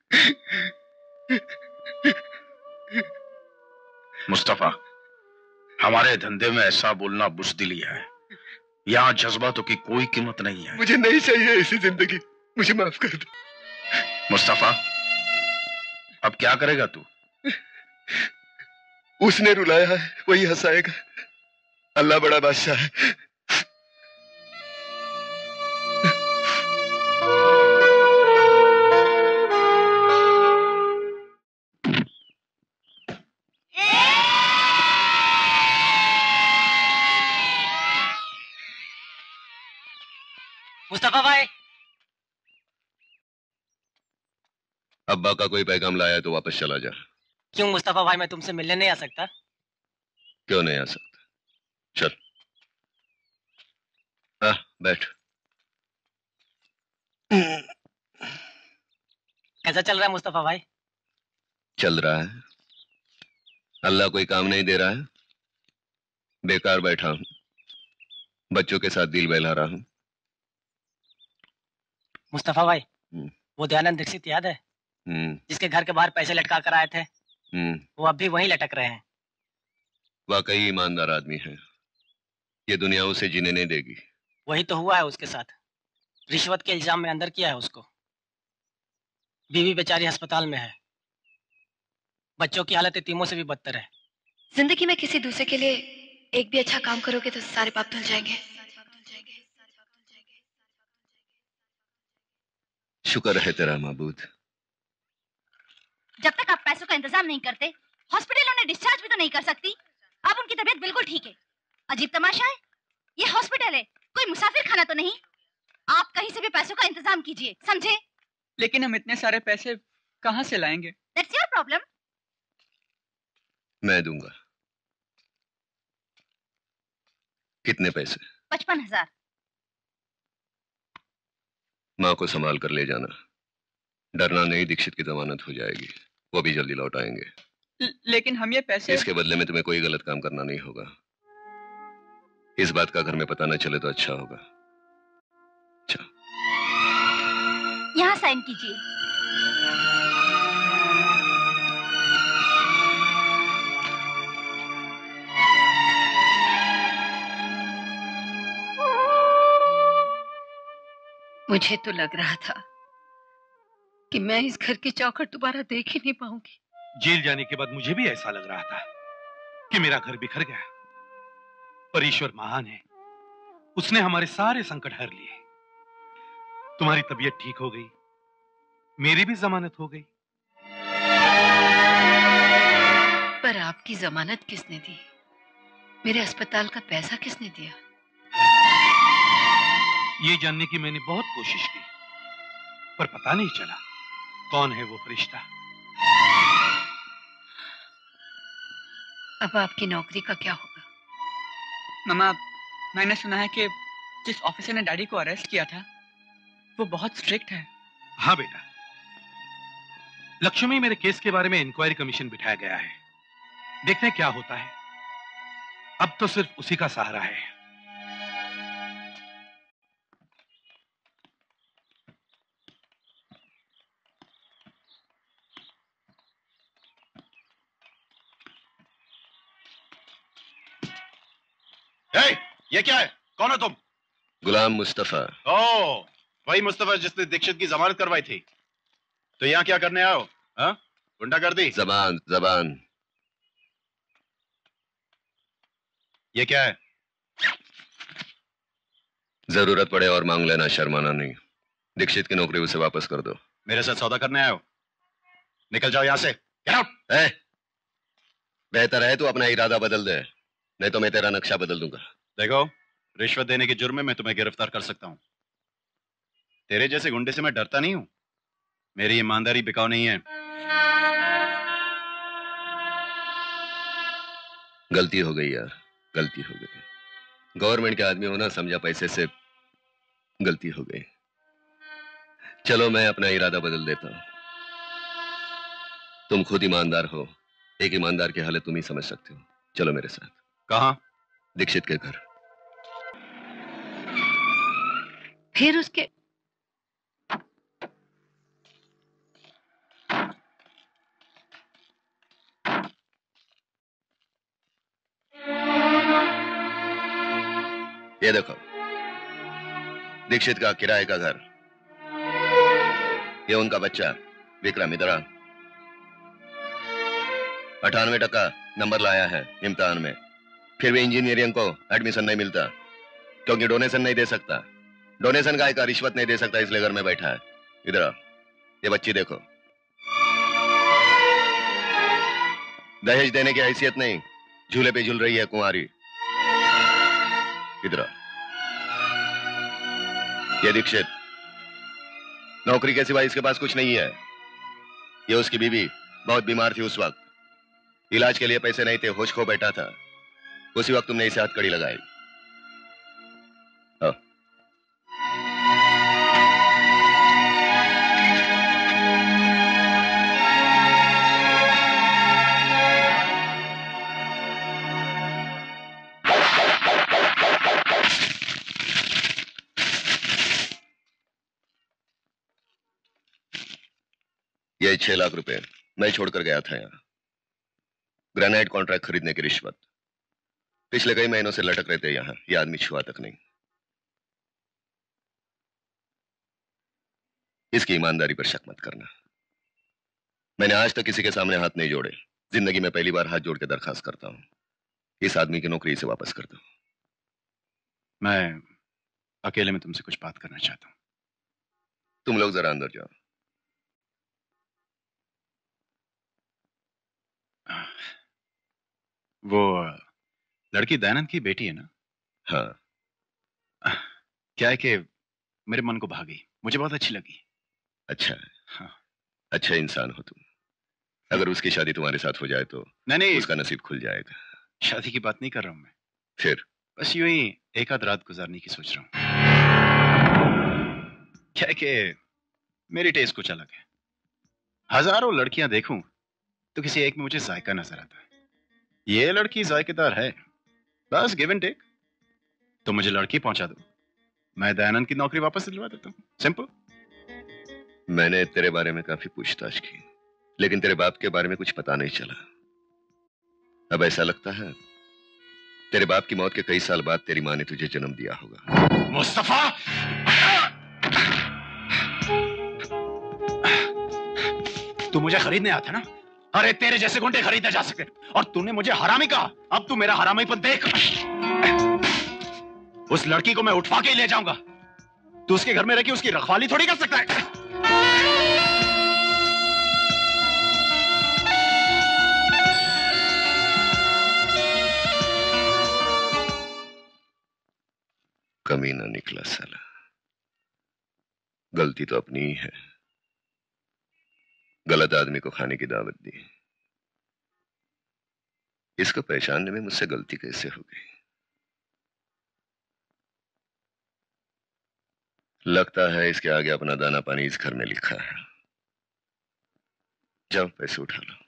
मुस्तफा, हमारे धंधे में ऐसा बोलना बुज़दिली है। यहाँ जज्बातों की कोई कीमत नहीं है। मुझे नहीं चाहिए ऐसी जिंदगी, मुझे माफ कर दो। मुस्तफा, अब क्या करेगा तू? उसने रुलाया है वही हंसाएगा। अल्लाह बड़ा बादशाह है। मुस्तफा भाई। अब्बा का कोई पैगाम लाया तो वापस चला जा। क्यों मुस्तफा भाई, मैं तुमसे मिलने नहीं आ सकता? क्यों नहीं आ सकता? चल बैठ। कैसा चल रहा है मुस्तफा भाई? चल रहा है। अल्लाह कोई काम नहीं दे रहा है, बेकार बैठा हूं, बच्चों के साथ दिल बहला रहा हूं। मुस्तफा भाई, वो दयानंद दीक्षित याद है, जिसके घर के बाहर पैसे लटका कर आए थे? वो अब भी वहीं लटक रहे हैं। वाकई ईमानदार आदमी है, ये दुनिया उसे जीने नहीं देगी। वही तो हुआ है उसके साथ, रिश्वत के इल्जाम में अंदर किया है उसको। बीवी बेचारी अस्पताल में है, बच्चों की हालत यतीमों से भी बदतर है। जिंदगी में किसी दूसरे के लिए एक भी अच्छा काम करोगे तो सारे पाप धुल जाएंगे। शुक्र है तेरा माबूद। जब तक आप पैसों का इंतजाम नहीं करते, हॉस्पिटल उन्हें डिस्चार्ज भी तो नहीं कर सकती। अब उनकी तबीयत बिल्कुल ठीक है। अजीब तमाशा है, ये हॉस्पिटल है, कोई मुसाफिर खाना तो नहीं। आप कहीं से भी पैसों का इंतजाम कीजिए, समझे? लेकिन हम इतने सारे पैसे कहाँ से लाएंगे? That's your problem. मैं दूंगा। कितने पैसे? 55,000। माँ को संभाल कर ले जाना। डरना नहीं, दीक्षित की जमानत हो जाएगी, वो भी जल्दी लौट आएंगे। लेकिन हम ये पैसे... इसके बदले में तुम्हें कोई गलत काम करना नहीं होगा। इस बात का घर में पता न चले तो अच्छा होगा। अच्छा, यहाँ साइन कीजिए। मुझे तो लग रहा था कि मैं इस घर की चौखट दोबारा देख ही नहीं पाऊंगी। जेल जाने के बाद मुझे भी ऐसा लग रहा था कि मेरा घर बिखर गया, पर ईश्वर महान है, उसने हमारे सारे संकट हर लिए। तुम्हारी तबीयत ठीक हो गई, मेरी भी जमानत हो गई। पर आपकी जमानत किसने दी? मेरे अस्पताल का पैसा किसने दिया? ये जानने की मैंने बहुत कोशिश की, पर पता नहीं चला कौन है वो फरिश्ता। अब आपकी नौकरी का क्या होगा? मामा, मैंने सुना है कि जिस ऑफिसर ने डैडी को अरेस्ट किया था वो बहुत स्ट्रिक्ट है। हाँ बेटा, लक्ष्मी मेरे केस के बारे में इंक्वायरी कमीशन बिठाया गया है। देखते हैं क्या होता है। अब तो सिर्फ उसी का सहारा है। ये क्या है? कौन हो तुम? गुलाम-मुस्तफा। ओ, वही मुस्तफा जिसने दीक्षित की जमानत करवाई थी। तो यहाँ क्या करने आए हो? हाँ? गुंडागर्दी? जबान जबान। ये क्या है? जरूरत पड़े और मांग लेना, शर्माना नहीं। दीक्षित की नौकरी उसे वापस कर दो। मेरे साथ सौदा करने आए हो? निकल जाओ यहाँ से। Get out! बेहतर है तू अपना इरादा बदल दे, नहीं तो मैं तेरा नक्शा बदल दूंगा। देखो, रिश्वत देने के जुर्म में मैं तुम्हें गिरफ्तार कर सकता हूं। तेरे जैसे गुंडे से मैं डरता नहीं हूं। मेरी ईमानदारी बिकाऊ नहीं है। गलती हो गई यार, गलती हो गई। गवर्नमेंट के आदमी होना समझा पैसे से, गलती हो गई। चलो मैं अपना इरादा बदल देता हूं। तुम खुद ईमानदार हो, एक ईमानदार की हालत तुम ही समझ सकते हो। चलो मेरे साथ। कहां? दीक्षित के घर। फिर उसके ये देखो, दीक्षित का किराए का घर। ये उनका बच्चा विक्रम, इधर 98% नंबर लाया है इम्तिहान में, फिर भी इंजीनियरिंग को एडमिशन नहीं मिलता क्योंकि डोनेशन नहीं दे सकता। डोनेशन का रिश्वत नहीं दे सकता, इसलिए घर में बैठा है। इधर ये बच्ची देखो, दहेज देने की हैसियत नहीं, झूले पे झूल रही है कुंवारी। इधर ये दीक्षित, नौकरी के सिवा इसके पास कुछ नहीं है। ये उसकी बीवी बहुत बीमार थी उस वक्त, इलाज के लिए पैसे नहीं थे, होश खो बैठा था। उसी वक्त तुमने इसे हथकड़ी लगाई। ये 6 लाख रुपए मैं छोड़कर गया था यहाँ। ग्रेनाइट कॉन्ट्रैक्ट खरीदने की रिश्वत। पिछले कई महीनों से लटक रहे थे यहाँ, ये आदमी छुआ तक नहीं। इसकी ईमानदारी पर शक मत करना। मैंने आज तक किसी के सामने हाथ नहीं जोड़े, जिंदगी में पहली बार हाथ जोड़ के दरखास्त करता हूं, इस आदमी की नौकरी से वापस कर दो। मैं अकेले में तुमसे कुछ बात करना चाहता हूं। तुम लोग जरा अंदर जाओ। वो लड़की दयानंद की बेटी है ना? हाँ। क्या है कि मेरे मन को भा गई, मुझे बहुत अच्छी लगी। अच्छा है। हाँ। अच्छा इंसान हो तुम। अगर उसकी शादी तुम्हारे साथ हो जाए तो नहीं, उसका नसीब खुल जाएगा। शादी की बात नहीं कर रहा हूं मैं। फिर बस यूं ही एक आध रात गुजारने की सोच रहा हूं। क्या है कि मेरी टेस्ट कुछ अलग है। हजारों लड़कियां देखूं तो किसी एक में मुझे जायका नजर आता है। ये लड़की जायकेदार है, बस गिव एंड टेक। तो मुझे लड़की पहुंचा दो, मैं दयानंद की नौकरी वापस दिलवा देता हूं। सिंपल। मैंने तेरे बारे में काफी पूछताछ की, लेकिन तेरे बाप के बारे में कुछ पता नहीं चला। अब ऐसा लगता है तेरे बाप की मौत के कई साल बाद तेरी माँ ने तुझे जन्म दिया होगा। मुस्तफा! तू मुझे खरीदने आया था ना? अरे तेरे जैसे गुंडे खरीदे जा सकते, और तूने मुझे हरामी कहा। अब तू मेरा हरामीपन देख। उस लड़की को मैं उठवा के ही ले जाऊंगा। तू उसके घर में रह के उसकी रखवाली थोड़ी कर सकता है। कमीना निकला साला। गलती तो अपनी ही है, गलत आदमी को खाने की दावत दी। इसको पहचानने में मुझसे गलती कैसे हो गई? लगता है इसके आगे अपना दाना पानी इस घर में लिखा है। जाओ पैसे उठा लो।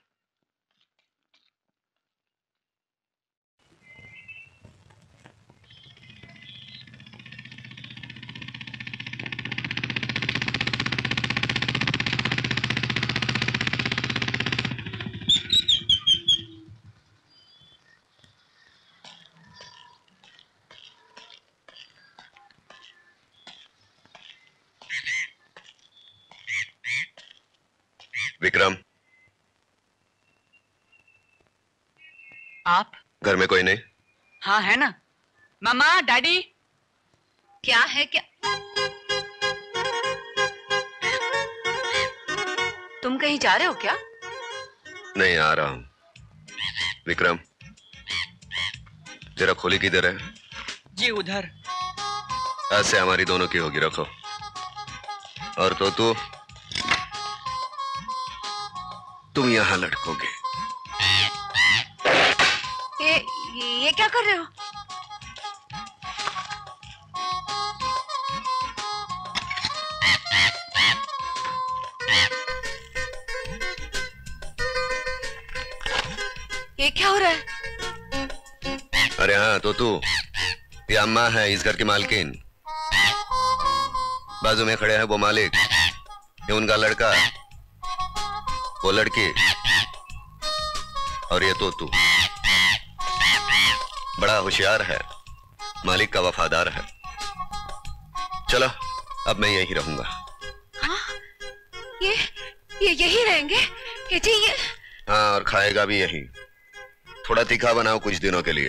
विक्रम, आप? घर में कोई नहीं? हाँ है ना। मामा, डैडी। क्या है? क्या तुम कहीं जा रहे हो क्या? नहीं, आ रहा हूं। विक्रम, तेरा खोली किधर है? जी उधर। आज से हमारी दोनों की होगी, रखो। और तो तुम यहां लटकोगे। ये क्या कर रहे हो? ये क्या हो रहा है? अरे हाँ, तो ये अम्मा है, इस घर की मालकिन। बाजू में खड़े हैं वो मालिक, ये उनका लड़का, वो लड़की, और ये तू। बड़ा होशियार है, मालिक का वफादार है। चलो, अब मैं यहीं रहूंगा। हाँ? ये यहीं रहेंगे? ये जी ये? हाँ, और खाएगा भी यहीं। थोड़ा तीखा बनाओ कुछ दिनों के लिए।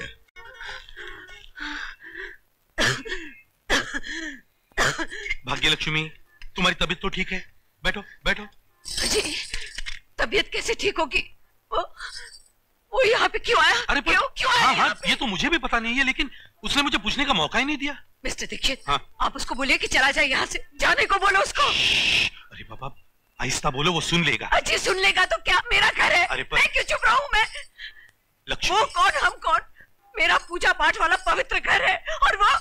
भाग्यलक्ष्मी, तुम्हारी तबीयत तो ठीक है? बैठो बैठो। जी, तबीयत कैसे ठीक होगी? वो यहाँ पे क्यों आया? अरे क्यों आया? हाँ, ये तो मुझे भी पता नहीं है, लेकिन उसने मुझे पूछने का मौका ही नहीं दिया। मिस्टर दीक्षित, हाँ? आप उसको बोलिए कि चला जाए यहाँ से। जाने को बोलो उसको। अरे बाबा, आहिस्ता बोलो, वो सुन लेगा। अजी सुन लेगा तो क्या? मेरा घर है। अरे मैं क्यों चुप रहा हूँ? मैं लक्ष्मी, वो कौन, हम कौन? मेरा पूजा पाठ वाला पवित्र घर है, और वो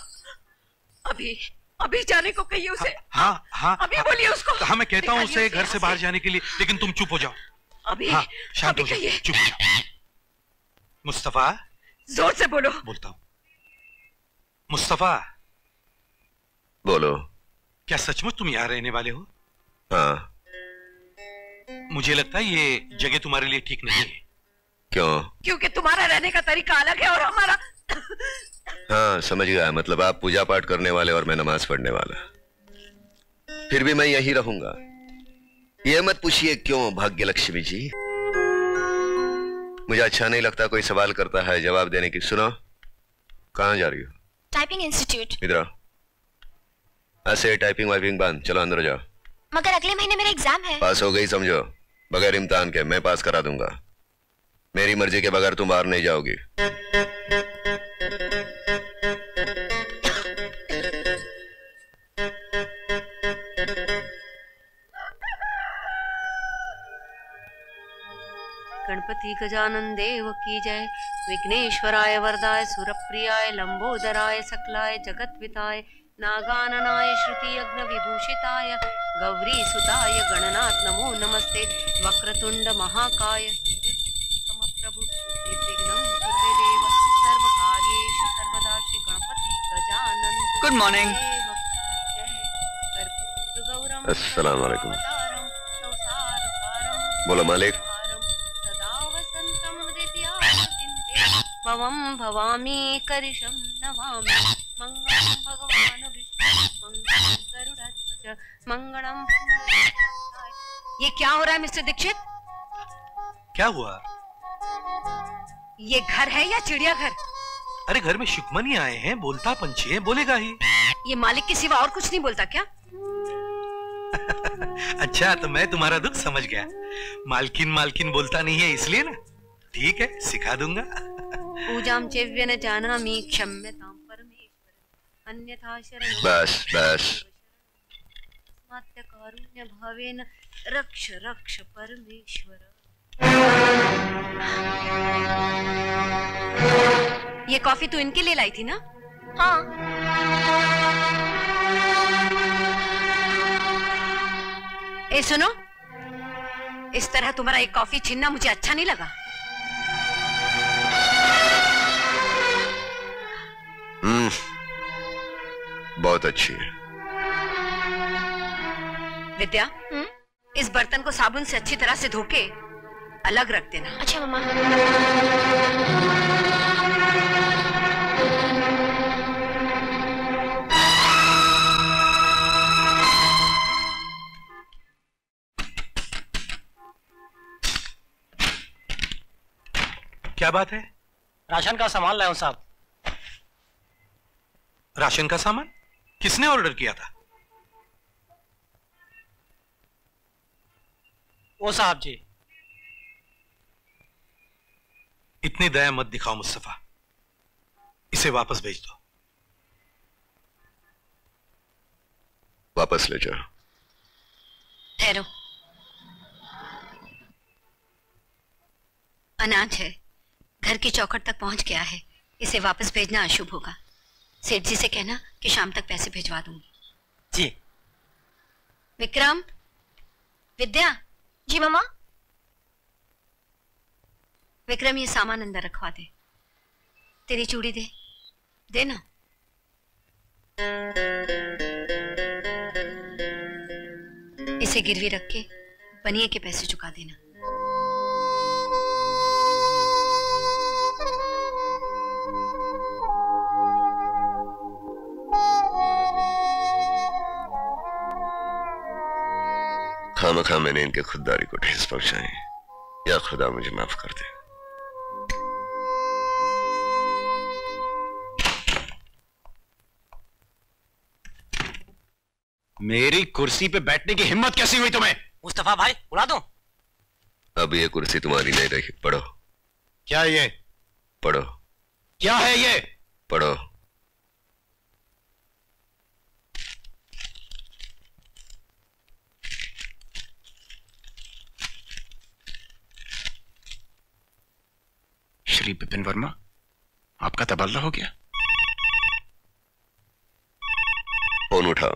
अभी जाने को कहिए उसे। हाँ, अभी बोलिए उसको। हाँ, मैं कहता हूँ उसे घर से बाहर जाने के लिए, लेकिन तुम चुप हो जाओ। अभी शांत हो जाओ, चुप हो जाओ। मुस्तफा, जोर से बोलो। बोलता हूँ। मुस्तफा, बोलो। क्या सचमुच तुम यहाँ रहने वाले हो? हाँ। मुझे लगता है ये जगह तुम्हारे लिए ठीक नहीं है। क्यों? क्योंकि तुम्हारा रहने का तरीका अलग है और हमारा। हाँ, समझ गया। मतलब आप पूजा पाठ करने वाले और मैं नमाज पढ़ने वाला। फिर भी मैं यहीं रहूंगा। ये मत पूछिए क्यों भाग्यलक्ष्मी जी। मुझे अच्छा नहीं लगता कोई सवाल करता है जवाब देने की। सुनो, कहाँ जा रही हो? Typing institute. इधर आओ। ऐसे टाइपिंग वाइपिंग बंद, चलो अंदर जाओ। मगर अगले महीने मेरा एग्जाम है। पास हो गई समझो, बगैर इम्तिहान के। मैं पास करा दूंगा। मेरी मर्जी के बगैर तुम बाहर नहीं जाओगी। गणपति गजानन देव की जय। विघ्नेश्वराय वरदाय सुरप्रियाय लंबोदराय सकलाय जगत्विताय नागाननाय श्रुति यज्ञ विभूषिताय गौरी सुताय गणनाथ नमो नमस्ते। वक्रतुंड महाकाय समप्रभु निर्विघ्नं कुरु देव सर्वकार्येषु सर्वदा श्री गणपति गजानन। Good morning. अस्सलाम वालेकुम। बोलो मालिक। भवं भवामी करिशं नमामि मंगलम भगवान विष्णु मंगलम गरुड़ध्वज मंगलम। ये क्या हो रहा है मिस्टर दीक्षित? क्या हुआ? ये घर है या चिड़ियाघर? अरे घर में शुकमनी आए हैं, बोलता पंछी है, बोलेगा ही। ये मालिक के सिवा और कुछ नहीं बोलता क्या? अच्छा, तो मैं तुम्हारा दुख समझ गया। मालकिन मालकिन बोलता नहीं है इसलिए ना। ठीक है, सिखा दूंगा। पूजाम चेव्य न जानामि क्षम्यतां परमेश्वर अन्यथा शरण। बस बस। मात्य कारुण्य भावेन रक्ष रक्ष परमेश्वर। ये कॉफी तू इनके लिए लाई थी ना? हाँ। ए सुनो, इस तरह तुम्हारा एक कॉफी छीनना मुझे अच्छा नहीं लगा। बहुत अच्छी है। विद्या, इस बर्तन को साबुन से अच्छी तरह से धो के अलग रख देना। अच्छा मम्मा। क्या बात है? राशन का सामान लाया हूं साहब। राशन का सामान? किसने ऑर्डर किया था? वो साहब जी। इतनी दया मत दिखाओ मुस्तफा, इसे वापस भेज दो। वापस ले जाओ। ठहरो, अनाज है, घर की चौखट तक पहुंच गया है, इसे वापस भेजना अशुभ होगा। सेठ जी से कहना कि शाम तक पैसे भिजवा दूंगी। जी। विक्रम, विद्या। जी मामा। विक्रम, ये सामान अंदर रखवा दे। तेरी चूड़ी दे, देना। इसे गिरवी रख के बनिए के पैसे चुका देना। खामखा मैंने इनके खुददारी को ठेस पहुंचाई, या खुदा मुझे माफ कर दे। मेरी कुर्सी पे बैठने की हिम्मत कैसी हुई तुम्हें? मुस्तफा भाई, उड़ा दो। अब ये कुर्सी तुम्हारी नहीं रही। पढ़ो। क्या ये? पढ़ो। क्या है ये? पढ़ो। श्री बिपिन वर्मा, आपका तबादला हो गया। फोन उठाओ।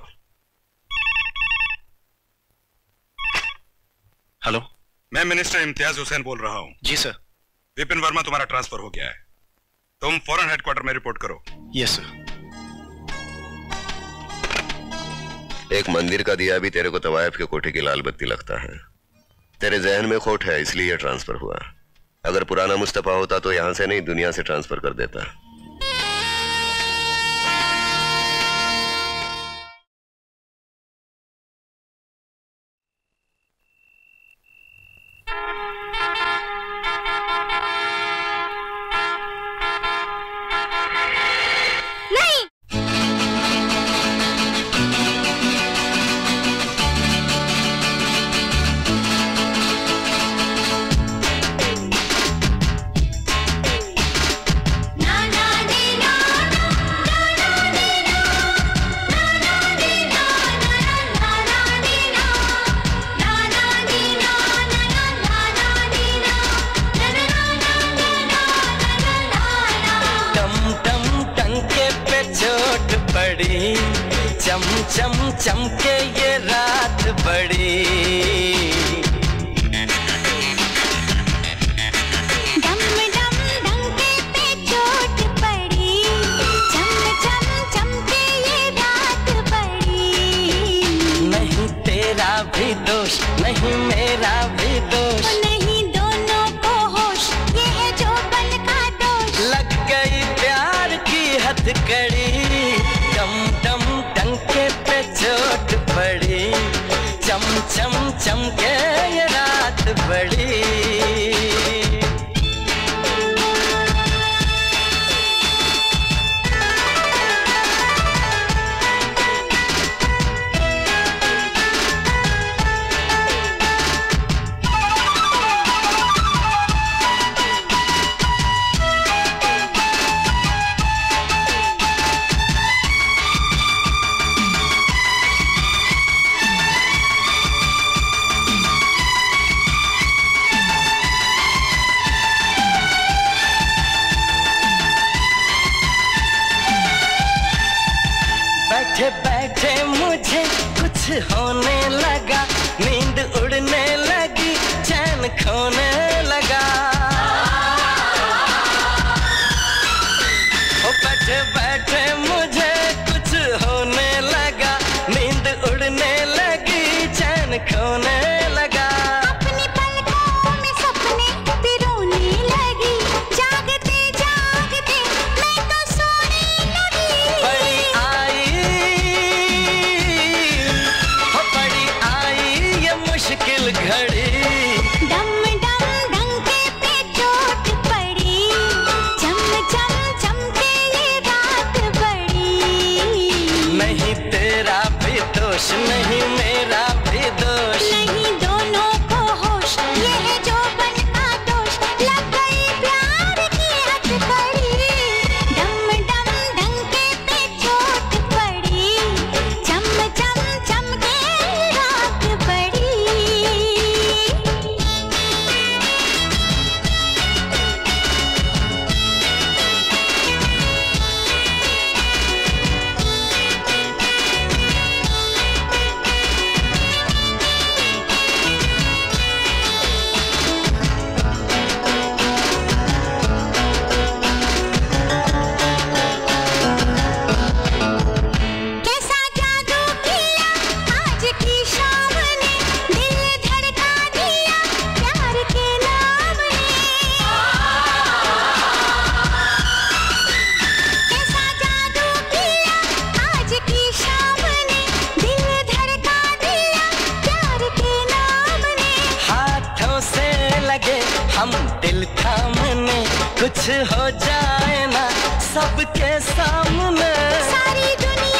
हेलो, मैं मिनिस्टर इम्तियाज हुसैन बोल रहा हूँ। जी सर। विपिन वर्मा तुम्हारा ट्रांसफर हो गया है, तुम फौरन हेडक्वार्टर में रिपोर्ट करो। Yes sir. एक मंदिर का दिया भी तेरे को तवायफ के कोठे की लाल बत्ती लगता है। तेरे जहन में खोट है, इसलिए यह ट्रांसफर हुआ। अगर पुराना मुस्तफा होता तो यहां से नहीं, दुनिया से ट्रांसफर कर देता। ना ना चम चमके ये रात बड़ी। डम डम डंके पे चोट पड़ी, चम चम चमके ये रात बड़ी। नहीं तेरा भी दोष, नहीं मेरा भी दोष, नहीं दोनों को होश, ये है जो बन का दोष। लग गई प्यार की हथकड़ी, डम डम डंके पे चोट पड़ी, चम चम चमके ये रात बड़ी। बैठे बैठे मुझे कुछ होने लगा, नींद उड़ने लगी, चैन खोने लगा। ओ बैठे बैठे मुझे कुछ होने लगा, नींद उड़ने लगी, चैन खोने लगा। अपनी पलकों में सपने पिरोने लगी, जागते जागते मैं तो सोने लगी। बड़ी आई, हो बड़ी आई ये मुश्किल घड़ी। डम डम डंके पे चोट पड़ी, चम चम चमके ये रात बड़ी। नहीं तेरा भी दोष, नहीं मेरा भी दोष, नहीं दोनों को होश, ये है जो बन का दोष। लग गई प्यार की हथकड़ी, डम डम डंके पे चोट पड़ी, चम चम चमके रात बड़ी। कैसा जादू किया आज की शाम ने, दिल धड़का दिया प्यार के नाम ने। कैसा जादू किया आज की शाम ने, दिल धड़का दिया प्यार के नाम ने। हाथों से लगे हम दिल थामने, कुछ हो जाए ना सबके सामने। सारी दुनिया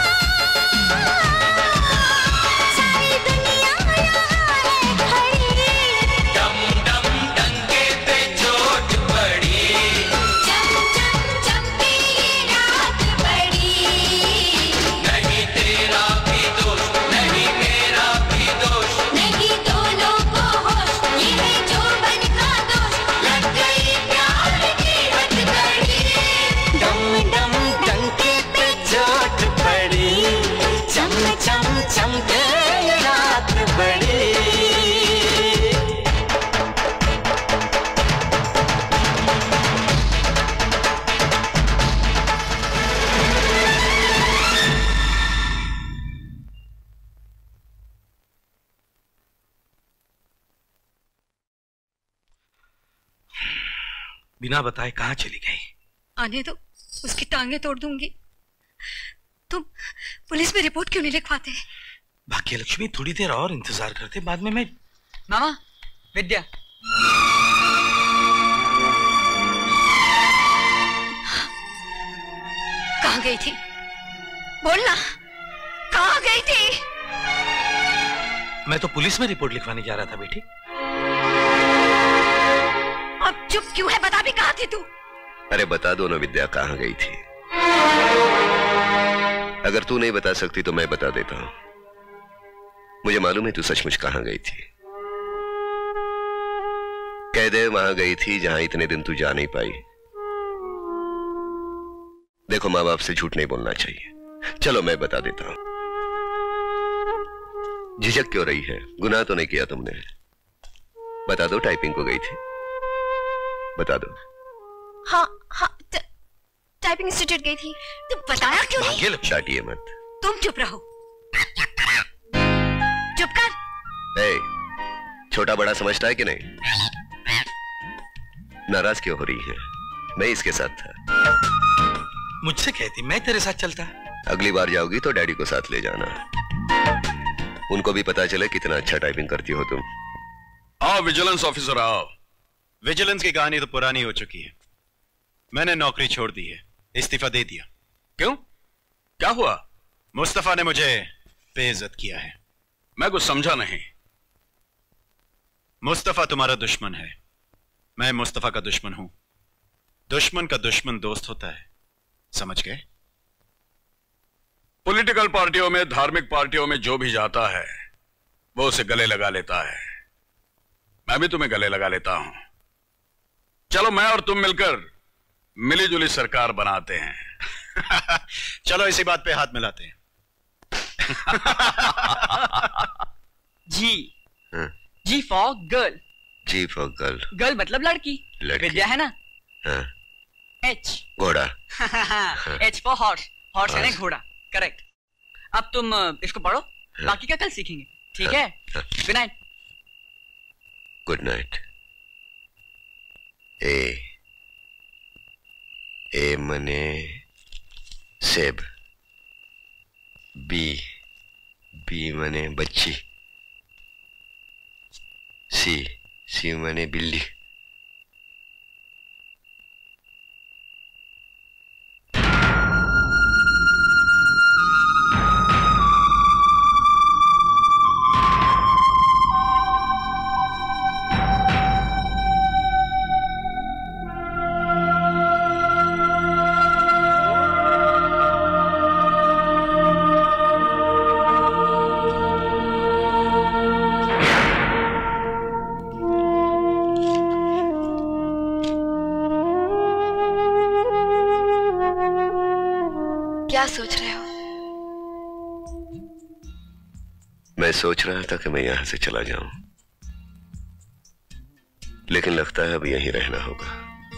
यहाँ है खड़ी, डम डम डंके पे चोट पड़ी, चम चम चमके ये रात बड़ी। नहीं तेरा भी दोष, नहीं मेरा भी दोष, नहीं दोनों को होश, ये है जो बन का दोष। लग गई प्यार की हथकड़ी, डम डम डंके पे चोट पड़ी, चम चम चमके ये रात बड़ी। बिना बताए कहाँ चली गई? आने दो, उसकी टांगे तोड़ दूंगी। तुम पुलिस में रिपोर्ट क्यों नहीं लिखवाते? भाग्य लक्ष्मी थोड़ी देर और इंतजार करते, बाद में मैं। मामा, विद्या। कहाँ गई थी? बोलना, कहाँ गई थी? मैं तो पुलिस में रिपोर्ट लिखवाने जा रहा था बेटी। अब चुप क्यों है? बता भी, कहाँ थी तू? अरे बता दो ना विद्या, कहाँ गई थी? अगर तू नहीं बता सकती तो मैं बता देता हूं। मुझे मालूम है तू सचमुच कहां गई थी। कह दे वहां गई थी जहां इतने दिन तू जा नहीं पाई। देखो, माँ बाप से झूठ नहीं बोलना चाहिए। चलो मैं बता देता हूं। झिझक क्यों रही है? गुनाह तो नहीं किया तुमने। बता दो, टाइपिंग को गई थी, बता दो। हाँ हाँ, टाइपिंग इंस्टीट्यूट गई थी। तुम बताया क्यों नहीं? डांटिए मत। तुम चुप रहो। चुप कर। ए, छोटा बड़ा समझता है कि नहीं? नाराज क्यों हो रही है? मैं इसके साथ था। मुझसे कहती मैं तेरे साथ चलता। अगली बार जाओगी तो डैडी को साथ ले जाना, उनको भी पता चले कितना अच्छा टाइपिंग करती हो तुम। आओ विजिलेंस ऑफिसर आओ। विजिलेंस की कहानी तो पुरानी हो चुकी है। मैंने नौकरी छोड़ दी है, इस्तीफा दे दिया। क्यों, क्या हुआ? मुस्तफा ने मुझे बेइज्जत किया है। मैं कुछ समझा नहीं। मुस्तफा तुम्हारा दुश्मन है, मैं मुस्तफा का दुश्मन हूं। दुश्मन का दुश्मन दोस्त होता है, समझ गए? पॉलिटिकल पार्टियों में, धार्मिक पार्टियों में जो भी जाता है वो उसे गले लगा लेता है। मैं भी तुम्हें गले लगा लेता हूं। चलो मैं और तुम मिलकर मिलीजुली सरकार बनाते हैं। चलो इसी बात पे हाथ मिलाते हैं। G G for girl. G for girl. Girl मतलब लड़की। विद्या है ना? हाँ। एच घोड़ा। H for horse. हॉर्स है ना घोड़ा, करेक्ट। अब तुम इसको पढ़ो, बाकी का कल सीखेंगे, ठीक है? Good night. Good night. A मने सेब। बी मने बच्ची। सी मने बिल्ली। क्या सोच रहे हो? मैं सोच रहा था कि मैं यहां से चला जाऊं, लेकिन लगता है अब यहीं रहना होगा।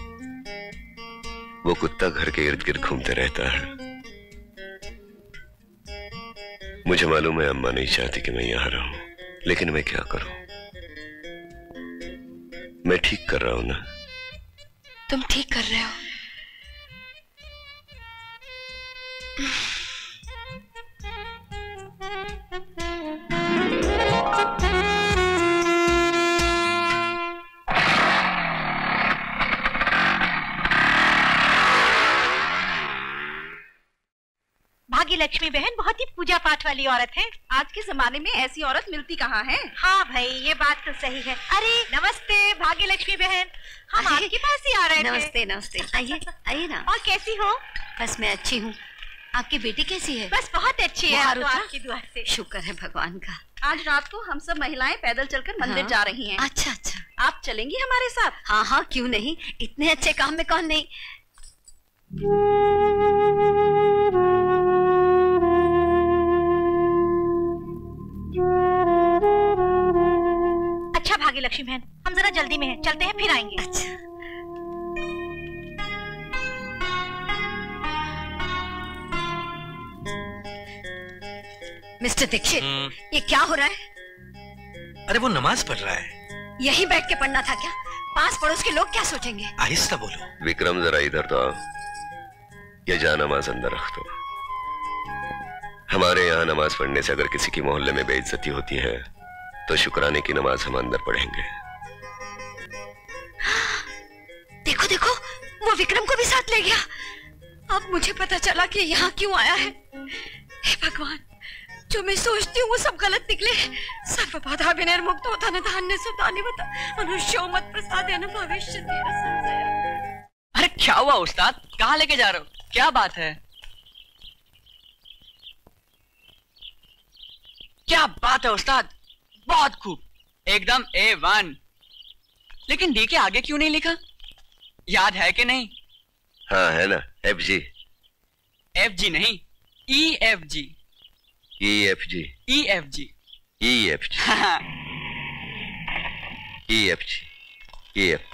वो कुत्ता घर के इर्द गिर्द घूमते रहता है। मुझे मालूम है अम्मा नहीं चाहती कि मैं यहां रहूं, लेकिन मैं क्या करूं? मैं ठीक कर रहा हूं ना? तुम ठीक कर रहे हो। भाग्य लक्ष्मी बहन बहुत ही पूजा पाठ वाली औरत है। आज के जमाने में ऐसी औरत मिलती कहाँ है? हाँ भाई, ये बात तो सही है। अरे नमस्ते भाग्य लक्ष्मी बहन, हम आपके पास ही आ रहे थे। नमस्ते नमस्ते, आइए आइए ना। और कैसी हो? बस मैं अच्छी हूँ, आपकी बेटी कैसी है? बस बहुत अच्छी है, तो आपकी दुआ से। शुक्र है भगवान का। आज रात को हम सब महिलाएं पैदल चलकर मंदिर जा रही हैं। अच्छा अच्छा, आप चलेंगी हमारे साथ? हाँ हाँ, क्यों नहीं, इतने अच्छे काम में कौन नहीं। अच्छा भाग्य लक्ष्मी बहन, हम जरा जल्दी में हैं, चलते हैं फिर आएंगे। अच्छा। मिस्टर दीक्षित, ये क्या हो रहा है? अरे वो नमाज पढ़ रहा है। यही बैठ के पढ़ना था क्या? पास पड़ोस के लोग क्या सोचेंगे? आहिस्ता बोलो। विक्रम जरा इधर तो आओ, ये जा नमाज अंदर रख दो। हमारे यहाँ नमाज पढ़ने से अगर किसी की मोहल्ले में बेइज्जती होती है तो शुक्राने की नमाज हम अंदर पढ़ेंगे। देखो देखो, वो विक्रम को भी साथ ले गया। अब मुझे पता चला कि यहाँ क्यों आया है। हे भगवान, जो मैं सोचती हूँ वो सब गलत निकले। सर्वबाधा विनिर्मुक्त होता न धान्य सुतानि बता मनुष्यो मत प्रसादेन भविष्यति रसंजय। अरे क्या हुआ उस्ताद, कहाँ लेके जा रहे हो? क्या बात है? क्या बात है उस्ताद, बहुत खूब, एकदम A1। लेकिन डी के आगे क्यों नहीं लिखा? याद है कि नहीं? हाँ है ना, FG। FG नहीं, EFG। EFG। EFG। EFG EFG EF।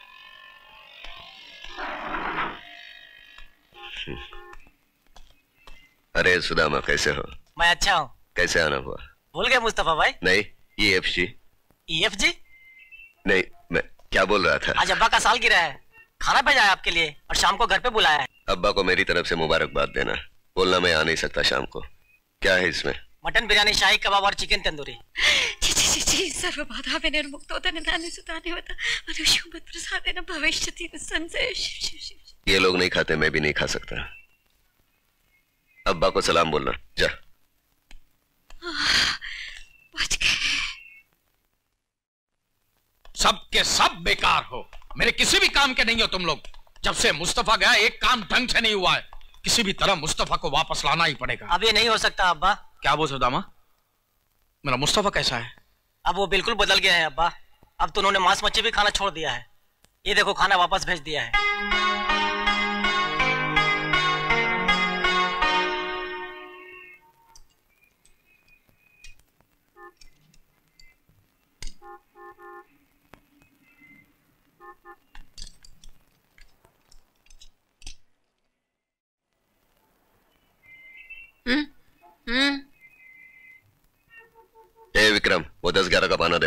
अरे सुदामा कैसे हो? मैं अच्छा हूँ। कैसे आना हुआ? भूल गए मुस्तफा भाई? नहीं, EFG। EFG? नहीं, मैं क्या बोल रहा था? आज अब्बा का सालगिरह है, खाना भेजा है आपके लिए और शाम को घर पे बुलाया है। अब्बा को मेरी तरफ से मुबारकबाद देना। बोलना मैं आ नहीं सकता शाम को। क्या है इसमें? मटन बिरयानी, शाही कबाब और चिकन तंदूरी। सर्वबाधाविनिर्मुक्तो मुक्तोदनदानि सुतानि होता मनुष्यों प्रसादेन भविष्यति संशय। ये लोग नहीं खाते, मैं भी नहीं खा सकता। अब्बा को सलाम बोलना, जा। सब के सब बेकार हो, मेरे किसी भी काम के नहीं हो तुम लोग। जब से मुस्तफा गया एक काम ढंग से नहीं हुआ है। किसी भी तरह मुस्तफा को वापस लाना ही पड़ेगा। अब ये नहीं हो सकता अब्बा। क्या बोल सुदामा? मेरा मुस्तफा कैसा है? अब वो बिल्कुल बदल गया है अब्बा। अब तो उन्होंने मांस मच्छी भी खाना छोड़ दिया है। ये देखो खाना वापस भेज दिया है। ए विक्रम, वो 10-11 का पाना दे।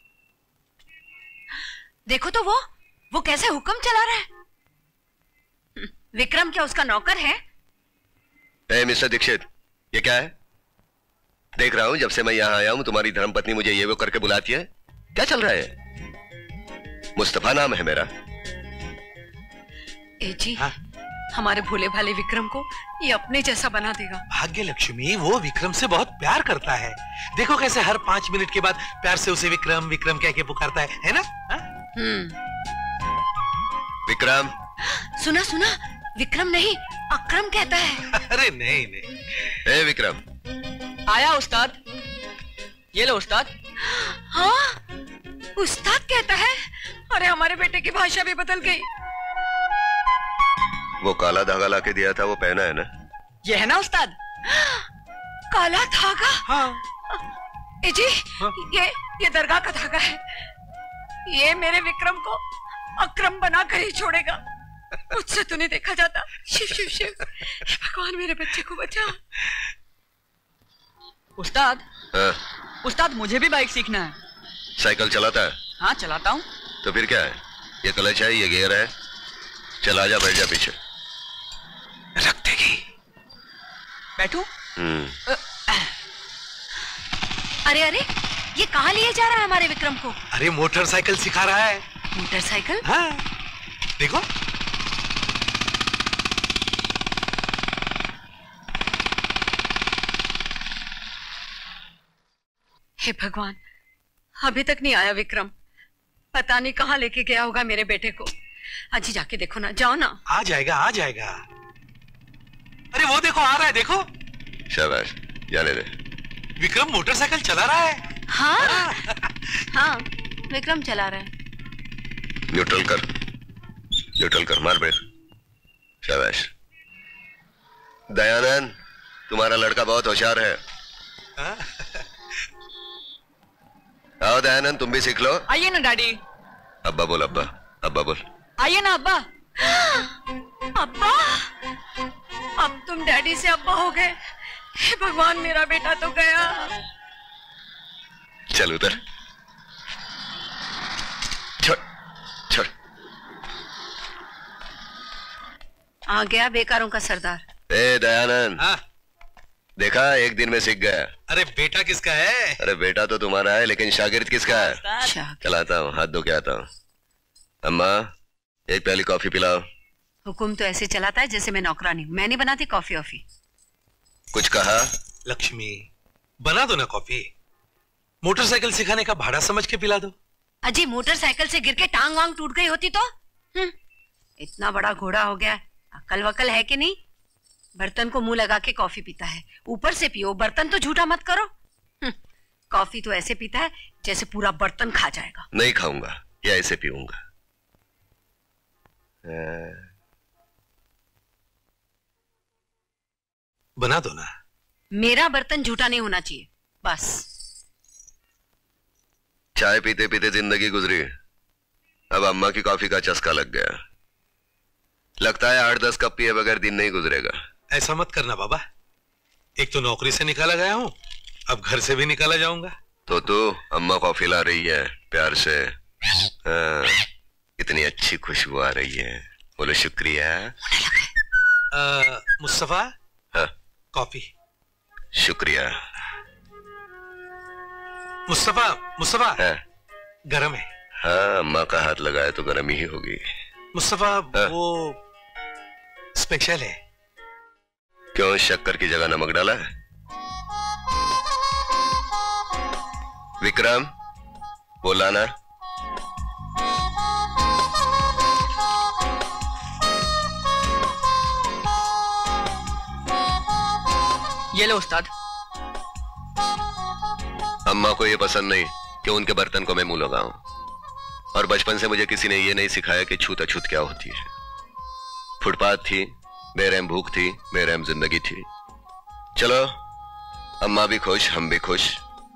देखो तो वो कैसे हुक्म चला रहा है। विक्रम क्या उसका नौकर है? ए मिस्टर दीक्षित, ये क्या है? देख रहा हूं जब से मैं यहां आया हूं तुम्हारी धर्मपत्नी मुझे ये वो करके बुलाती है। क्या चल रहा है? मुस्तफा नाम है मेरा। ए जी, हाँ? हमारे भोले भाले विक्रम को ये अपने जैसा बना देगा। भाग्य लक्ष्मी, वो विक्रम से बहुत प्यार करता है। देखो कैसे हर 5 मिनट के बाद प्यार से उसे विक्रम विक्रम कह के पुकारता है ना? विक्रम। सुना सुना, विक्रम नहीं अक्रम कहता है। अरे नहीं नहीं। ए विक्रम। आया उस्ताद। ये लो उस्ताद। हाँ, उस्ताद कहता है। अरे हमारे बेटे की भाषा भी बदल गई। वो काला धागा लाके दिया था, वो पहना है ना? ये है ना उस्ताद? काला धागा? हाँ। ए जी, हाँ? ये दरगाह का धागा है। ये मेरे विक्रम को अक्रम बनाकर ही छोड़ेगा। मुझसे तो नहीं देखा जाता। शिव शिव शिव, भगवान मेरे बच्चे को बचा। उस्ताद। हाँ? उस्ताद मुझे भी बाइक सीखना है। साइकिल चलाता है? हाँ चलाता हूँ। तो फिर क्या है? ये क्लच है, ये गियर है। चल आजा, बैठ जा पीछे। रख देगी। बैठू? अरे अरे, ये कहाँ लिए जा रहा है हमारे विक्रम को? अरे मोटरसाइकिल सिखा रहा है। मोटरसाइकिल? हाँ, देखो। हे भगवान, अभी तक नहीं आया विक्रम। पता नहीं कहाँ लेके गया होगा मेरे बेटे को। अजी जाके देखो ना, जाओ ना। आ जाएगा आ जाएगा। अरे वो देखो आ रहा है, देखो। शाबाश, जाने दे। विक्रम मोटरसाइकिल चला रहा है। हाँ हाँ, विक्रम चला रहा है। न्यूट्रल कर, मार ब्रेक। शाबाश। दयानंद, तुम्हारा लड़का बहुत होशियार है। आओ दयानंद, तुम भी सीख लो। आइए ना डैडी। अब्बा बोल, अब्बा बोल। आइए ना अब्बा। अब्बा, अब तुम डैडी से अब्बा हो गए। हे भगवान, मेरा बेटा तो गया। चल उधर, छोड़। आ गया बेकारों का सरदार। ए दयानंद। हाँ? देखा, एक दिन में सीख गया। अरे बेटा किसका है? अरे बेटा तो तुम्हारा है, लेकिन शागिर्द किसका है? चलाता हूँ, हाथ धो के आता हूँ। अम्मा, एक प्याली कॉफी पिलाओ। हुकुम तो ऐसे चलाता है जैसे मैं नौकरानी हूँ। मैं नहीं बनाती कॉफी ऑफी। कुछ कहा? लक्ष्मी, बना दो ना कॉफी। मोटरसाइकिल सिखाने का भाड़ा समझ के पिला दो। अजी, मोटरसाइकिल से गिर के टांग वांग टूट गई होती तो? इतना बड़ा घोड़ा हो गया, अकल वकल है कि नहीं? बर्तन को मुंह लगा के कॉफी पीता है। ऊपर से पियो, बर्तन तो झूठा मत करो। कॉफी तो ऐसे पीता है जैसे पूरा बर्तन खा जाएगा। नहीं खाऊंगा, या ऐसे पीऊंगा। बना दो ना। मेरा बर्तन झूठा नहीं होना चाहिए, बस। चाय पीते पीते जिंदगी गुजरी, अब अम्मा की कॉफी का चस्का लग गया। लगता है 8-10 कप पिए बगैर दिन नहीं गुजरेगा। ऐसा मत करना बाबा, एक तो नौकरी से निकाला गया हूँ, अब घर से भी निकाला जाऊंगा। तो अम्मा कॉफी ला रही है प्यार से। इतनी अच्छी खुशबू आ रही है, बोलो शुक्रिया। मुस्तफा, हाँ कॉफी। शुक्रिया। मुस्तफा गरम है। हाँ, अम्मा का हाथ लगाए तो गरम ही होगी। मुस्तफा वो स्पेशल है। क्यों, शक्कर की जगह नमक डाला है? विक्रम बोला ना। ये लो उस्ताद। अम्मा को ये पसंद नहीं कि उनके बर्तन को मैं मुंह लगाऊं, और बचपन से मुझे किसी ने ये नहीं सिखाया कि छूत-अछूत क्या होती है। फुटपाथ थी, बेरहम भूख थी, बेरहम जिंदगी थी। चलो, अम्मा भी खुश, हम भी खुश।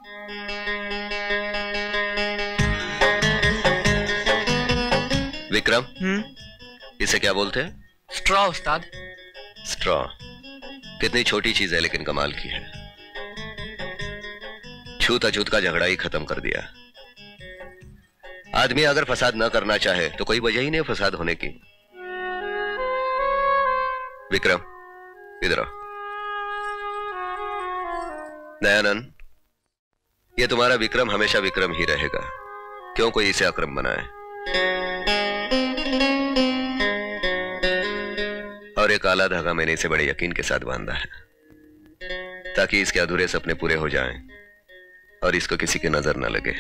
विक्रम, इसे क्या बोलते हैं? स्ट्रॉ उस्ताद। स्ट्रॉ कितनी छोटी चीज है लेकिन कमाल की है। छूत-अछूत का झगड़ा ही खत्म कर दिया। आदमी अगर फसाद ना करना चाहे तो कोई वजह ही नहीं फसाद होने की। विक्रम इधर आओ। दयानंद, ये तुम्हारा विक्रम हमेशा विक्रम ही रहेगा, क्यों कोई इसे अक्रम बनाए। और एक काला धागा मैंने इसे बड़े यकीन के साथ बांधा है, ताकि इसके अधूरे सपने पूरे हो जाएं और इसको किसी की नजर न लगे।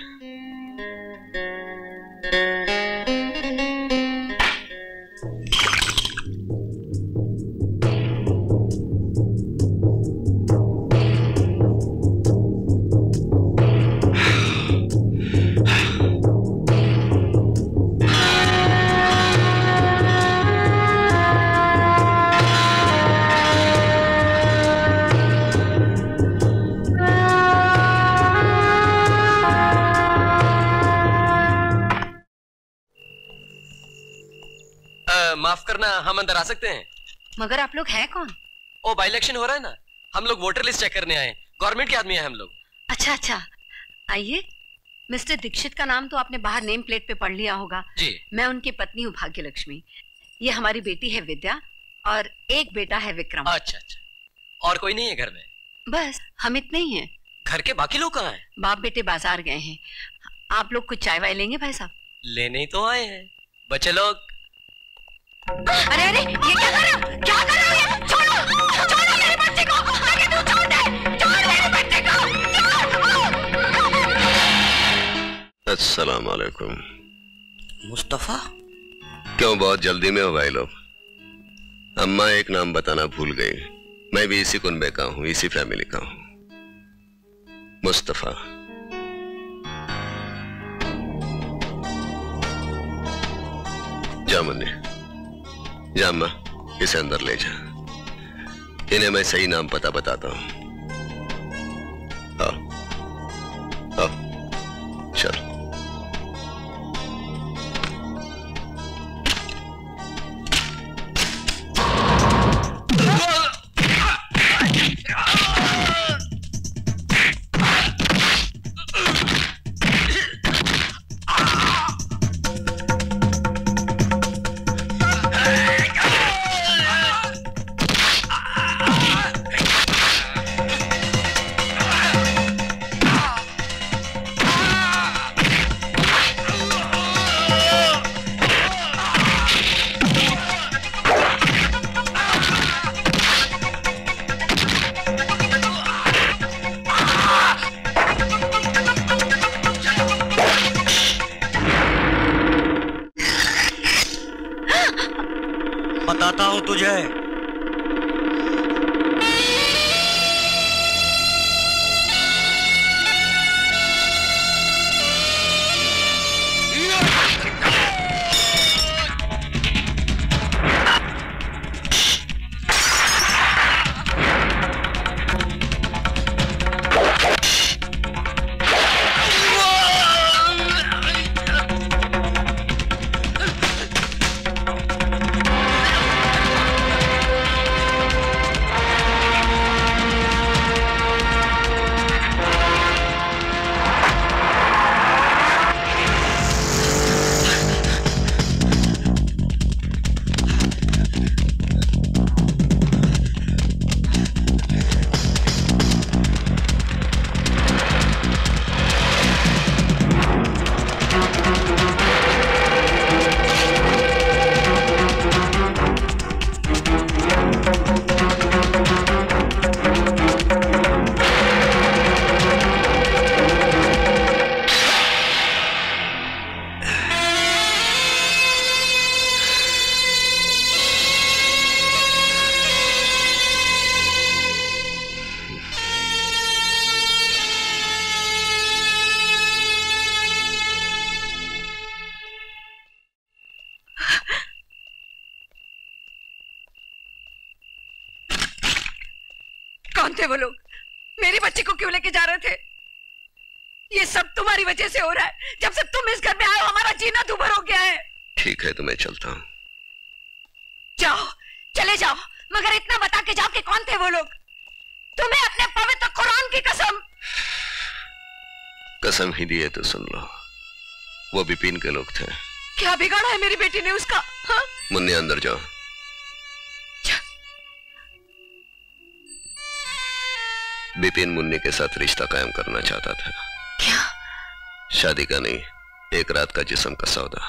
माफ करना, हम अंदर आ सकते हैं? मगर आप लोग हैं कौन? ओ, बाई इलेक्शन हो रहा है ना, हम लोग वोटर लिस्ट चेक करने आए। गवर्नमेंट के आदमी हैं हम लोग। अच्छा अच्छा, आइए। मिस्टर दीक्षित का नाम तो आपने बाहर नेम प्लेट पे पढ़ लिया होगा जी। मैं उनकी पत्नी हूँ भाग्य लक्ष्मी। ये हमारी बेटी है विद्या और एक बेटा है विक्रम। अच्छा अच्छा, और कोई नहीं है घर में? बस हम इतने ही हैं। घर के बाकी लोग कहाँ हैं? बाप बेटे बाजार गए हैं। आप लोग कुछ चाय वाय लेंगे भाई साहब? लेने ही तो आए हैं बच्चे लोग। अरे अरे, ये क्या कर रहे हो? क्या कर रहे हो? छोड़ो छोड़ो मेरे बच्चे को। आगे तू छोड़ दे, छोड़ मेरे बच्चे को। अस्सलाम वालेकुम। मुस्तफा, क्यों बहुत जल्दी में हो भाई लोग? अम्मा एक नाम बताना भूल गई। मैं भी इसी कुनबे का हूं, इसी फैमिली का हूं, मुस्तफा। जा मुन्नी, जा अम्मा, इसे अंदर ले जा। इन्हें मैं सही नाम पता बताता हूं। आओ आओ, चलो। बताता हूं तुझे। थे वो लोग? मेरी बच्ची को क्यों लेके जा रहे थे? ये सब तुम्हारी वजह से हो रहा है। जब से तुम इस घर में आए हो हमारा जीना दूभर हो गया है। ठीक है तो मैं चलता हूँ। जाओ, चले जाओ, मगर इतना बता के जाओ कि कौन थे वो लोग। तुम्हें अपने पवित्र कुरान की कसम। कसम ही दिए तो सुन लो, वो बिपिन के लोग थे। क्या बिगाड़ा है मेरी बेटी ने उसका? हाँ? मुन्नी अंदर जाओ। बिपिन मुन्नी के साथ रिश्ता कायम करना चाहता था। क्या? शादी का नहीं, एक रात का जिस्म का सौदा।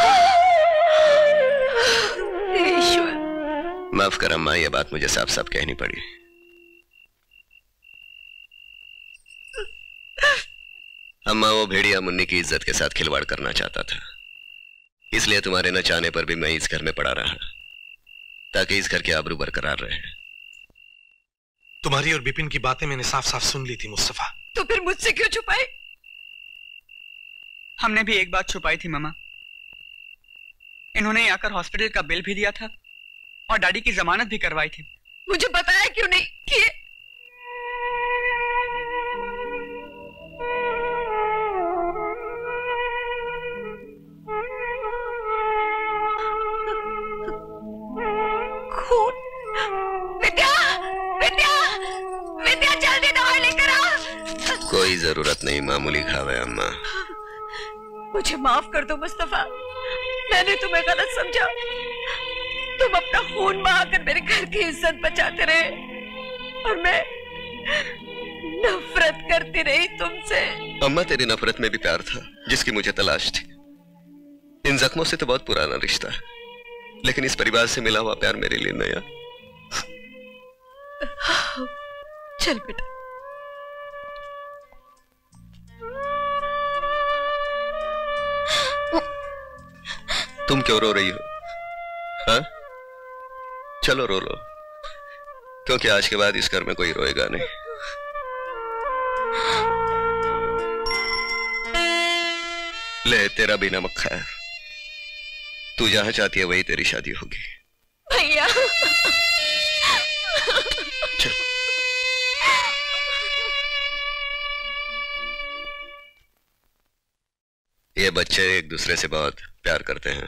ईश्वर। माफ कर अम्मा, ये बात मुझे साफ साफ कहनी पड़ी। अम्मा, वो भेड़िया मुन्नी की इज्जत के साथ खिलवाड़ करना चाहता था, इसलिए तुम्हारे न चाहने पर भी मैं इस घर में पड़ा रहा, ताकि इस घर की आबरू बरकरार रहे। तुम्हारी और बिपिन की बातें मैंने साफ साफ सुन ली थी मुस्तफा। तो फिर मुझसे क्यों छुपाई? हमने भी एक बात छुपाई थी मामा। इन्होंने आकर हॉस्पिटल का बिल भी दिया था और डैडी की जमानत भी करवाई थी। मुझे बताया क्यों नहीं कि खून? विद्या, विद्या, विद्या जल्दी दवाई लेकर आ। कोई जरूरत नहीं, मामूली घाव है अम्मा। मुझे माफ कर दो मुस्तफा, मैंने तुम्हें गलत समझा। तुम अपना खून बहाकर मेरे घर की इज्जत बचाते रहे और मैं नफरत करती रही तुमसे। अम्मा, तेरी नफरत में भी प्यार था जिसकी मुझे तलाश थी। इन जख्मों से तो बहुत पुराना रिश्ता है, लेकिन इस परिवार से मिला हुआ प्यार मेरे लिए नया। चल बेटा। तुम क्यों रो रही हो? हाँ? चलो रो लो, क्योंकि आज के बाद इस घर में कोई रोएगा नहीं। ले, तेरा भी नमक खाया। तू जहां चाहती है वही तेरी शादी होगी। भैया। चल। ये बच्चे एक दूसरे से बहुत प्यार करते हैं।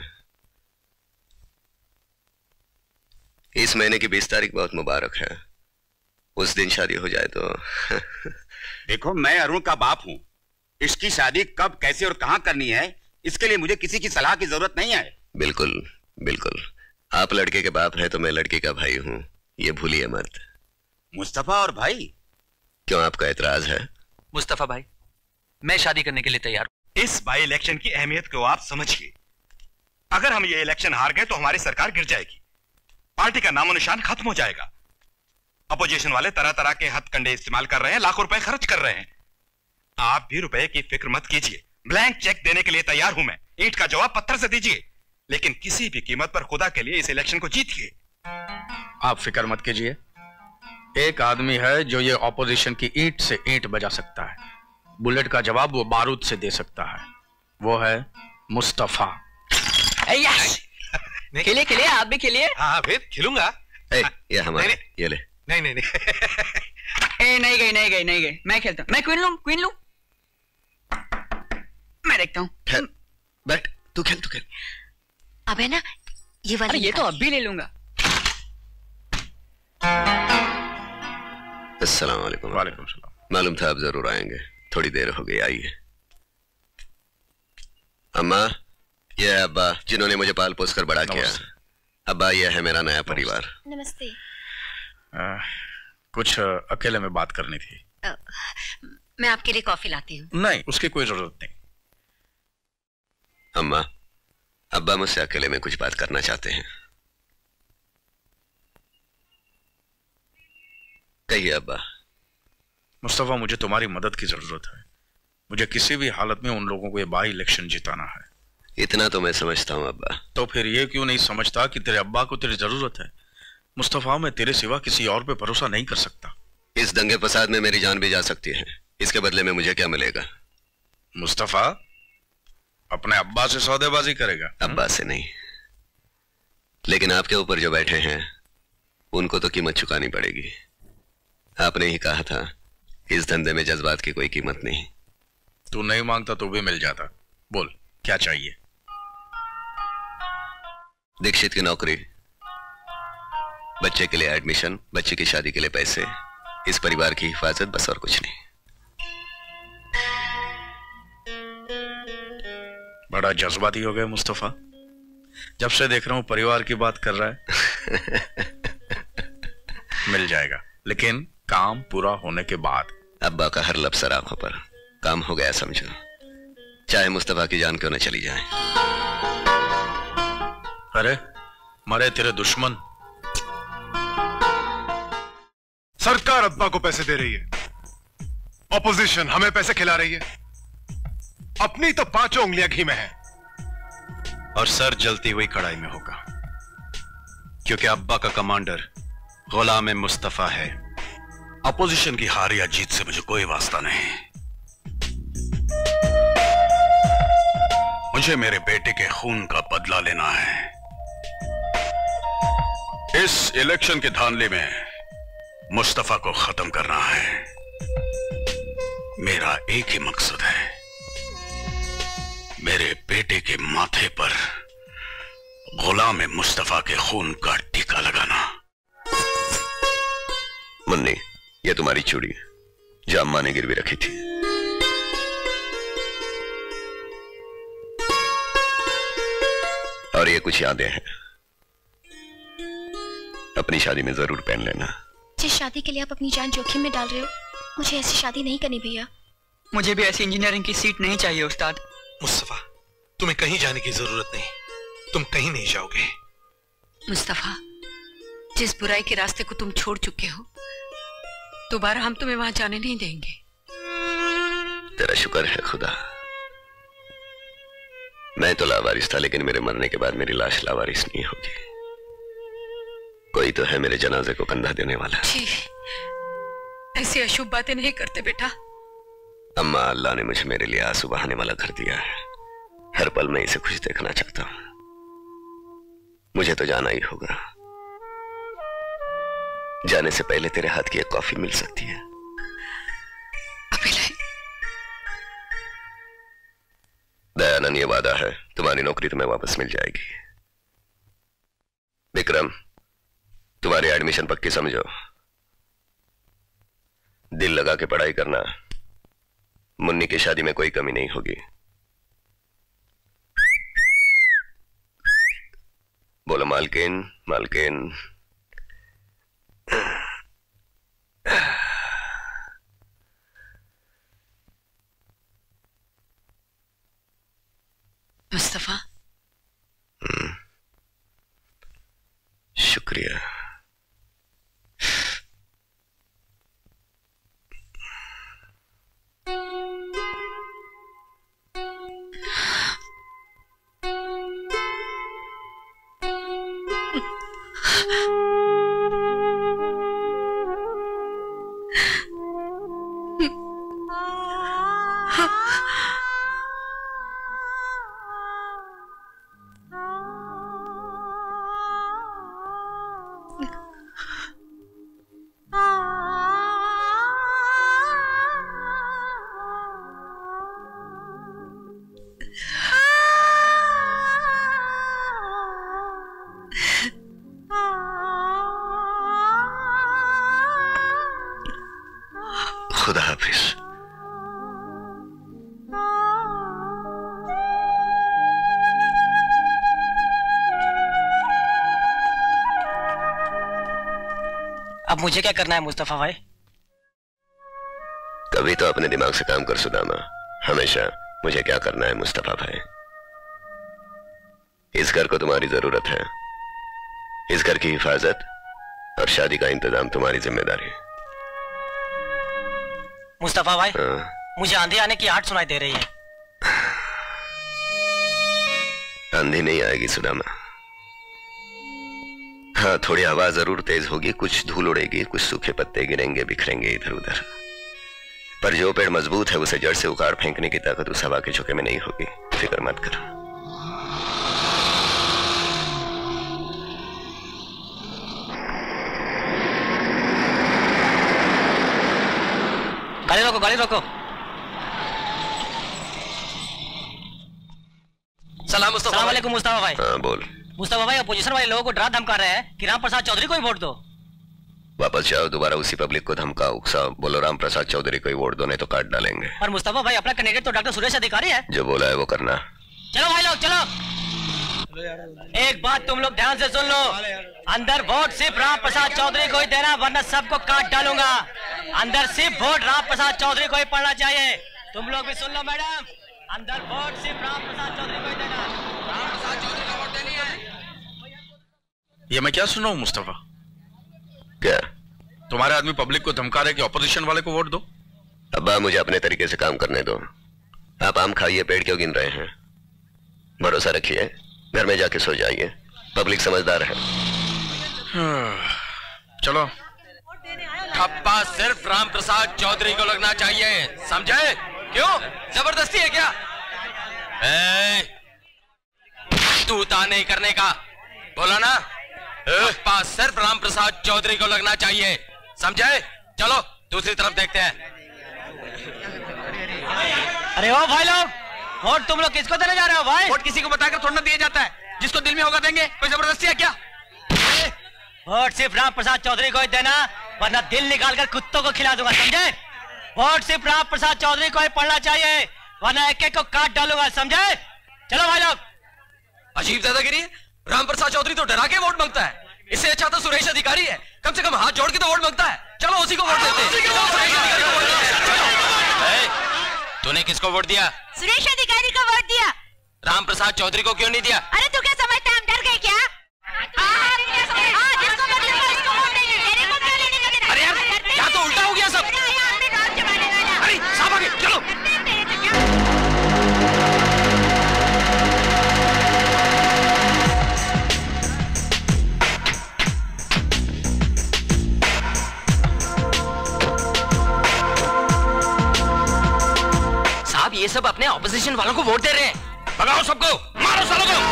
इस महीने की 20 तारीख बहुत मुबारक है, उस दिन शादी हो जाए तो। देखो, मैं अरुण का बाप हूं। इसकी शादी कब, कैसे और कहां करनी है, इसके लिए मुझे किसी की सलाह की जरूरत नहीं है। बिल्कुल बिल्कुल, आप लड़के के बाप हैं तो मैं लड़की का भाई हूं, ये भूलिए मत। मुस्तफा और भाई? क्यों, आपका एतराज है? मुस्तफा भाई, मैं शादी करने के लिए तैयार हूं। इस बाई इलेक्शन की अहमियत को आप समझिए। अगर हम ये इलेक्शन हार गए तो हमारी सरकार गिर जाएगी, पार्टी का नामो निशान खत्म हो जाएगा। अपोजिशन वाले तरह तरह के हथकंडे इस्तेमाल कर रहे हैं, लाखों रुपए खर्च कर रहे हैं। आप भी रुपए की फिक्र मत कीजिए, ब्लैंक चेक देने के लिए तैयार हूं मैं। ईंट का जवाब पत्थर से दीजिए, लेकिन किसी भी कीमत पर खुदा के लिए इस इलेक्शन को जीतिए। आप फिक्र मत कीजिए, एक आदमी है जो ये ऑपोजिशन की ईंट से ईंट बजा सकता है, बुलेट का जवाब वो बारूद से दे सकता है। वो है मुस्तफा। खेलिए खेलिए, आप भी खेलिए। हाँ फिर खिलूंगा। ये हमारे, ये ले। नहीं नहीं ए, नहीं गई नहीं गई नहीं गई, मैं खेलता हूँ। मैं क्वीन लूं, क्वीन लूं। मैं देखता हूँ। बैठ, तू खेल तू खेल। अब है ना ये वाली। ये तो अब भी ले लूंगा। अस्सलाम वालेकुम। वालेकुम सलाम। मालूम था आप जरूर आएंगे, थोड़ी देर हो गई, आइए। अम्मा, ये है अब्बा जिन्होंने मुझे पाल पोस कर बड़ा किया। अब्बा, ये है मेरा नया परिवार। नमस्ते। कुछ अकेले में बात करनी थी। मैं आपके लिए कॉफी लाती हूँ। नहीं, उसकी कोई जरूरत नहीं। अम्मा, अब्बा मुझसे अकेले में कुछ बात करना चाहते हैं। कहिए अब्बा। मुस्तफा, मुझे तुम्हारी मदद की जरूरत है। मुझे किसी भी हालत में उन लोगों को ये बाई इलेक्शन जिताना है। इतना तो मैं समझता हूँ अब्बा। तो फिर ये क्यों नहीं समझता कि तेरे अब्बा को तेरी जरूरत है? मुस्तफा, मैं तेरे सिवा किसी और पे भरोसा नहीं कर सकता। इस दंगे फसाद में मेरी जान भी जा सकती है, इसके बदले में मुझे क्या मिलेगा? मुस्तफा, अपने अब्बा से सौदेबाजी करेगा? अब्बा से नहीं, लेकिन आपके ऊपर जो बैठे हैं उनको तो कीमत चुकानी पड़ेगी। आपने ही कहा था इस धंधे में जज्बात की कोई कीमत नहीं। तू नहीं मांगता तो भी मिल जाता। बोल क्या चाहिए? दीक्षित की नौकरी, बच्चे के लिए एडमिशन, बच्चे की शादी के लिए पैसे, इस परिवार की हिफाजत, बस और कुछ नहीं। बड़ा जज्बाती हो गया मुस्तफा। जब से देख रहा हूं परिवार की बात कर रहा है। मिल जाएगा, लेकिन काम पूरा होने के बाद। अब्बा का हर लफ्ज़ आंखों पर। काम हो गया समझो, चाहे मुस्तफा की जान क्यों न चली जाए। अरे मरे तेरे दुश्मन। सरकार अब्बा को पैसे दे रही है, ऑपोजिशन हमें पैसे खिला रही है, अपनी तो 5 उंगलियां घी में है। और सर जलती हुई कढ़ाई में होगा, क्योंकि अब्बा का कमांडर गुलाम-ए-मुस्तफा है। अपोजिशन की हार या जीत से मुझे कोई वास्ता नहीं। मुझे मेरे बेटे के खून का बदला लेना है। इस इलेक्शन के धांधली में मुस्तफा को खत्म करना है। मेरा एक ही मकसद है, मेरे बेटे के माथे पर गुलाम-ए-मुस्तफा के खून का टीका लगाना। मुन्नी, ये तुम्हारी चूड़ी जो अम्मा ने गिरवी रखी थी। और ये कुछ यादें हैं, अपनी शादी में जरूर पहन लेना। जिस शादी के लिए आप अपनी जान जोखिम में डाल रहे हो, मुझे ऐसी शादी नहीं करनी भैया। मुझे भी ऐसी इंजीनियरिंग की सीट नहीं चाहिए उस्ताद। मुस्तफा, तुम्हें कहीं जाने की जरूरत नहीं, तुम कहीं नहीं जाओगे। मुस्तफा, जिस बुराई के रास्ते को तुम छोड़ चुके हो, दोबारा हम तुम्हें वहां जाने नहीं देंगे। तेरा शुक्र है खुदा, मैं तो लावारिस था, लेकिन मेरे मरने के बाद मेरी लाश लावारिस नहीं होगी। कोई तो है मेरे जनाजे को कंधा देने वाला। ऐसी अशुभ बातें नहीं करते बेटा। अम्मा, अल्लाह ने मुझे मेरे लिए आंसू बहाने वाला घर दिया है। हर पल मैं इसे खुश देखना चाहता हूं। मुझे तो जाना ही होगा। जाने से पहले तेरे हाथ की एक कॉफी मिल सकती है? दयानंद, ये वादा है, तुम्हारी नौकरी तुम्हें वापस मिल जाएगी। विक्रम, तुम्हारी एडमिशन पक्की समझो। दिल लगा के पढ़ाई करना, मुन्नी की शादी में कोई कमी नहीं होगी। बोलो मालकिन, मालकिन। मुस्तफा, शुक्रिया। खुदा हाफिज। अब मुझे क्या करना है मुस्तफा भाई? कभी तो अपने दिमाग से काम कर सुदामा। हमेशा मुझे क्या करना है मुस्तफा भाई। इस घर को तुम्हारी जरूरत है। इस घर की हिफाजत और शादी का इंतजाम तुम्हारी जिम्मेदारी। मुस्तफा भाई, मुझे आंधी आने की आहट सुनाई दे रही है। आंधी नहीं आएगी सुदामा। हाँ, थोड़ी हवा जरूर तेज होगी, कुछ धूल उड़ेगी, कुछ सूखे पत्ते गिरेंगे, बिखरेंगे इधर उधर, पर जो पेड़ मजबूत है उसे जड़ से उखाड़ फेंकने की ताकत उस हवा के झोंके में नहीं होगी। फिक्र मत करो। गाड़ी रोको, गाड़ी रोको। सलाम मुस्तफा वालेकुम मुस्तफा भाई। हाँ बोल। मुस्तफा भाई अपोजिशन वाले लोगों को डरा धमका रहे हैं कि राम प्रसाद चौधरी को ही वोट दो। वापस जाओ, दोबारा उसी पब्लिक को धमकाओ, उकसाओ, बोलो राम प्रसाद चौधरी को ही वोट दो, नहीं तो काट डालेंगे। पर मुस्तफा भाई अपना कैंडिडेट तो डॉक्टर सुरेश अधिकारी है। जो बोला है वो करना। चलो भाई लोग चलो। एक बात तुम लोग ध्यान से सुन लो, अंदर वोट सिर्फ राम प्रसाद चौधरी को ही देना, वरना सबको काट डालूंगा। अंदर सिर्फ वोट राम प्रसाद चौधरी को ही पड़ना चाहिए। तुम लोग भी सुन लो मैडम, अंदर वोट सिर्फ राम प्रसाद चौधरी को ही देना। राम प्रसाद चौधरी को वोट देनी है। ये मैं क्या सुन रहा हूँ मुस्तफा? क्या? तुम्हारे आदमी पब्लिक को धमका रहे कि ऑपोजिशन वाले को वोट दो। अब्बा मुझे अपने तरीके से काम करने दो। आप आम खाइए, पेड़ क्यों गिन रहे हैं? भरोसा रखिए, घर में जाके सो जाइए, पब्लिक समझदार है। चलो। ठप्पा सिर्फ राम प्रसाद चौधरी को लगना चाहिए, समझे? क्यों जबरदस्ती है क्या? तू नहीं करने का बोला ना। ठप्पा सिर्फ राम प्रसाद चौधरी को लगना चाहिए, समझे? चलो दूसरी तरफ देखते हैं। अरे ओ भाई लोग, वोट तुम लोग किसको देने जा रहे हो भाई? वोट किसी को बताकर थोड़ा ना दिया जाता है, जिसको दिल में होगा देंगे। कोई जबरदस्ती है क्या? वोट सिर्फ राम प्रसाद चौधरी को ही देना, वरना दिल निकालकर कुत्तों को खिला दूंगा, समझे? वोट सिर्फ राम प्रसाद चौधरी को ही पड़ना चाहिए, वरना एक एक को काट डालूंगा, समझे? चलो भाई लोग। अजीब दादागिरी है। राम प्रसाद चौधरी तो डरा के वोट मांगता है, इससे अच्छा तो सुरेश अधिकारी है, कम से कम हाथ जोड़ के तो वोट मांगता है। चलो उसी को वोट देते हैं। तूने किसको वोट दिया? सुरेश अधिकारी को वोट दिया। राम प्रसाद चौधरी को क्यों नहीं दिया? अरे तू क्या समझता है हम डर गए क्या? जिसको बदलूंगा उसको वोट देंगे, तेरे को क्यों लेने लगे? अरे यार यहाँ तो उल्टा हो गया सब। अरे साहब आगे चलो। साहब ये सब अपने ऑपोजिशन वालों को वोट दे रहे हैं। भगाओ सबको, मारो सालों को।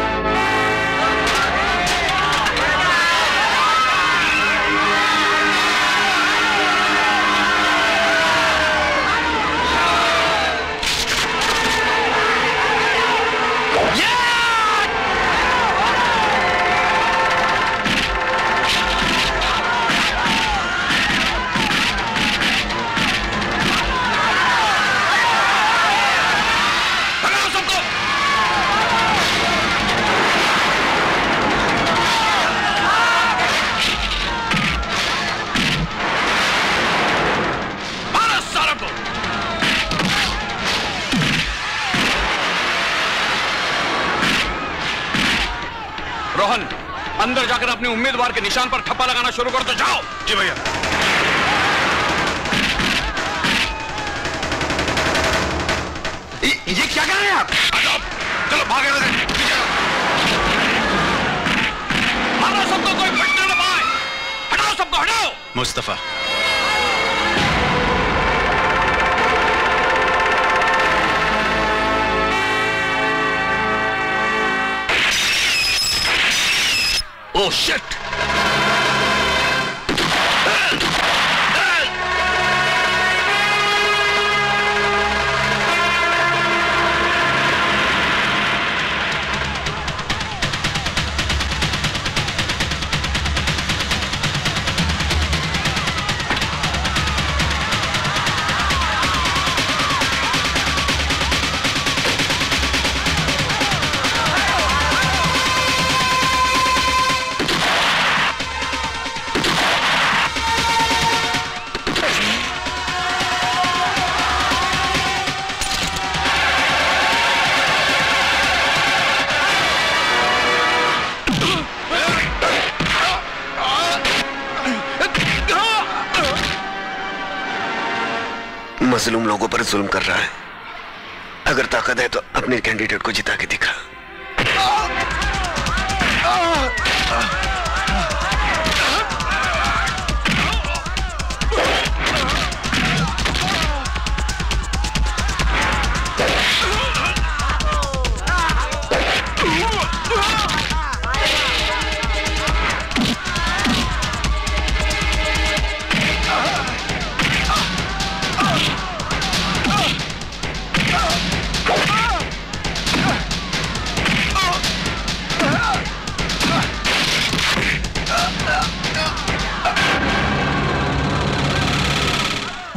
रोहन, अंदर जाकर अपने उम्मीदवार के निशान पर ठप्पा लगाना शुरू कर दो, जाओ। जी भैया। ये क्या कर रहे हैं आप? चलो भागे। मारो सबको, कोई बचना न पाए। हटाओ सबको, हटाओ। Mustafa, Oh shit! मजलूम लोगों पर जुल्म कर रहा है। अगर ताकत है तो अपने कैंडिडेट को जिता के दिखा।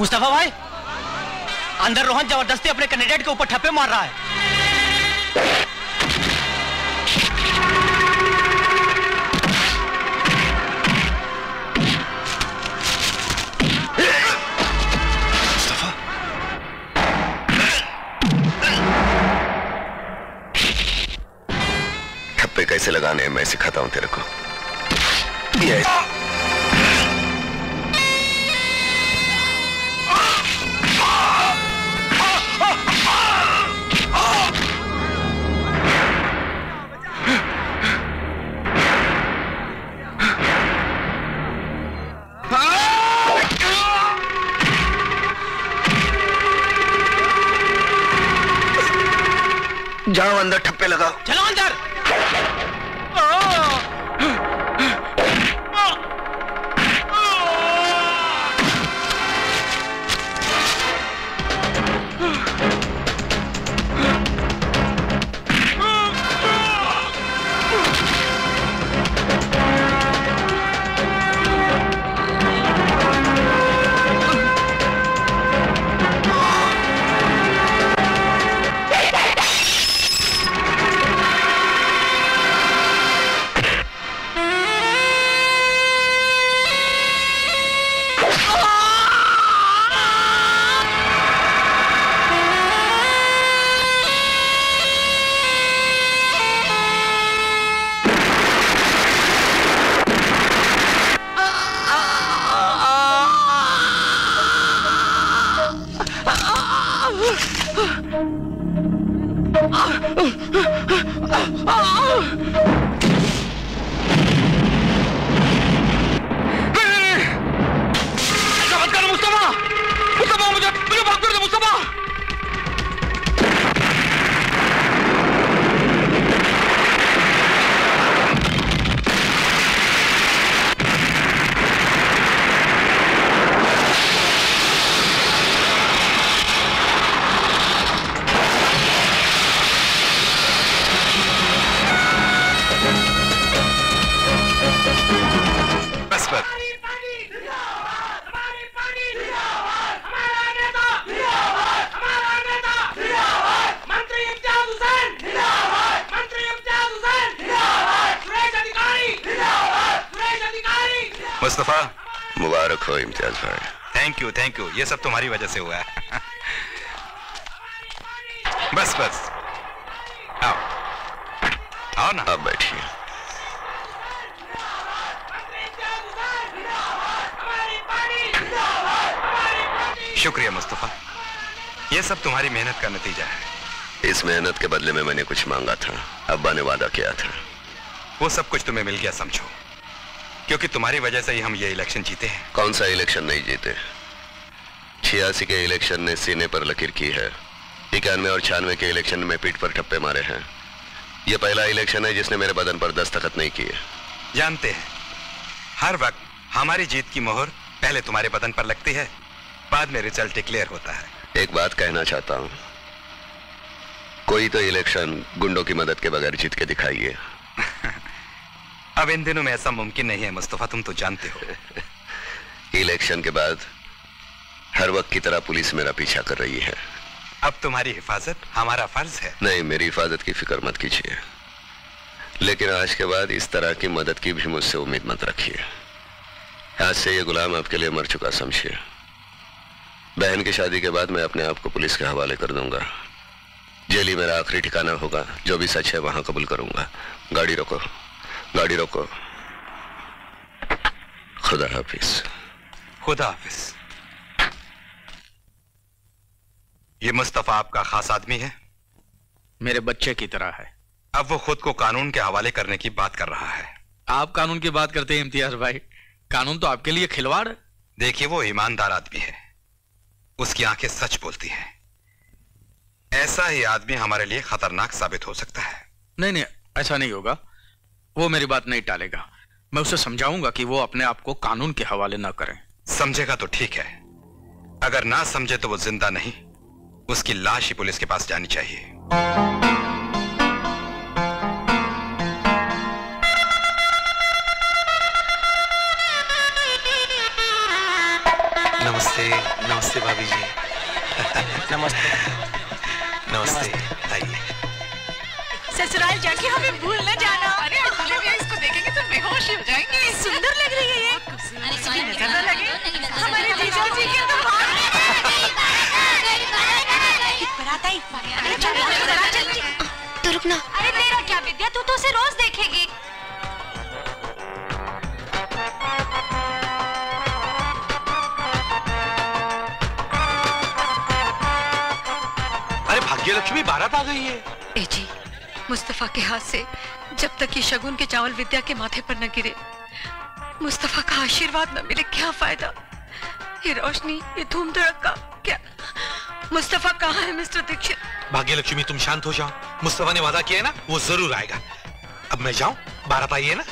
मुस्तफा भाई, अंदर रोहन जबरदस्ती अपने कैंडिडेट के ऊपर ठप्पे मार रहा है। ठप्पे कैसे लगाने हैं मैं सिखाता हूं तेरे को। ये जाओ अंदर ठप्पे लगाओ। चलो अंदर। मुस्तफा, मुबारक हो इम्तियाज भाई। थैंक यू, ये सब तुम्हारी वजह से हुआ है। बस बस आओ आओ ना। आप बैठिए। शुक्रिया मुस्तफा, ये सब तुम्हारी मेहनत का नतीजा है। इस मेहनत के बदले में मैंने कुछ मांगा था, अब्बा ने वादा किया था। वो सब कुछ तुम्हें मिल गया समझो, क्योंकि तुम्हारी वजह से ही हम ये इलेक्शन जीते हैं। कौन सा इलेक्शन नहीं जीते? 86 के इलेक्शन ने सीने पर लकीर की है, 91 और 96 के इलेक्शन में पीठ पर ठप्पे मारे हैं। ये पहला इलेक्शन है जिसने मेरे बदन पर दस्तखत नहीं किए। जानते हैं, हर वक्त हमारी जीत की मोहर पहले तुम्हारे बदन पर लगती है, बाद में रिजल्ट डिक्लेयर होता है। एक बात कहना चाहता हूं, कोई तो इलेक्शन गुंडों की मदद के बगैर जीत के दिखाइए। अब इन दिनों में ऐसा मुमकिन नहीं है मुस्तफा, तुम तो जानते हो। इलेक्शन के बाद हर वक्त की तरह पुलिस मेरा पीछा कर रही है। अब तुम्हारी हिफाजत हमारा फर्ज है। नहीं, मेरी हिफाजत की फिक्र मत कीजिए, लेकिन आज के बाद इस तरह की मदद की भी मुझसे उम्मीद मत रखिए। आज से ये गुलाम आपके लिए मर चुका समझिए। बहन की शादी के बाद मैं अपने आप को पुलिस के हवाले कर दूंगा। जेल ही मेरा आखिरी ठिकाना होगा, जो भी सच है वहां कबूल करूंगा। गाड़ी रोको, गाड़ी रोको। खुदा हाफिज। खुदा हाफिज। ये मुस्तफा आपका खास आदमी है? मेरे बच्चे की तरह है। अब वो खुद को कानून के हवाले करने की बात कर रहा है। आप कानून की बात करते हैं इम्तियाज भाई, कानून तो आपके लिए खिलवाड़ है। देखिए, वो ईमानदार आदमी है, उसकी आंखें सच बोलती हैं। ऐसा ही आदमी हमारे लिए खतरनाक साबित हो सकता है। नहीं, ऐसा नहीं होगा। वो मेरी बात नहीं टालेगा। मैं उसे समझाऊंगा कि वो अपने आप को कानून के हवाले ना करें। समझेगा तो ठीक है, अगर ना समझे तो वो जिंदा नहीं, उसकी लाश ही पुलिस के पास जानी चाहिए। नमस्ते। नमस्ते भाभी जी। नमस्ते। नमस्ते, आइए। ससुराल जाके हमें भूल न जाना। अरे अकेले भी इसको देखेंगे तो बेहोश ही हो जाएंगे। सुंदर लग रही है ये। किसी नजर न लगे हमारे जीजा जी के तो बारात आई। अरे चल तो रुकना। अरे तेरा क्या विद्या, तू तो उसे रोज देखेगी। अरे भाग्यलक्ष्मी बारात आ गई है। ए जी, मुस्तफा के हाथ से जब तक ये शगुन के चावल विद्या के माथे पर न गिरे, मुस्तफा का आशीर्वाद न मिले, क्या फायदा। ये रोशनी, ये धूम धड़का, क्या मुस्तफा कहाँ है मिस्टर दीक्षित? भाग्यलक्ष्मी तुम शांत हो जाओ, मुस्तफा ने वादा किया है ना, वो जरूर आएगा। अब मैं जाऊं, बारात आई है ना।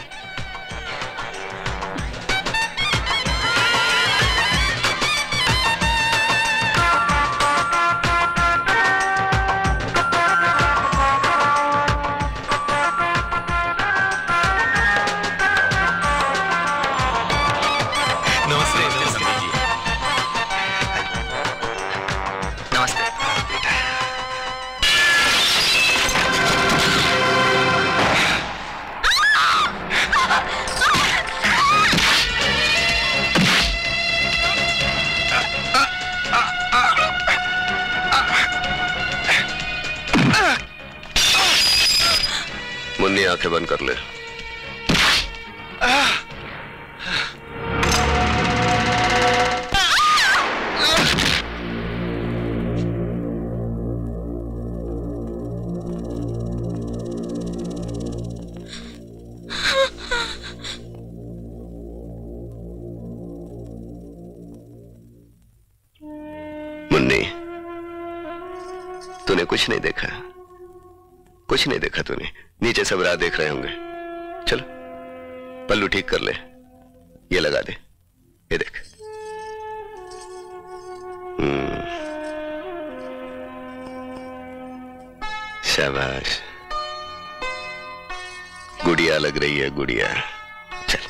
मुन्नी आंखें बंद कर ले। मुन्नी, तूने कुछ नहीं देखा, कुछ नहीं देखा तूने। नीचे सब राह देख रहे होंगे। चलो पल्लू ठीक कर ले, ये लगा दे, ये देख। शाबाश, गुड़िया लग रही है, गुड़िया। चल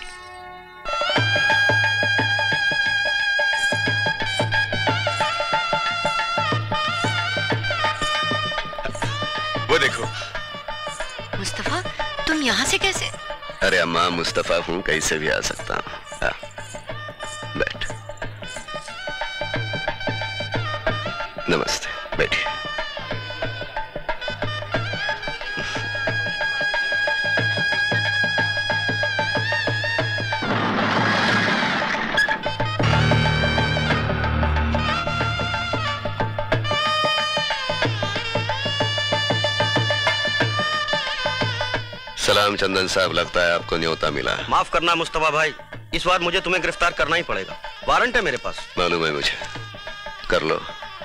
वो देखो। मुस्तफा, तुम यहाँ से कैसे? अरे अम्मा, मुस्तफा हूं, कैसे भी आ सकता हूं। बैठ। नमस्ते, बैठिए। सलाम चंदन साहब, लगता है आपको न्योता मिला है। माफ करना मुस्तफा भाई, इस बार मुझे तुम्हें गिरफ्तार करना ही पड़ेगा। वारंट है मेरे पास। मालूम है मुझे, कर लो,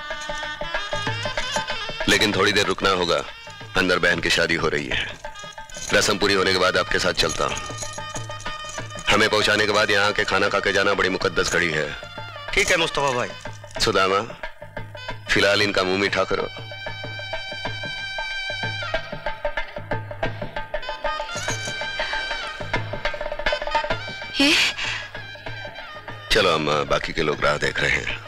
लेकिन थोड़ी देर रुकना होगा। अंदर बहन की शादी हो रही है। रस्म पूरी होने के बाद आपके साथ चलता हूँ। हमें पहुंचाने के बाद यहाँ के खाना खा के जाना बड़ी मुकद्दस घड़ी है। ठीक है मुस्तफा भाई। सुदामा, फिलहाल इनका मुंह मीठा करो। चलो अम्मा, बाकी के लोग राह देख रहे हैं।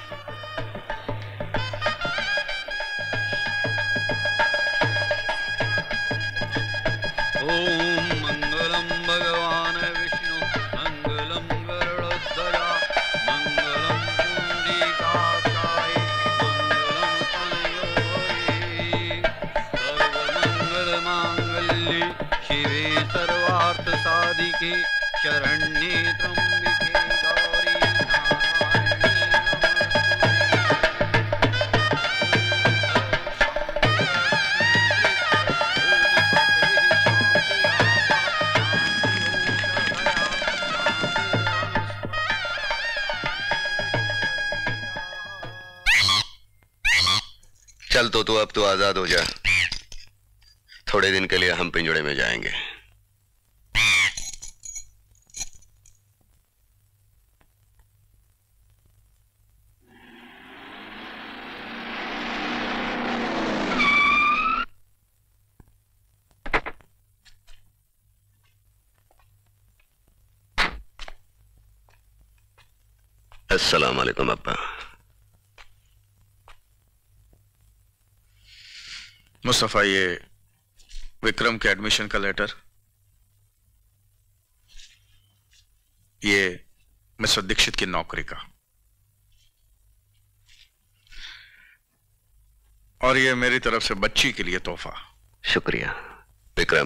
ओम मंगलम भगवान विष्णु मंगलम गरुड़ध्वजा मंगलम पुंडरीकाक्षाय मंगलम तनयोगे सर्वमंगल मांगल्ये शिवे सर्वार्थ साधिके शरण्ये त्र्यंबके गौरी चल तो तू अब तो आजाद हो जा। थोड़े दिन के लिए हम पिंजड़े में जाएंगे। अस्सलाम वालेकुम अब्बा। मुस्तफा, ये विक्रम के एडमिशन का लेटर, ये मिस्टर दीक्षित की नौकरी का, और ये मेरी तरफ से बच्ची के लिए तोहफा। शुक्रिया विक्रम।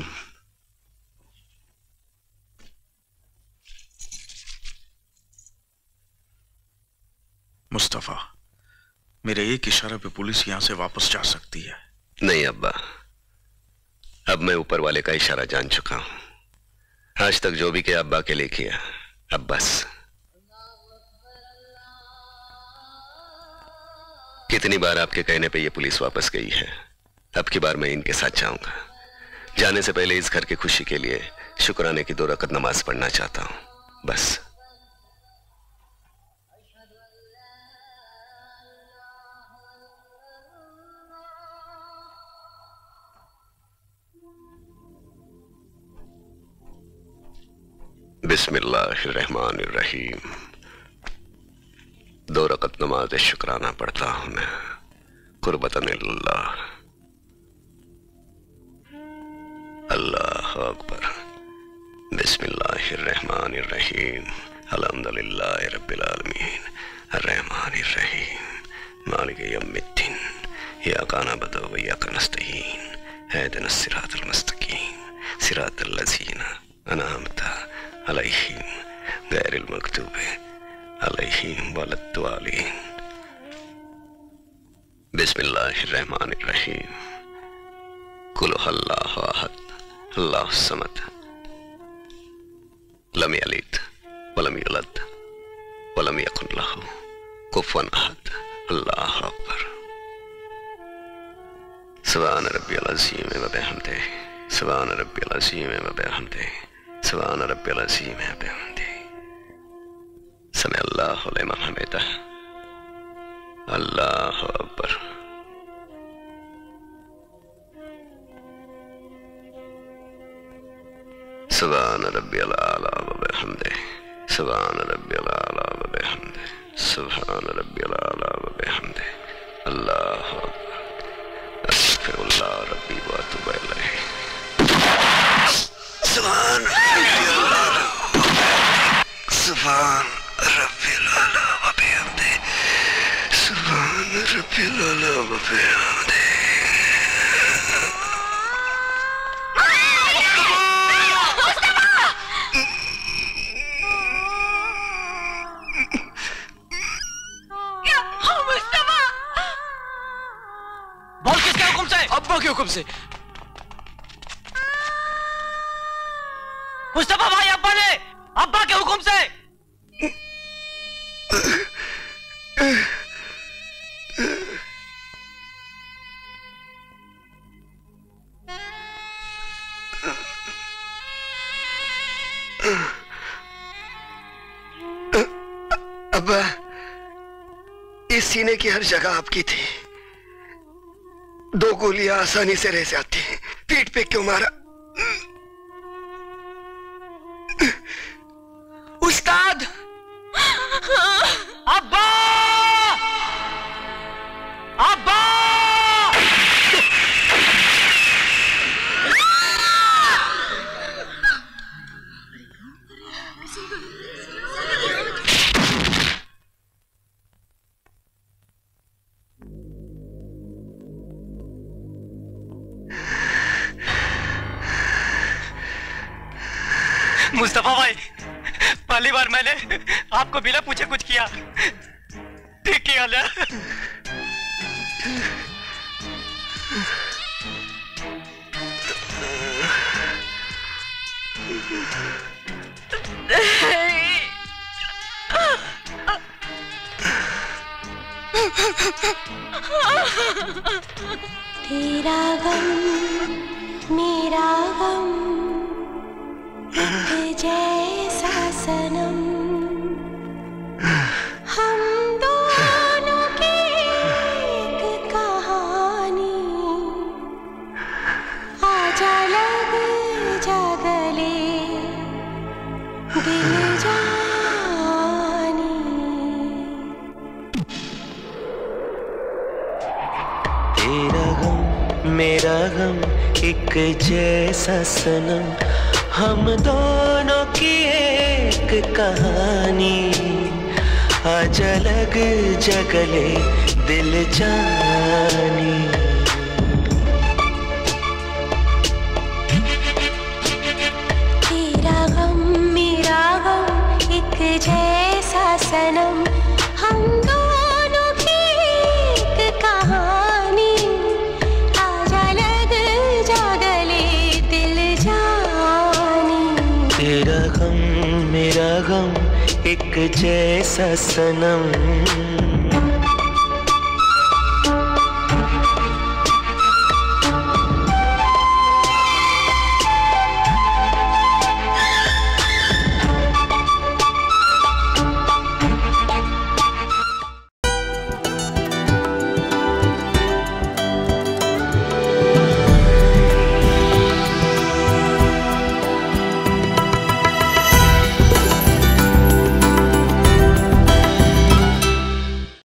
मुस्तफा, मेरे एक इशारे पे पुलिस यहां से वापस जा सकती है। नहीं अब्बा, अब मैं ऊपर वाले का इशारा जान चुका हूं। आज तक जो भी किया अब्बा के लिए किया, अब बस। कितनी बार आपके कहने पे ये पुलिस वापस गई है, अब की बार मैं इनके साथ जाऊंगा। जाने से पहले इस घर की खुशी के लिए शुक्राने की 2 रकत नमाज पढ़ना चाहता हूं, बस। बिस्मिल्लाहिर्रहमानिर्रहीम। 2 रकत नमाज शुक्राना पढ़ता हूं मैं, कुर्बतन इल्लाह। अल्लाह अकबर। बिस्मिल्लाहिर्रहमानिर्रहीम। अल्हम्दुलिल्लाहि रब्बिल आलमीन अर्रहमानिर्रहीम मालिक यौमिद्दीन इय्याका नअबुदु व इय्याका नस्तईन इहदिनस सिरातल मुस्तकीम सिरातल लज़ीना अनअमता अलैहिम गैरिल मग़दूबि अलैहिम वलद्दालिन। बिस्मिल्लाहिर्रहमानिर्रहीम। कुल हुवल्लाहु अहद अल्लाहुस समद लम यलिद वलम यूलद वलम यकुन लहू कुफुवन अहद। अल्लाहु अकबर। सुभान रब्बियल अज़ीम व बिहम्दिही सुभान रब्बियल अज़ीम व बिहम्दिही सुभान रब्बियल अज़ीम व बिहम्दिही। समी अल्लाहु लिमन हमिदह। अल्लाहु अकबर। सुभान रब्बियल आला व बिहम्दिही सुभान रब्बियल आला व बिहम्दिही सुभान रब्बियल आला व बिहम्दिही। अल्लाहु अकबर। अस्तगफिरुल्लाह रब्बी व अतूबु इलैहि। सुभान रब्बियल आला सुभान रब्बियल आला व बिहम्दिही सुभान रब्बियल आला व बिहम्दिही। बोल किसके हुक्म से? अब्बा के हुक्म से। मुस्तफा भाई, अब्बा ने अब्बा के हुक्म से। अब्बा, इस सीने की हर जगह आपकी थी। 2 गोलियां आसानी से रह जाती हैं। पीठ पे क्यों मारा? उस्ताद! अब्बा! अब्बा! मुस्तफा भाई, पहली बार मैंने आपको बिना पूछे कुछ किया। ठीक किया ना? तेरा गम मेरा गम जैसा सनम, हम दोनों की एक कहानी। आजा लग जा गले दिल जानी। तेरा गम मेरा गम एक जैसा सनम, हम दोनों की एक कहानी, आजा लग जगले दिल जानी। तेरा गम मेरा गम एक जैसा सनम, हम दोनों की एक कहानी, आजा लग जा गले दिल जानी। तेरा गम मेरा गम एक जैसा सनम।